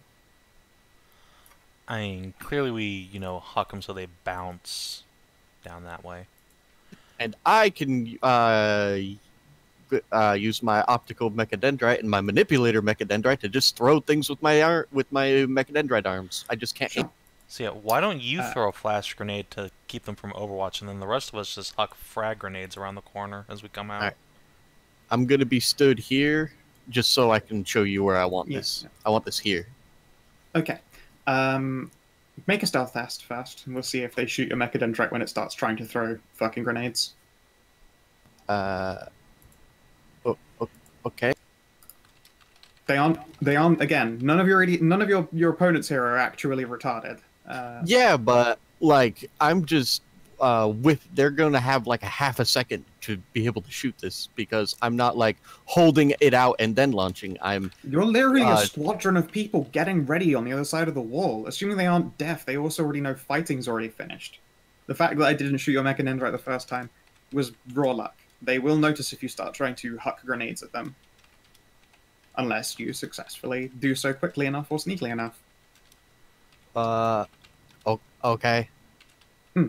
I mean, clearly we, you know, huck them so they bounce down that way. And I can uh, uh, use my optical mechadendrite and my manipulator mechadendrite to just throw things with my ar with my mechadendrite arms. I just can't. Sure. So yeah, why don't you Uh, throw a flash grenade to keep them from Overwatch, and then the rest of us just huck frag grenades around the corner as we come out? Alright. I'm gonna be stood here just so I can show you where I want Yes. this. I want this here. Okay. Um, make a stealth test first, and we'll see if they shoot your mechadendrite when it starts trying to throw fucking grenades. Uh. Oh, oh, okay. They aren't. They aren't. Again, none of your idi- none of your your opponents here are actually retarded. Uh, Yeah, but like I'm just uh with they're gonna have like a half a second to be able to shoot this because I'm not like holding it out and then launching. I'm You're literally Uh, a squadron of people getting ready on the other side of the wall. Assuming they aren't deaf, they also already know fighting's already finished. The fact that I didn't shoot your mechadendrite the first time was raw luck. They will notice if you start trying to huck grenades at them. Unless you successfully do so quickly enough or sneakily enough. uh oh, okay. Hmm.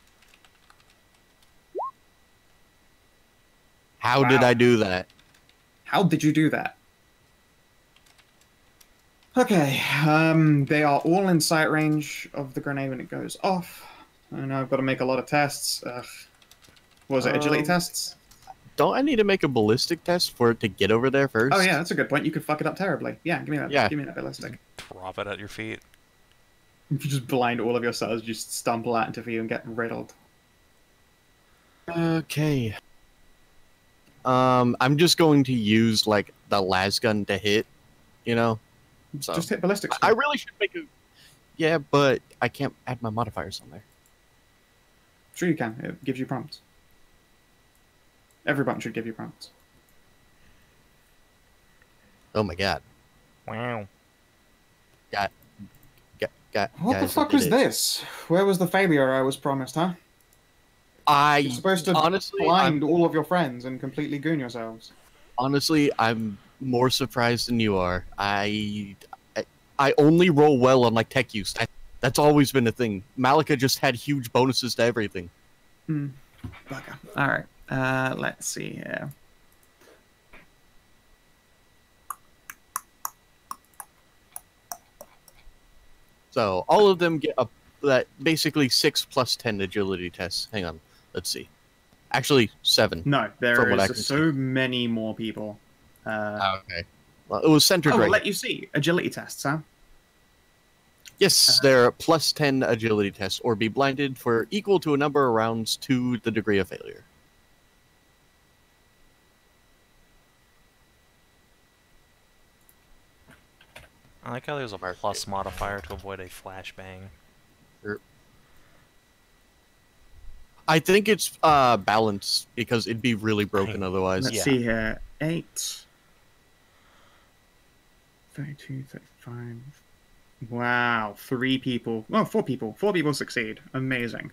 How did Wow. I do that? How did you do that? Okay, um, they are all in sight range of the grenade when it goes off. I know I've got to make a lot of tests. Ugh. What was it, agility Um, tests? Don't I need to make a ballistic test for it to get over there first? Oh yeah, that's a good point. You could fuck it up terribly. Yeah, give me that. Yeah. Give me that ballistic. Drop it at your feet. If you just blind all of your cells, you just stumble out into view and get riddled. Okay. Um, I'm just going to use like the las gun to hit, you know. So Just hit ballistics. I really should make a. Yeah, but I can't add my modifiers on there. Sure you can. It gives you prompts. Every button should give you prompts. Oh my god. Wow. Got. Got. got What guys, the I fuck did was it. this? Where was the failure I was promised, huh? I You're supposed to honestly, blind I'm, all of your friends and completely goon yourselves. honestly, I'm more surprised than you are. I, I, I only roll well on like tech use. That, that's always been a thing. Malika just had huge bonuses to everything. Hmm. Bugger. Alright. Uh, let's see here. So all of them get a that basically six plus ten agility tests. Hang on, let's see. Actually, seven. No, there From what I is can so many more people. Uh, Okay. Well, it was centered oh, we'll right. let you see. Agility tests, huh? Yes, they're plus ten agility tests, or be blinded for equal to a number of rounds to the degree of failure. I like how there's a Mark plus it. modifier to avoid a flashbang. I think it's uh balanced because it'd be really broken otherwise. Let's Yeah. see here. eight. thirty-two, thirty-five. Wow, three people. Oh, four people. Four people succeed. Amazing.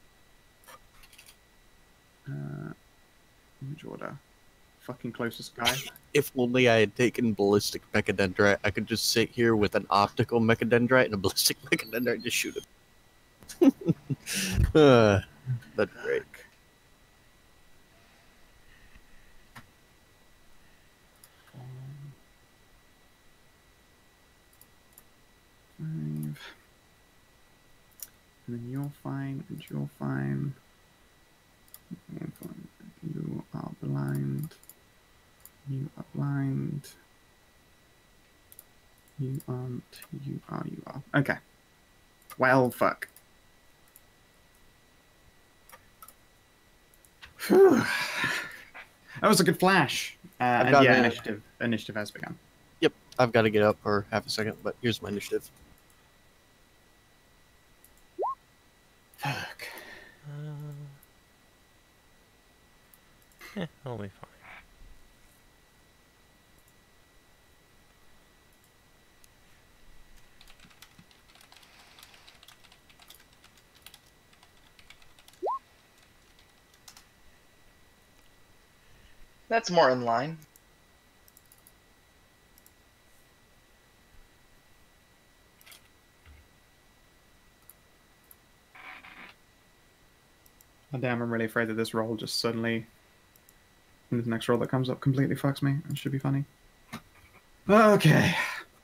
Uh, which order? Fucking closest guy. If only I had taken ballistic mechadendrite, I could just sit here with an optical mechadendrite and a ballistic mechadendrite and just shoot it. uh, that'd be great. And then you're fine, and you're fine. You're fine. You are blind. You are blind. You aren't. You are. You are. Okay. Well, fuck. Whew. That was a good flash. Uh, and got yeah, it. initiative. Initiative has begun. Yep, I've got to get up for half a second, but here's my initiative. Fuck. Uh, yeah, that'll be fine. That's more in line. Oh, damn, I'm really afraid that this roll just suddenly, the next roll that comes up completely fucks me. It should be funny. Okay.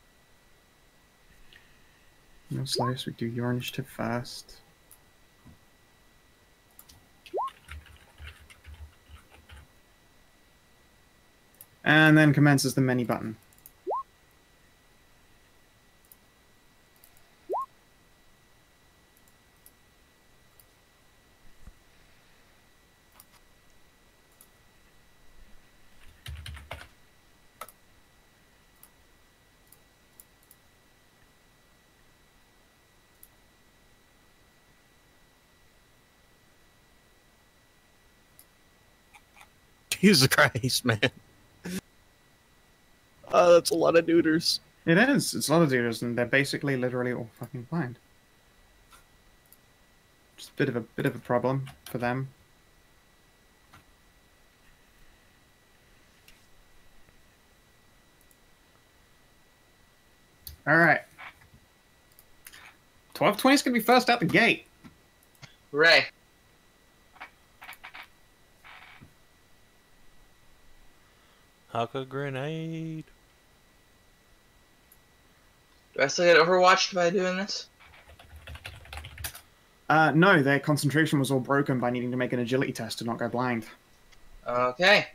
No slice, we do your initiative first. And then commences the menu button. Jesus Christ, man. Uh, that's a lot of neuters. It is. It's a lot of dudes, and they're basically literally all fucking blind. Just a bit of a bit of a problem for them. All right. twelve twenty is gonna be first out the gate. Ray. Huck a grenade. Do I still get overwatched by doing this? Uh, no, their concentration was all broken by needing to make an agility test to not go blind. Okay.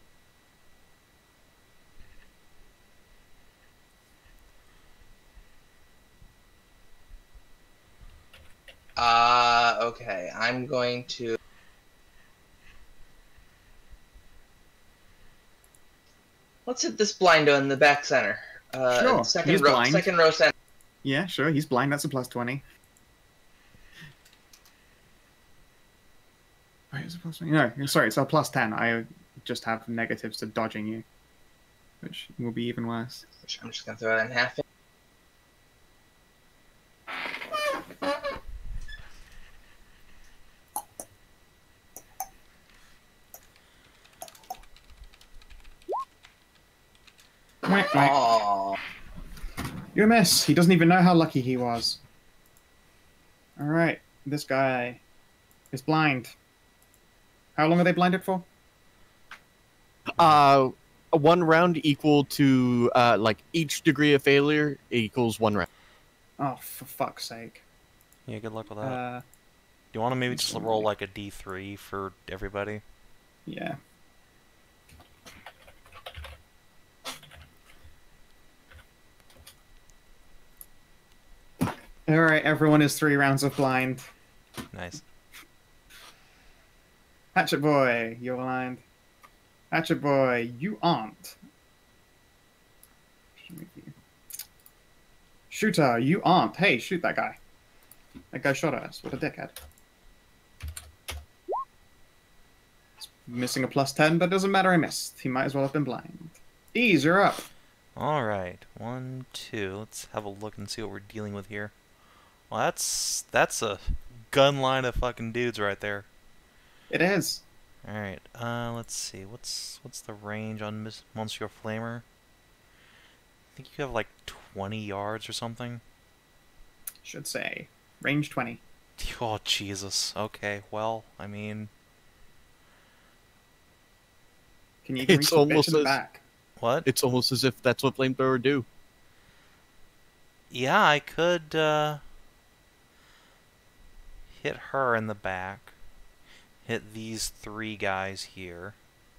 Uh, okay. I'm going to... Let's hit this blindo in the back center. Uh, Sure, Second he's row, blind. second row center. Yeah, sure, he's blind. That's a plus twenty. Wait, is it plus twenty? No, sorry, it's a plus ten. I just have negatives to dodging you, which will be even worse. Which I'm just gonna throw that in half. Whack, whack. Aww. You miss. He doesn't even know how lucky he was. Alright, this guy is blind. How long are they blinded for? Uh, one round equal to, uh, like, each degree of failure equals one round. Oh, for fuck's sake. Yeah, good luck with that. Uh, Do you want to maybe let's just see. roll like a D three for everybody? yeah. Alright, everyone is three rounds of blind. Nice. Hatchet boy, you're blind. Hatchet boy, you aren't. Shooter, you aren't. Hey, shoot that guy. That guy shot at us. What a dickhead. It's missing a plus ten, but doesn't matter, I missed. He might as well have been blind. Ease, you're up. Alright, one, two. Let's have a look and see what we're dealing with here. Well, that's that's a gun line of fucking dudes right there. It is. Alright, uh, let's see. What's what's the range on Miss Monsieur Flamer? I think you have like twenty yards or something. Should say. Range twenty. Oh, Jesus. Okay, well, I mean... Can you even It's reach the bitch almost in the as- back? What? It's almost as if that's what flamethrower do. Yeah, I could, uh... hit her in the back. Hit these three guys here.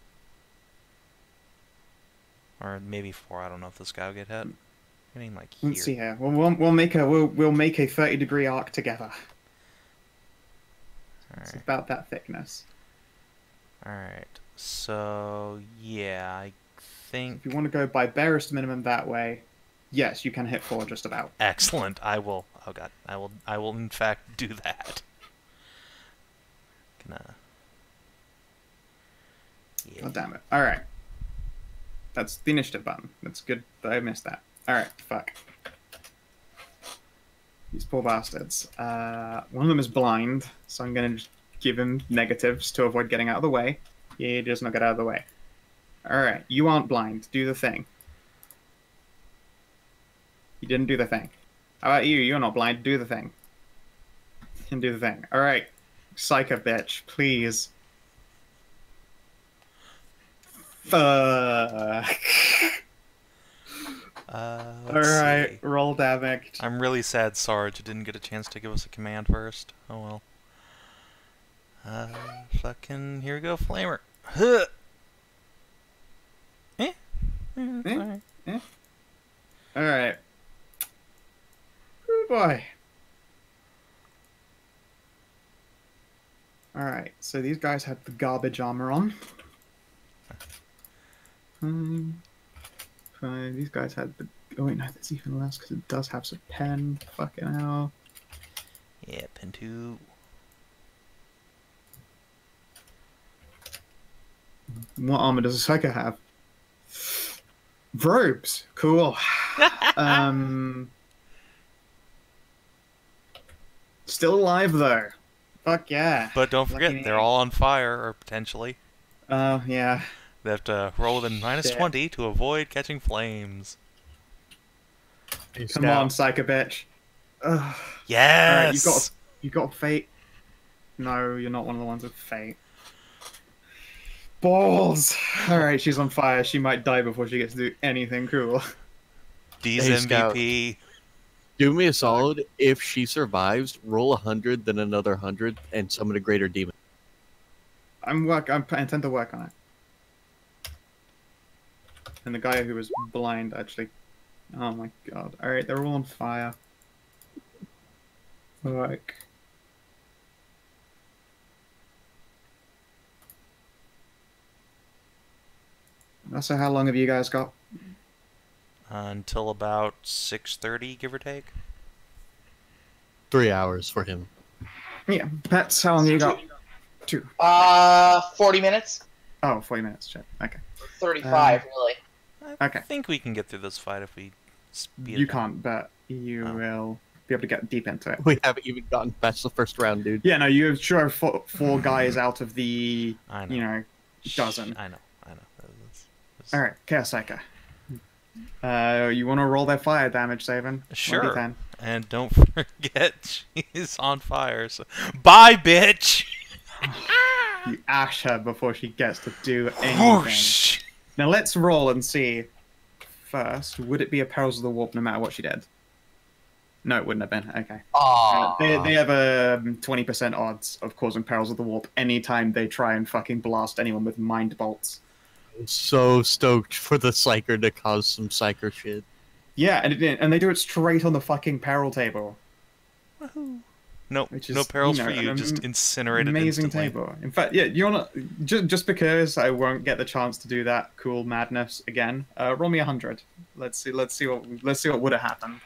Or maybe four. I don't know if this guy will get hit. Hitting like here. Let's see here. We'll, we'll, we'll make a we'll we'll make a thirty degree arc together. It's Alright. about that thickness. Alright. So yeah, I think If you want to go by barest minimum that way, yes, you can hit four just about. excellent. I will oh god. I will I will in fact do that. Gonna Yeah. God damn it. Alright. That's the initiative button. That's good that I missed that. Alright, fuck. These poor bastards. Uh, one of them is blind, so I'm gonna just give him negatives to avoid getting out of the way. He does not get out of the way. Alright, you aren't blind. Do the thing. You didn't do the thing. How about you? You're not blind. Do the thing. You can do the thing. Alright. Psycho bitch, please. Fuck. Uh, let's Alright, see. roll damage. I'm really sad Sarge didn't get a chance to give us a command first. Oh well. Uh, fucking, here we go, Flamer. Huh. Eh? Eh, it's Eh? alright. Alright. Oh boy. Alright, so these guys had the garbage armor on. Um, fine, these guys had the... Oh wait, no, there's even less because it does have some pen. Fucking hell. Yeah, pin two. What armor does a psycho have? Robes. Cool. um... Still alive though. Fuck yeah. But don't Lucky forget, me. they're all on fire, or potentially. Oh, yeah. They have to roll with a minus Shit. twenty to avoid catching flames. Come on, psycho bitch. Ugh. Yes! Alright, you got you got fate. No, you're not one of the ones with fate. Balls! Alright, she's on fire. She might die before she gets to do anything cool. D's Hey, M V Scout. P. Do me a solid. If she survives, roll a hundred, then another hundred, and summon a greater demon. I'm work. I'm, I intend to work on it. And the guy who was blind actually. Oh my god! All right, they're all on fire. Like. So how long have you guys got? Uh, until about six thirty, give or take. Three hours for him. Yeah, Pets, how long have you got? Two. Uh, forty minutes? Oh, forty minutes. Shit. Okay. thirty-five, Um, really. I Okay. think we can get through this fight if we speed You it up. can't, but you Oh. will be able to get deep into it. We haven't even gotten past the first round, dude. Yeah, no, you have sure have four, four guys out of the, I know. you know, dozen. I know. I know. That's- that's- All right, Chaos Psycho. Uh, you want to roll that fire damage, Savin? Sure. ten. And don't forget, she's on fire. So, bye, bitch. You ash her before she gets to do anything. Whoosh. Now let's roll and see. First, would it be a Perils of the Warp no matter what she did? No, it wouldn't have been. Okay. Uh, they, they have a twenty percent odds of causing Perils of the Warp anytime they try and fucking blast anyone with mind bolts. I'm so stoked for the Psyker to cause some Psyker shit. Yeah, and, it, and they do it straight on the fucking peril table. No, Which no is, perils you know, for you. an Just am- incinerate it Amazing instantly. table. In fact, yeah, you're not just just because I won't get the chance to do that cool madness again. Uh, roll me a hundred. Let's see. Let's see what. Let's see what would have happened.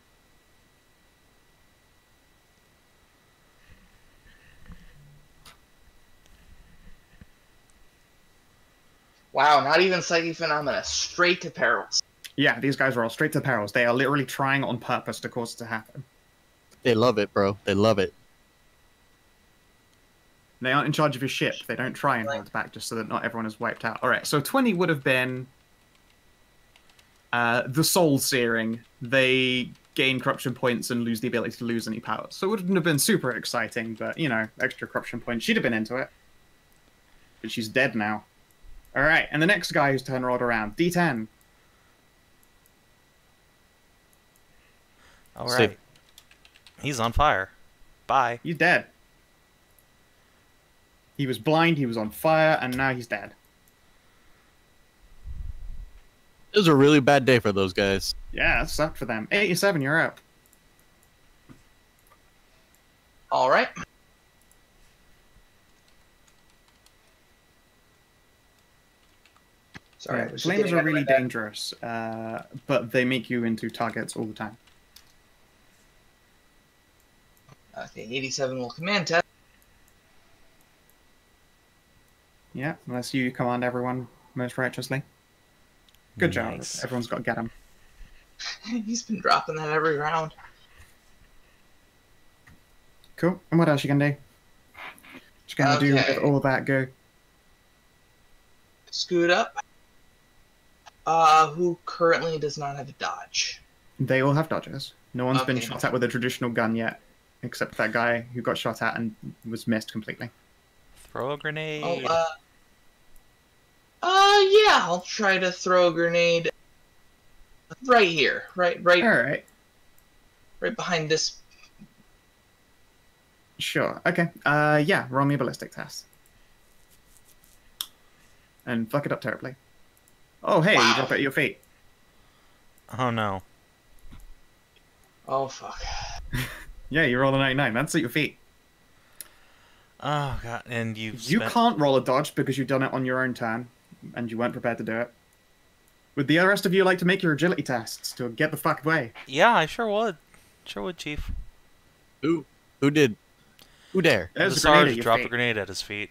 Wow, not even psychic phenomena. Straight to perils. Yeah, these guys are all straight to perils. They are literally trying on purpose to cause it to happen. They love it, bro. They love it. They aren't in charge of your ship. They don't try and hold back just so that not everyone is wiped out. All right, so twenty would have been uh, the soul searing. They gain corruption points and lose the ability to lose any powers. So it wouldn't have been super exciting, but, you know, extra corruption points. She'd have been into it. But she's dead now. All right, and the next guy who's turn rolled around. D ten. All Save. right. He's on fire. Bye. He's dead. He was blind, he was on fire, and now he's dead. It was a really bad day for those guys. Yeah, it sucked for them. eighty-seven, you're up. All right. Sorry, Yeah, I was just flames getting are out of my really bag. dangerous, uh, but they make you into targets all the time. Okay, eighty-seven will command test. Yeah, unless you command everyone most righteously. Good job. Nice. Everyone's got to get him. He's been dropping that every round. Cool. And what else you gonna do? What you gonna do with Okay. all that go? Scoot up. Uh, who currently does not have a dodge? They all have dodges. No one's been Okay. shot at with a traditional gun yet, except that guy who got shot at and was missed completely. Throw a grenade. Oh, uh, uh, yeah, I'll try to throw a grenade right here, right, right, All right. right behind this. Sure. Okay. Uh, yeah. Roll me a ballistic test. And fuck it up terribly. Oh, hey, Wow. you drop it at your feet. Oh no. Oh fuck. Yeah, you roll a ninety-nine. That's at your feet. Oh god, and you've You spent... can't roll a dodge because you've done it on your own turn, and you weren't prepared to do it. Would the rest of you like to make your agility tests to get the fuck away? Yeah, I sure would. Sure would, Chief. Who? Who did? Who dare? The There's a grenade at Sarge your dropped a feet. grenade at his feet.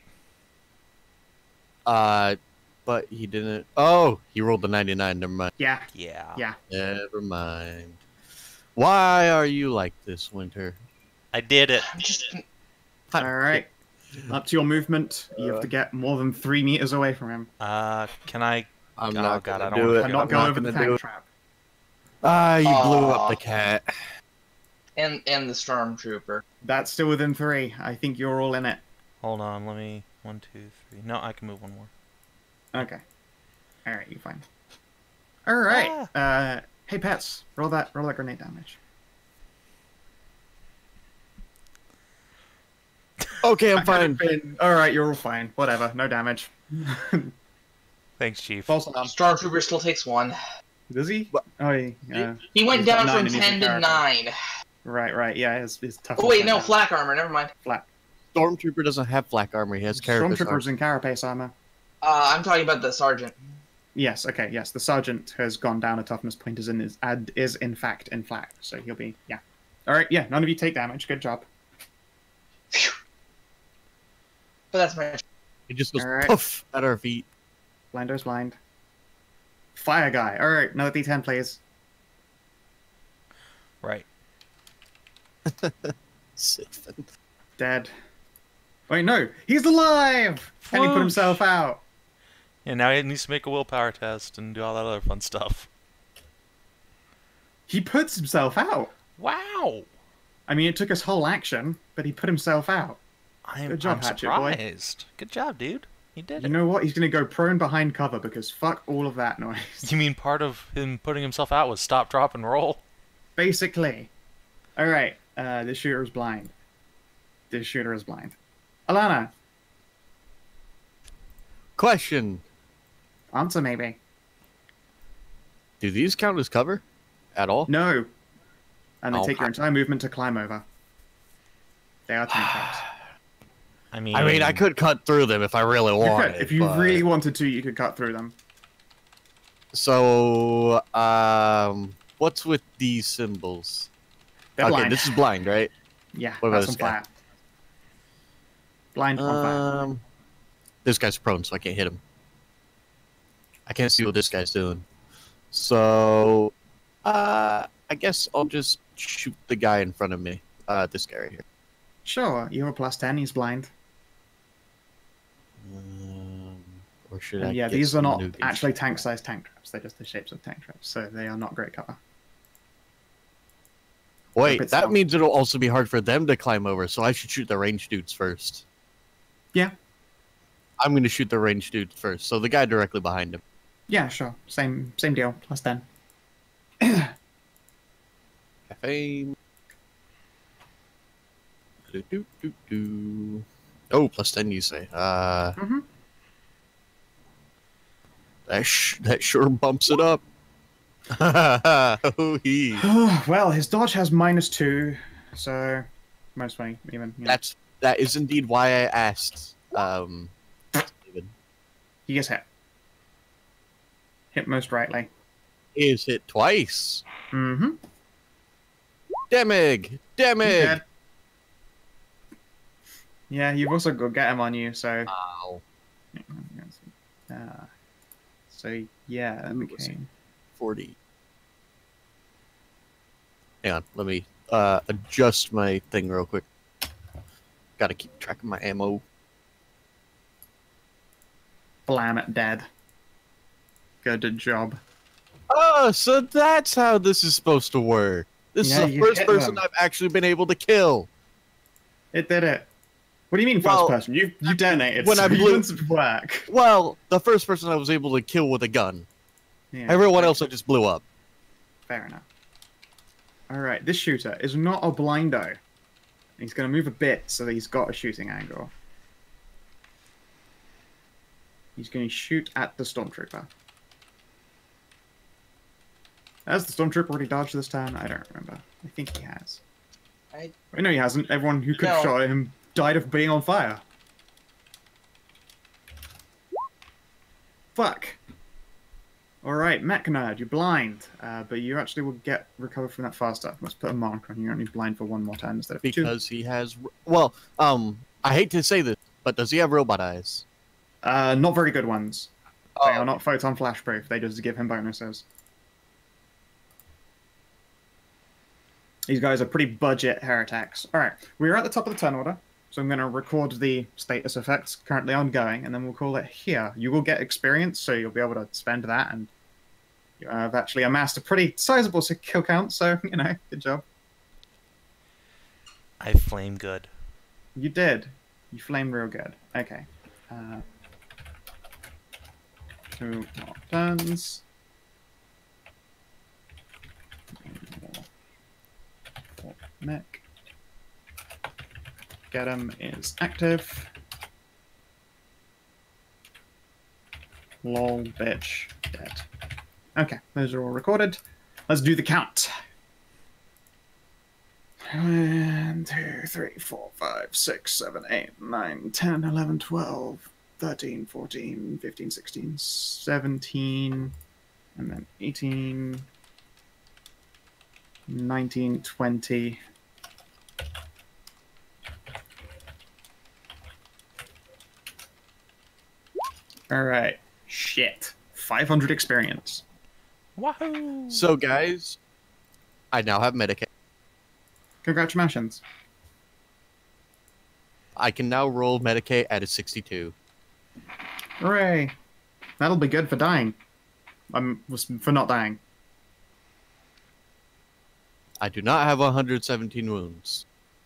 Uh, but he didn't. Oh, he rolled the ninety-nine. Never mind. Yeah, Yeah. yeah. Never mind. Why are you like this, Winter? I did it. I'm just. All right. Up to your movement. You have to get more than three meters away from him. Uh, can I... I'm Oh, not God, I gonna don't do wanna it. And not I'm go not over the gonna do tank it. trap. Ah, you blew up Aw. the cat. And and the stormtrooper. That's still within three. I think you're all in it. Hold on, let me... One, two, three... No, I can move one more. Okay. All right, you fine. All right. Uh, hey, pets, roll that roll that grenade damage. Okay, I'm That could have fine. been- All right, you're all fine. Whatever, no damage. Thanks, Chief. False alarm. Stormtrooper still takes one. Does he? What? Oh, yeah. yeah. He went He's got down nine from and he's ten in to character. nine. Right, right. Yeah, his, his tough. Oh wait, no, flak armor. Never mind. Flat. Stormtrooper doesn't have flak armor. He has carapace armor. Stormtroopers in carapace armor. Uh, I'm talking about the sergeant. Yes. Okay. Yes. The sergeant has gone down a toughness point. Is in is ad is in fact in flak. So he'll be yeah. All right. Yeah. None of you take damage. Good job. Phew. But that's my. He just goes Alright. poof at our feet. Blinder's blind. Fire guy. All right. Another D ten, please. Right. Siphon. Dead. Wait, no. He's alive. And he put Whoosh. himself out. And now he needs to make a willpower test and do all that other fun stuff. He puts himself out. Wow! I mean, it took his whole action, but he put himself out. I'm, Good job, I'm Hatchet boy. surprised. Good job, dude. You did You it. know what? He's going to go prone behind cover because fuck all of that noise. You mean part of him putting himself out was stop, drop, and roll? Basically. All right. Uh, this shooter is blind. This shooter is blind. Alana, Question: answer maybe. do these count as cover at all? No. And they Oh, take your I- entire movement to climb over. They are tank traps. I mean, I mean, I could cut through them if I really You wanted. could. If you but- really wanted to, you could cut through them. So, um, what's with these symbols? They're okay, blind. this is blind, right? Yeah, What about that's on this guy? fire. Blind on fire. Um, this guy's prone, so I can't hit him. I can't see what this guy's doing. So, uh, I guess I'll just shoot the guy in front of me. Uh, this guy right here. Sure, you have a plus ten, he's blind. Um, or should I? And yeah, get these are some not new gauge? actually tank-sized tank traps. They're just the shapes of tank traps, so they are not great cover. Wait, bit that strong. means it'll also be hard for them to climb over, so I should shoot the range dudes first. Yeah. I'm going to shoot the range dudes first, so the guy directly behind him. Yeah, sure. Same same deal. Plus ten. Cafe. Do, do, do, do. Oh, plus ten, you say? Uh, Mm-hmm. that sh that sure bumps it up. Oh, he. Well, his dodge has minus two, so minus twenty even. You know. That's that is indeed why I asked. Um, Steven. He gets hit. Hit most rightly. He is hit twice. Mm-hmm. Damage, damage. Yeah, you've also got get him on you, so. Ow. Uh, so yeah, that Ooh, let's see. became forty. Hang on, let me uh, adjust my thing real quick. Gotta keep track of my ammo. blam it dead. Good job. Oh, so that's how this is supposed to work. This Yeah, is the you first hit person them. I've actually been able to kill. It did it. What do you mean first Well, person? You you detonated. when so I you blew- didn't work. Well, the first person I was able to kill with a gun. Yeah, Everyone else I just blew up. fair enough. All right, this shooter is not a blindo. He's going to move a bit so that he's got a shooting angle. He's going to shoot at the stormtrooper. Has the stormtrooper already dodged this turn? I don't remember. I think he has. I I know he hasn't. Everyone who could have No. shot at him died of being on fire. Fuck. Alright, Mech Nerd, you're blind, uh, but you actually will get recovered from that faster. Let's put a mark on you. You're only blind for one more turn instead of two. Because he has... Well, um, I hate to say this, but does he have robot eyes? Uh, not very good ones. Oh. They are not photon flash proof. They just give him bonuses. These guys are pretty budget heretics. Alright, we're at the top of the turn order, so I'm going to record the status effects currently ongoing, and then we'll call it here. You will get experience, so you'll be able to spend that, and you have actually amassed a pretty sizable kill count, so, you know, good job. I flame good. You did. You flamed real good. Okay. Uh, two more turns. More mech. Get him is active. Lol, bitch, dead. Okay, those are all recorded. Let's do the count. One, two, three, four, five, six, seven, eight, nine, ten, eleven, twelve, thirteen, fourteen, fifteen, sixteen, seventeen, and then eighteen, nineteen, twenty. Alright. Shit. five hundred experience. Wahoo! So, guys, I now have Medicaid. Congratulations. I can now roll Medicaid at a sixty-two. Hooray. That'll be good for dying. Um, for not dying. I do not have one hundred seventeen wounds.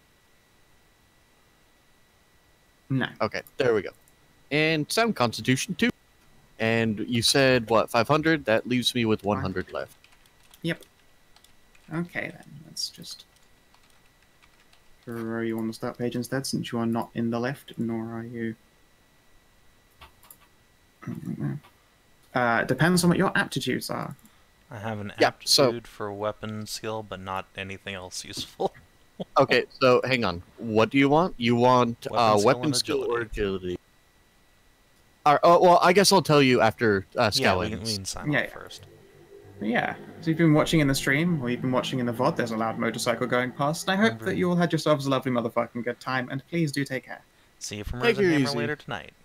No. Okay, there we go. And sound constitution two. And you said, what, five hundred? That leaves me with one hundred left. Yep. Okay then, let's just throw you on the start page instead, since you are not in the left, nor are you. Uh, depends on what your aptitudes are. I have an Yeah, aptitude so- for weapon skill, but not anything else useful. Okay, so hang on. What do you want? You want Weapon uh, skill weapon and skill or agility. agility? All right, oh, well, I guess I'll tell you after uh, Yeah, Scout we can, ends. we can sign Yeah, off yeah. first. Yeah, so you've been watching in the stream, or you've been watching in the V O D, there's a loud motorcycle going past, and I hope Remember- that you all had yourselves a lovely motherfucking good time, and please do take care. See you from Take Risen it Hammer easy. later tonight.